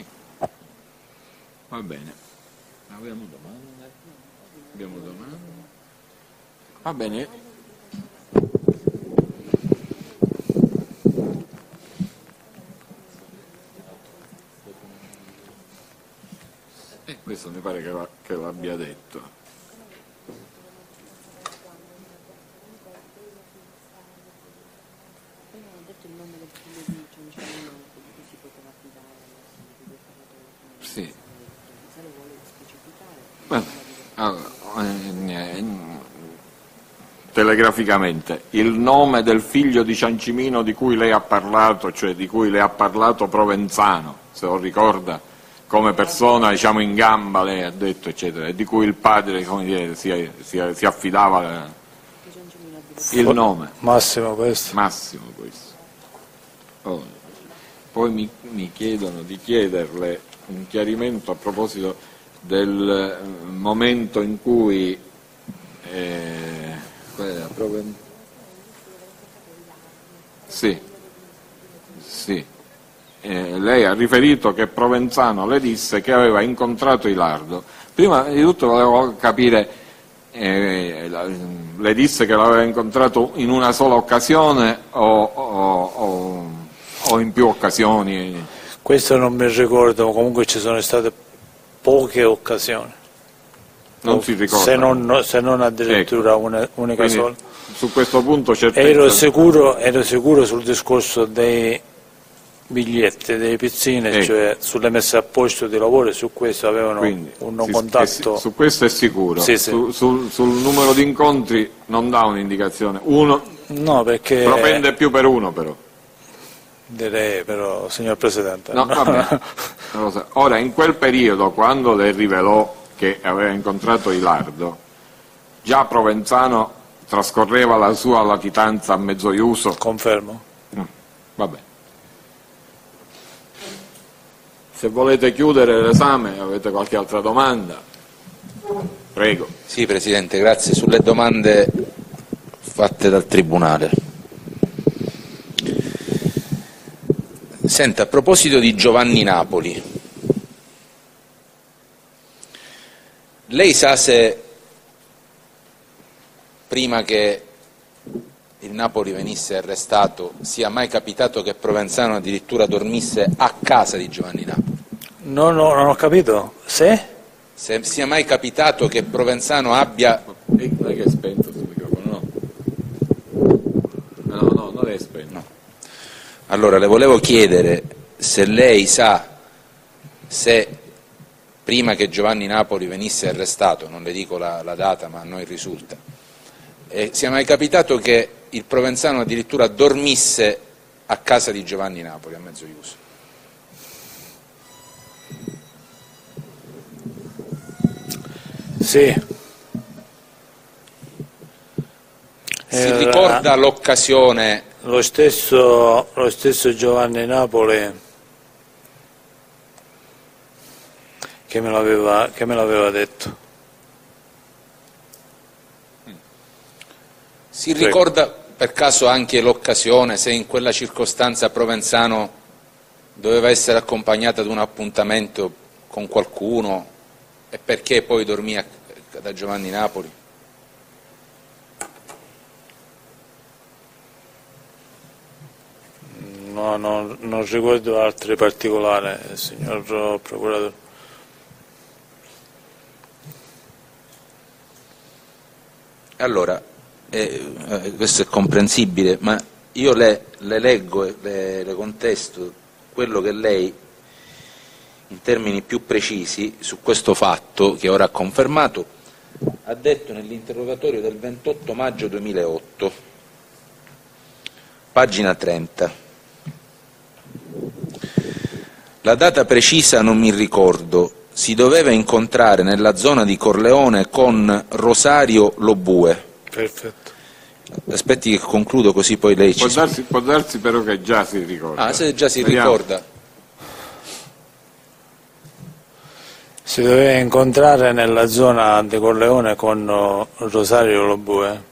Va bene. Abbiamo domande? Va bene. Questo mi pare che l'abbia detto. Sì. Allora, telegraficamente, il nome del figlio di Ciancimino di cui lei ha parlato, cioè di cui le ha parlato Provenzano, se lo ricorda? Come persona, diciamo, in gamba, lei ha detto, eccetera, e di cui il padre, come dire, si affidava il nome. Massimo questo. Oh. Poi mi chiedono di chiederle un chiarimento a proposito del momento in cui lei ha riferito che Provenzano le disse che aveva incontrato Ilardo. Prima di tutto volevo capire, le disse che l'aveva incontrato in una sola occasione o in più occasioni? Questo non mi ricordo, comunque ci sono state poche occasioni. Non si ricorda? Se non addirittura una unica Quindi, sola. su questo punto certezza... Ero sicuro sul discorso dei biglietti, dei pizzine, cioè sulle messe a posto di lavoro, su questo avevano un contatto. Su questo è sicuro. Sì, sì. Sul numero di incontri non dà un'indicazione. No, perché... Propende più per uno però. Direi però, signor Presidente. No, vabbè. Ora, in quel periodo, quando le rivelò che aveva incontrato Ilardo, già Provenzano trascorreva la sua latitanza a Mezzoiuso? Confermo. Vabbè. Se volete chiudere l'esame, avete qualche altra domanda? Prego. Sì, Presidente, grazie. Sulle domande fatte dal Tribunale. Senta, a proposito di Giovanni Napoli, lei sa se prima che il Napoli venisse arrestato sia mai capitato che Provenzano addirittura dormisse a casa di Giovanni Napoli? No, non ho capito. Se sia mai capitato che Provenzano abbia... Non è che è spento sul microfono, no. No, non è spento. No. Allora, le volevo chiedere se lei sa se prima che Giovanni Napoli venisse arrestato, non le dico la data ma a noi risulta, sia mai capitato che il Provenzano addirittura dormisse a casa di Giovanni Napoli a Mezzoiuso? sì. Si ricorda l'occasione? Lo stesso Giovanni Napoli che me l'aveva detto. Si ricorda per caso anche l'occasione, se in quella circostanza Provenzano doveva essere accompagnato ad un appuntamento con qualcuno e perché poi dormì da Giovanni Napoli? No, non ricordo altri particolari, signor Procuratore. Allora, questo è comprensibile, ma io le leggo e le contesto quello che lei, in termini più precisi, su questo fatto, che ora ha confermato, ha detto nell'interrogatorio del 28 maggio 2008, pagina 30. La data precisa non mi ricordo, si doveva incontrare nella zona di Corleone con Rosario Lobue. Perfetto. Aspetti che concludo così poi lei ci spiega. Può darsi però che già si ricorda. Ah, se già si Vediamo. ricorda. Si doveva incontrare nella zona di Corleone con Rosario Lobue.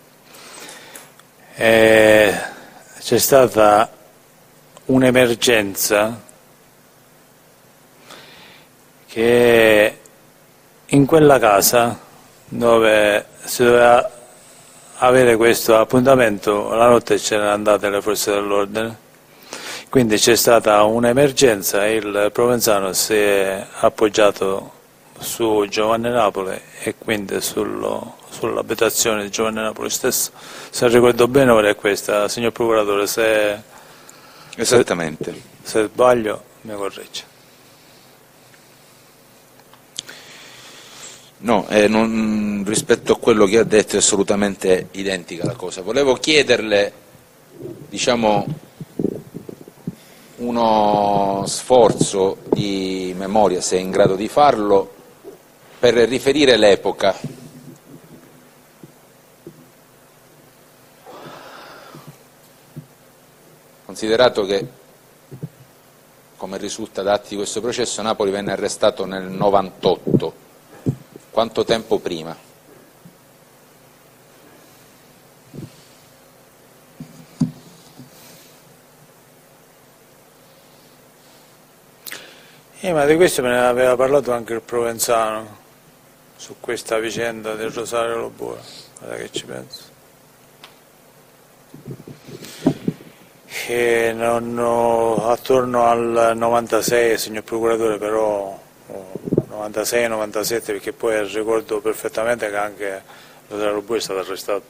C'è stata un'emergenza che in quella casa dove si doveva avere questo appuntamento la notte c'erano andate le forze dell'ordine, quindi c'è stata un'emergenza e il Provenzano si è appoggiato su Giovanni Napoli e quindi sull'abitazione di Giovanni Napoli stesso. Se ricordo bene ora è questa, signor Procuratore, Esattamente. se sbaglio mi corregge. No, rispetto a quello che ha detto è assolutamente identica la cosa. Volevo chiederle, diciamo, uno sforzo di memoria, se è in grado di farlo, per riferire l'epoca. Considerato che come risulta da atti di questo processo, Napoli venne arrestato nel 98. Quanto tempo prima? Ma di questo me ne aveva parlato anche il Provenzano, su questa vicenda del Rosario Lobue, guarda che ci penso. Che attorno al 96, signor Procuratore, però 96-97, perché poi ricordo perfettamente che anche Rosario Lobue è stato arrestato.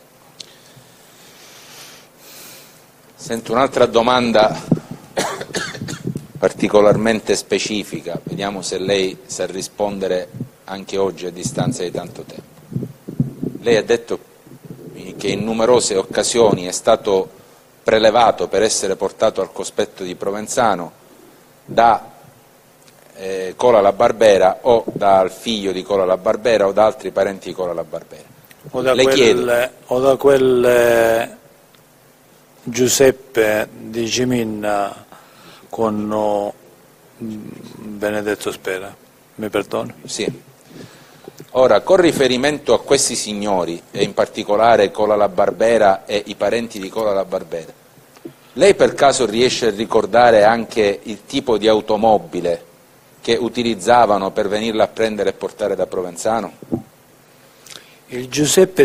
Sento un'altra domanda particolarmente specifica, vediamo se lei sa rispondere anche oggi a distanza di tanto tempo. Lei ha detto che in numerose occasioni è stato prelevato per essere portato al cospetto di Provenzano da Cola La Barbera o dal figlio di Cola La Barbera o da altri parenti di Cola La Barbera. O da quel Giuseppe di Ciminna con Benedetto Spera, mi perdoni? Sì. Ora, con riferimento a questi signori, e in particolare Cola La Barbera e i parenti di Cola La Barbera, lei per caso riesce a ricordare anche il tipo di automobile che utilizzavano per venirla a prendere e portare da Provenzano? Il Giuseppe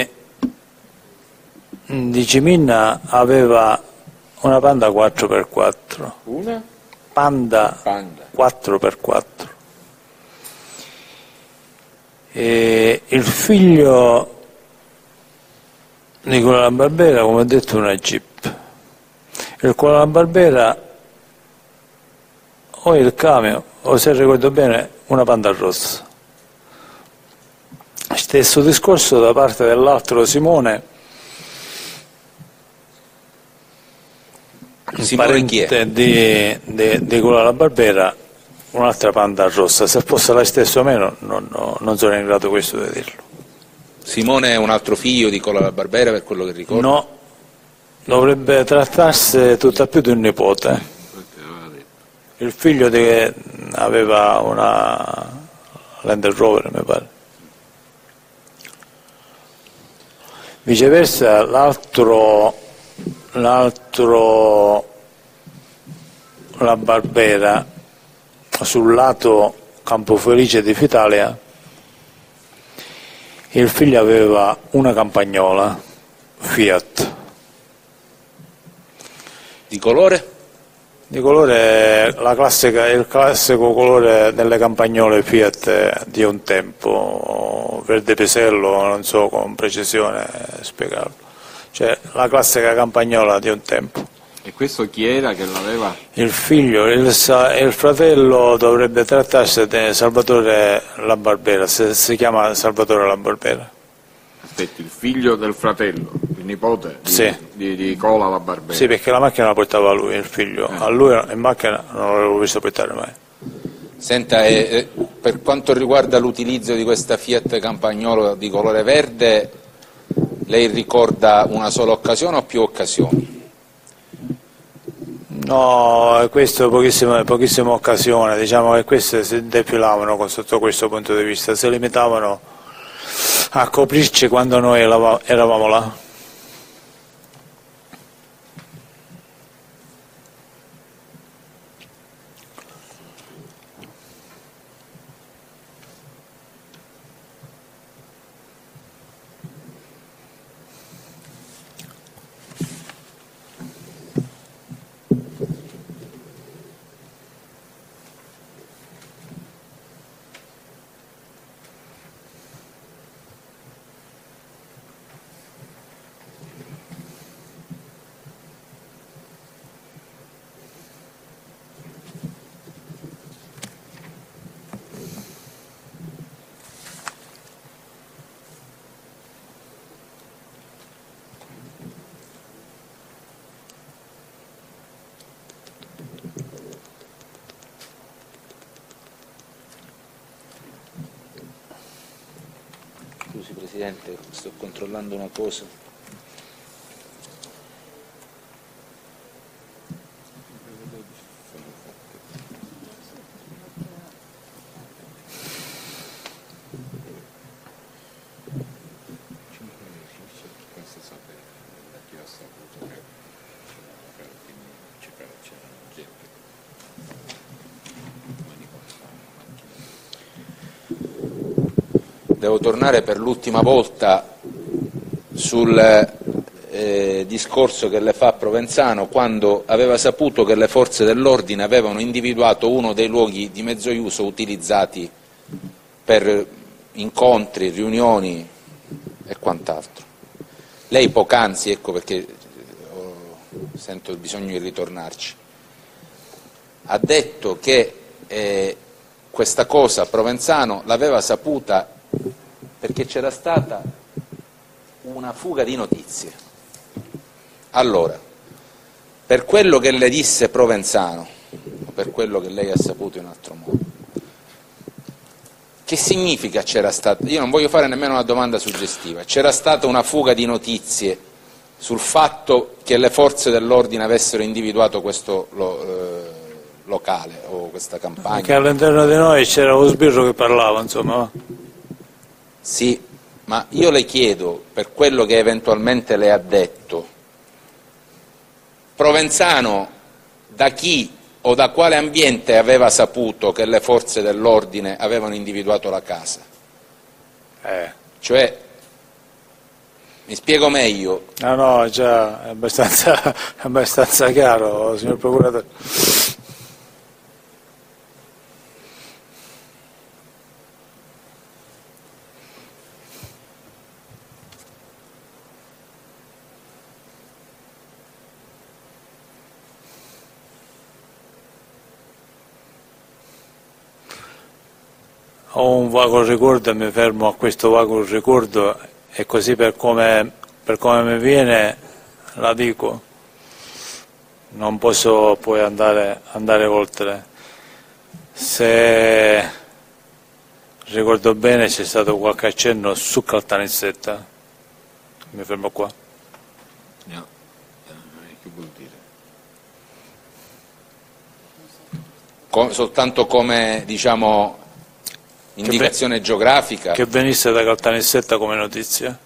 di Ciminna aveva una Panda 4x4. Una? Panda 4x4. E il figlio di Cola La Barbera, come ho detto, una Jeep. Il Cola La Barbera o il camion, o se ricordo bene, una Panda rossa. Stesso discorso da parte dell'altro Simone, parente di Cola La Barbera, un'altra Panda rossa. Se fosse la stessa o meno non sono in grado questo di dirlo. Simone è un altro figlio di Cola La Barbera, per quello che ricordo? No, dovrebbe trattarsi tutt'al più di un nipote. Il figlio aveva una Land Rover, mi pare. Viceversa, l'altro La Barbera, sul lato Campofelice di Fitalia, il figlio aveva una Campagnola Fiat. Di colore? Di colore, il classico colore delle Campagnole Fiat di un tempo, verde pesello, non so con precisione spiegarlo, cioè la classica Campagnola di un tempo. E questo chi era che l'aveva? Il figlio, il fratello dovrebbe trattarsi di Salvatore La Barbera, si chiama Salvatore La Barbera. Aspetti, il figlio del fratello, il nipote Sì. di Cola La Barbera. Sì, perché la macchina la portava lui, il figlio. A lui in macchina non l'avevo visto portare mai. Senta, per quanto riguarda l'utilizzo di questa Fiat Campagnolo di colore verde, lei ricorda una sola occasione o più occasioni? No, questo pochissime occasioni, diciamo che queste si defilavano sotto questo punto di vista, si limitavano a coprirci quando noi eravamo là. Scusi Presidente, sto controllando una cosa. devo tornare per l'ultima volta sul discorso che le fa Provenzano, quando aveva saputo che le forze dell'ordine avevano individuato uno dei luoghi di mezzo-uso utilizzati per incontri, riunioni e quant'altro. Lei poc'anzi, ecco perché sento il bisogno di ritornarci, ha detto che questa cosa Provenzano l'aveva saputa perché c'era stata una fuga di notizie. Allora, per quello che le disse Provenzano, o per quello che lei ha saputo in altro modo, che significa c'era stata? Io non voglio fare nemmeno una domanda suggestiva. C'era stata una fuga di notizie sul fatto che le forze dell'ordine avessero individuato questo locale o questa campagna? Che all'interno di noi c'era lo sbirro che parlava, insomma. Sì, ma io le chiedo, per quello che eventualmente le ha detto, Provenzano da chi o da quale ambiente aveva saputo che le forze dell'ordine avevano individuato la casa? Cioè, mi spiego meglio. No, già è abbastanza chiaro, signor Procuratore. Ho un vago ricordo e mi fermo a questo vago ricordo e così per come mi viene la dico, non posso poi andare oltre. Se ricordo bene c'è stato qualche accenno su Caltanissetta, mi fermo qua. No, che vuol dire? Soltanto come, diciamo, indicazione geografica? Che venisse da Caltanissetta come notizia?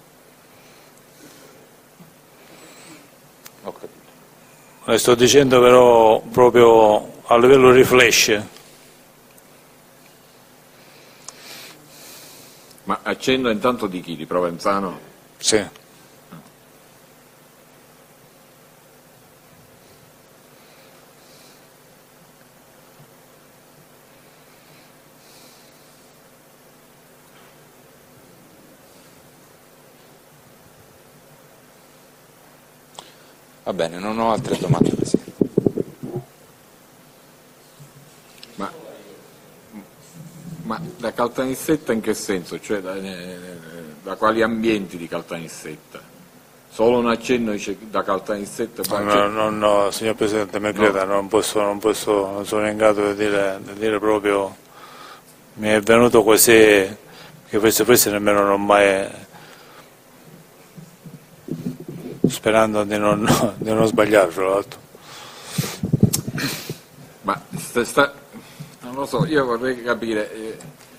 Ho capito. Le sto dicendo però proprio a livello di flash. Ma accenno intanto di chi? Di Provenzano? Sì. Va bene, non ho altre domande, Presidente. Ma da Caltanissetta in che senso? Cioè da quali ambienti di Caltanissetta? Solo un accenno dice da Caltanissetta? No, signor Presidente, mi creda, non sono in grado di dire proprio, mi è venuto così, che forse nemmeno non mai, sperando di non sbagliare, tra l'altro. Ma non lo so, io vorrei capire,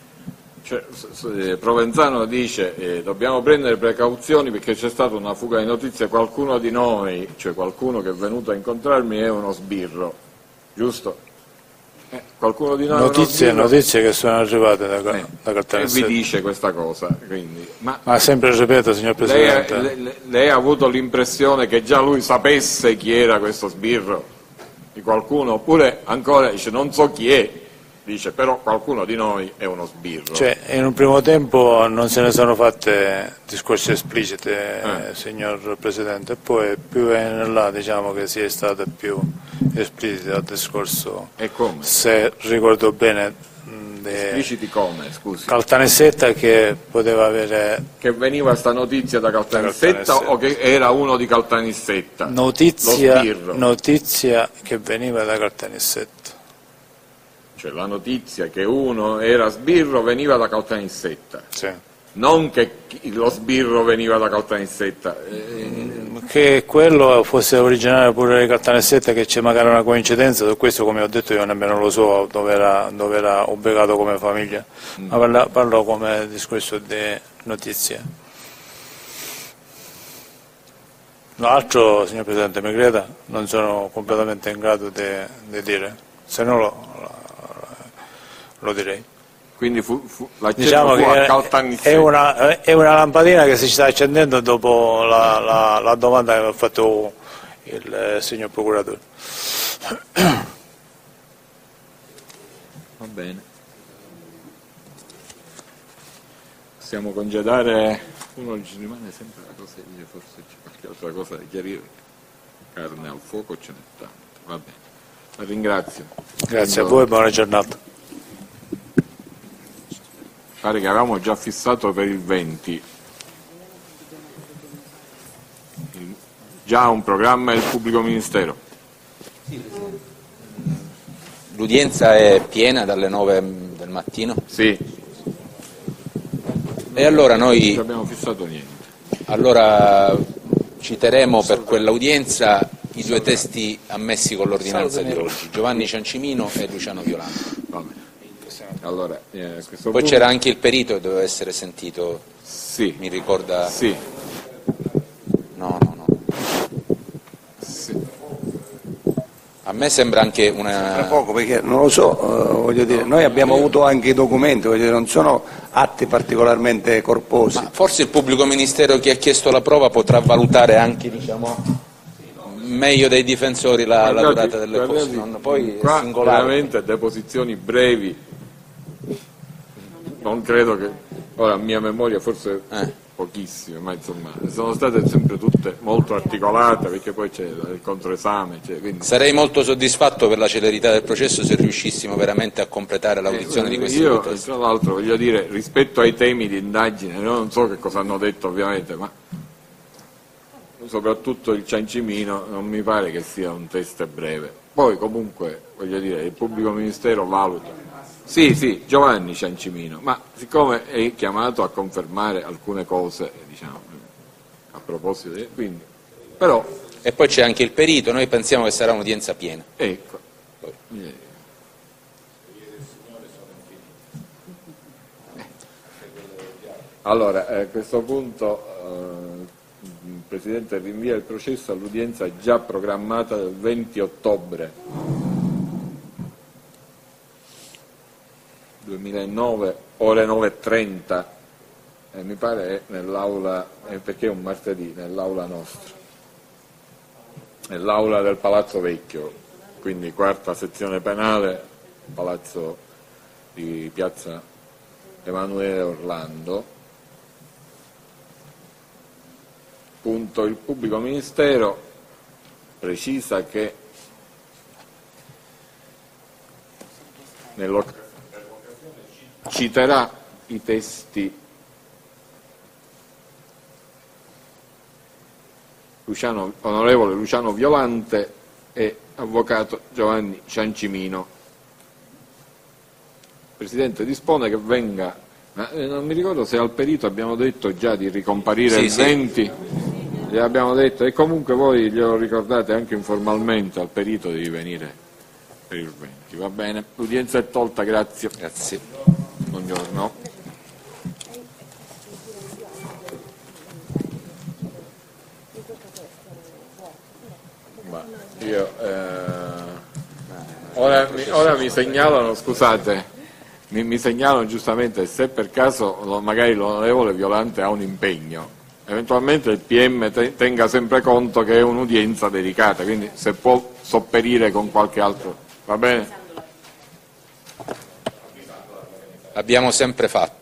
Provenzano dice dobbiamo prendere precauzioni perché c'è stata una fuga di notizie, qualcuno di noi, cioè qualcuno che è venuto a incontrarmi è uno sbirro, giusto? Qualcuno di noi Notizie che sono arrivate da Caltanissetta. E vi dice questa cosa, quindi. Ma sempre ripeto, signor Presidente. Lei ha avuto l'impressione che già lui sapesse chi era questo sbirro? Di qualcuno? Oppure ancora dice non so chi è, dice però qualcuno di noi è uno sbirro. Cioè, in un primo tempo non se ne sono fatte discorsi espliciti, signor Presidente, e poi più in là diciamo che si è stato più esplicito al discorso. E come? Se ricordo bene, espliciti come, scusi? Caltanissetta che poteva avere... Che veniva sta notizia da Caltanissetta o che era uno di Caltanissetta? Notizia che veniva da Caltanissetta. Cioè la notizia che uno era sbirro veniva da Caltanissetta, sì. Non che lo sbirro veniva da Caltanissetta. Che quello fosse originario pure di Caltanissetta, che c'è magari una coincidenza, su questo come ho detto io nemmeno lo so dove era ubicato come famiglia, ma parlo come discorso di notizie. L'altro, signor Presidente, mi creda, non sono completamente in grado di dire, se no lo direi. quindi l'accenno Diciamo fu a che Caltanissetta. è una lampadina che si sta accendendo dopo la domanda che mi ha fatto il signor procuratore. Va bene. Possiamo congedare, uno ci rimane sempre la cosa, forse c'è qualche altra cosa da chiarire. Carne al fuoco ce n'è tanta. Va bene. La ringrazio. Grazie a voi e buona giornata. Pare che avevamo già fissato per il 20. Già un programma del pubblico ministero. L'udienza è piena dalle 9 del mattino? Sì. E allora Non noi abbiamo fissato niente. citeremo per quell'udienza i due testi ammessi con l'ordinanza di oggi, Giovanni Ciancimino e Luciano Violante. Va bene. Allora, a questo Poi punto... c'era anche il perito che doveva essere sentito, Sì. mi ricorda... Sì. No. Sì. A me sembra anche una... Tra poco, perché non lo so, voglio dire, noi abbiamo avuto anche i documenti, voglio dire, non sono atti particolarmente corposi. Ma forse il pubblico ministero che ha chiesto la prova potrà valutare anche, diciamo, meglio dei difensori la durata delle cose, non poi è qua singolare. veramente deposizioni brevi, non credo che, ora a mia memoria forse pochissime, ma insomma sono state sempre tutte molto articolate, perché poi c'è il controesame, quindi... Sarei molto soddisfatto per la celerità del processo se riuscissimo veramente a completare l'audizione di questi due Io testi. tra l'altro voglio dire, rispetto ai temi di indagine, io non so che cosa hanno detto ovviamente, ma soprattutto il Ciancimino non mi pare che sia un test breve. Poi comunque voglio dire, il pubblico ministero valuta. Sì, Giovanni Ciancimino, ma siccome è chiamato a confermare alcune cose, diciamo, a proposito di... quindi, però... E poi c'è anche il perito, noi pensiamo che sarà un'udienza piena. Ecco. Allora, a questo punto il Presidente rinvia il processo all'udienza già programmata del 20 ottobre 2009, ore 9:30, mi pare è nell'aula, perché è un martedì, nell'aula nostra, nell'aula del Palazzo Vecchio, quindi quarta sezione penale, palazzo di piazza Emanuele Orlando. Punto, il pubblico ministero precisa che nell'occasione citerà i testi onorevole Luciano Violante e avvocato Giovanni Ciancimino. Il Presidente dispone che venga, non mi ricordo se al perito abbiamo detto già di ricomparire il 20, gli abbiamo detto, e comunque voi glielo ricordate anche informalmente al perito di venire per il 20, va bene? L'udienza è tolta, grazie. Grazie. Buongiorno. Ora mi segnalano, scusate, mi segnalano giustamente se per caso magari l'onorevole Violante ha un impegno, eventualmente il PM tenga sempre conto che è un'udienza delicata, quindi se può sopperire con qualche altro, va bene? L'abbiamo sempre fatto.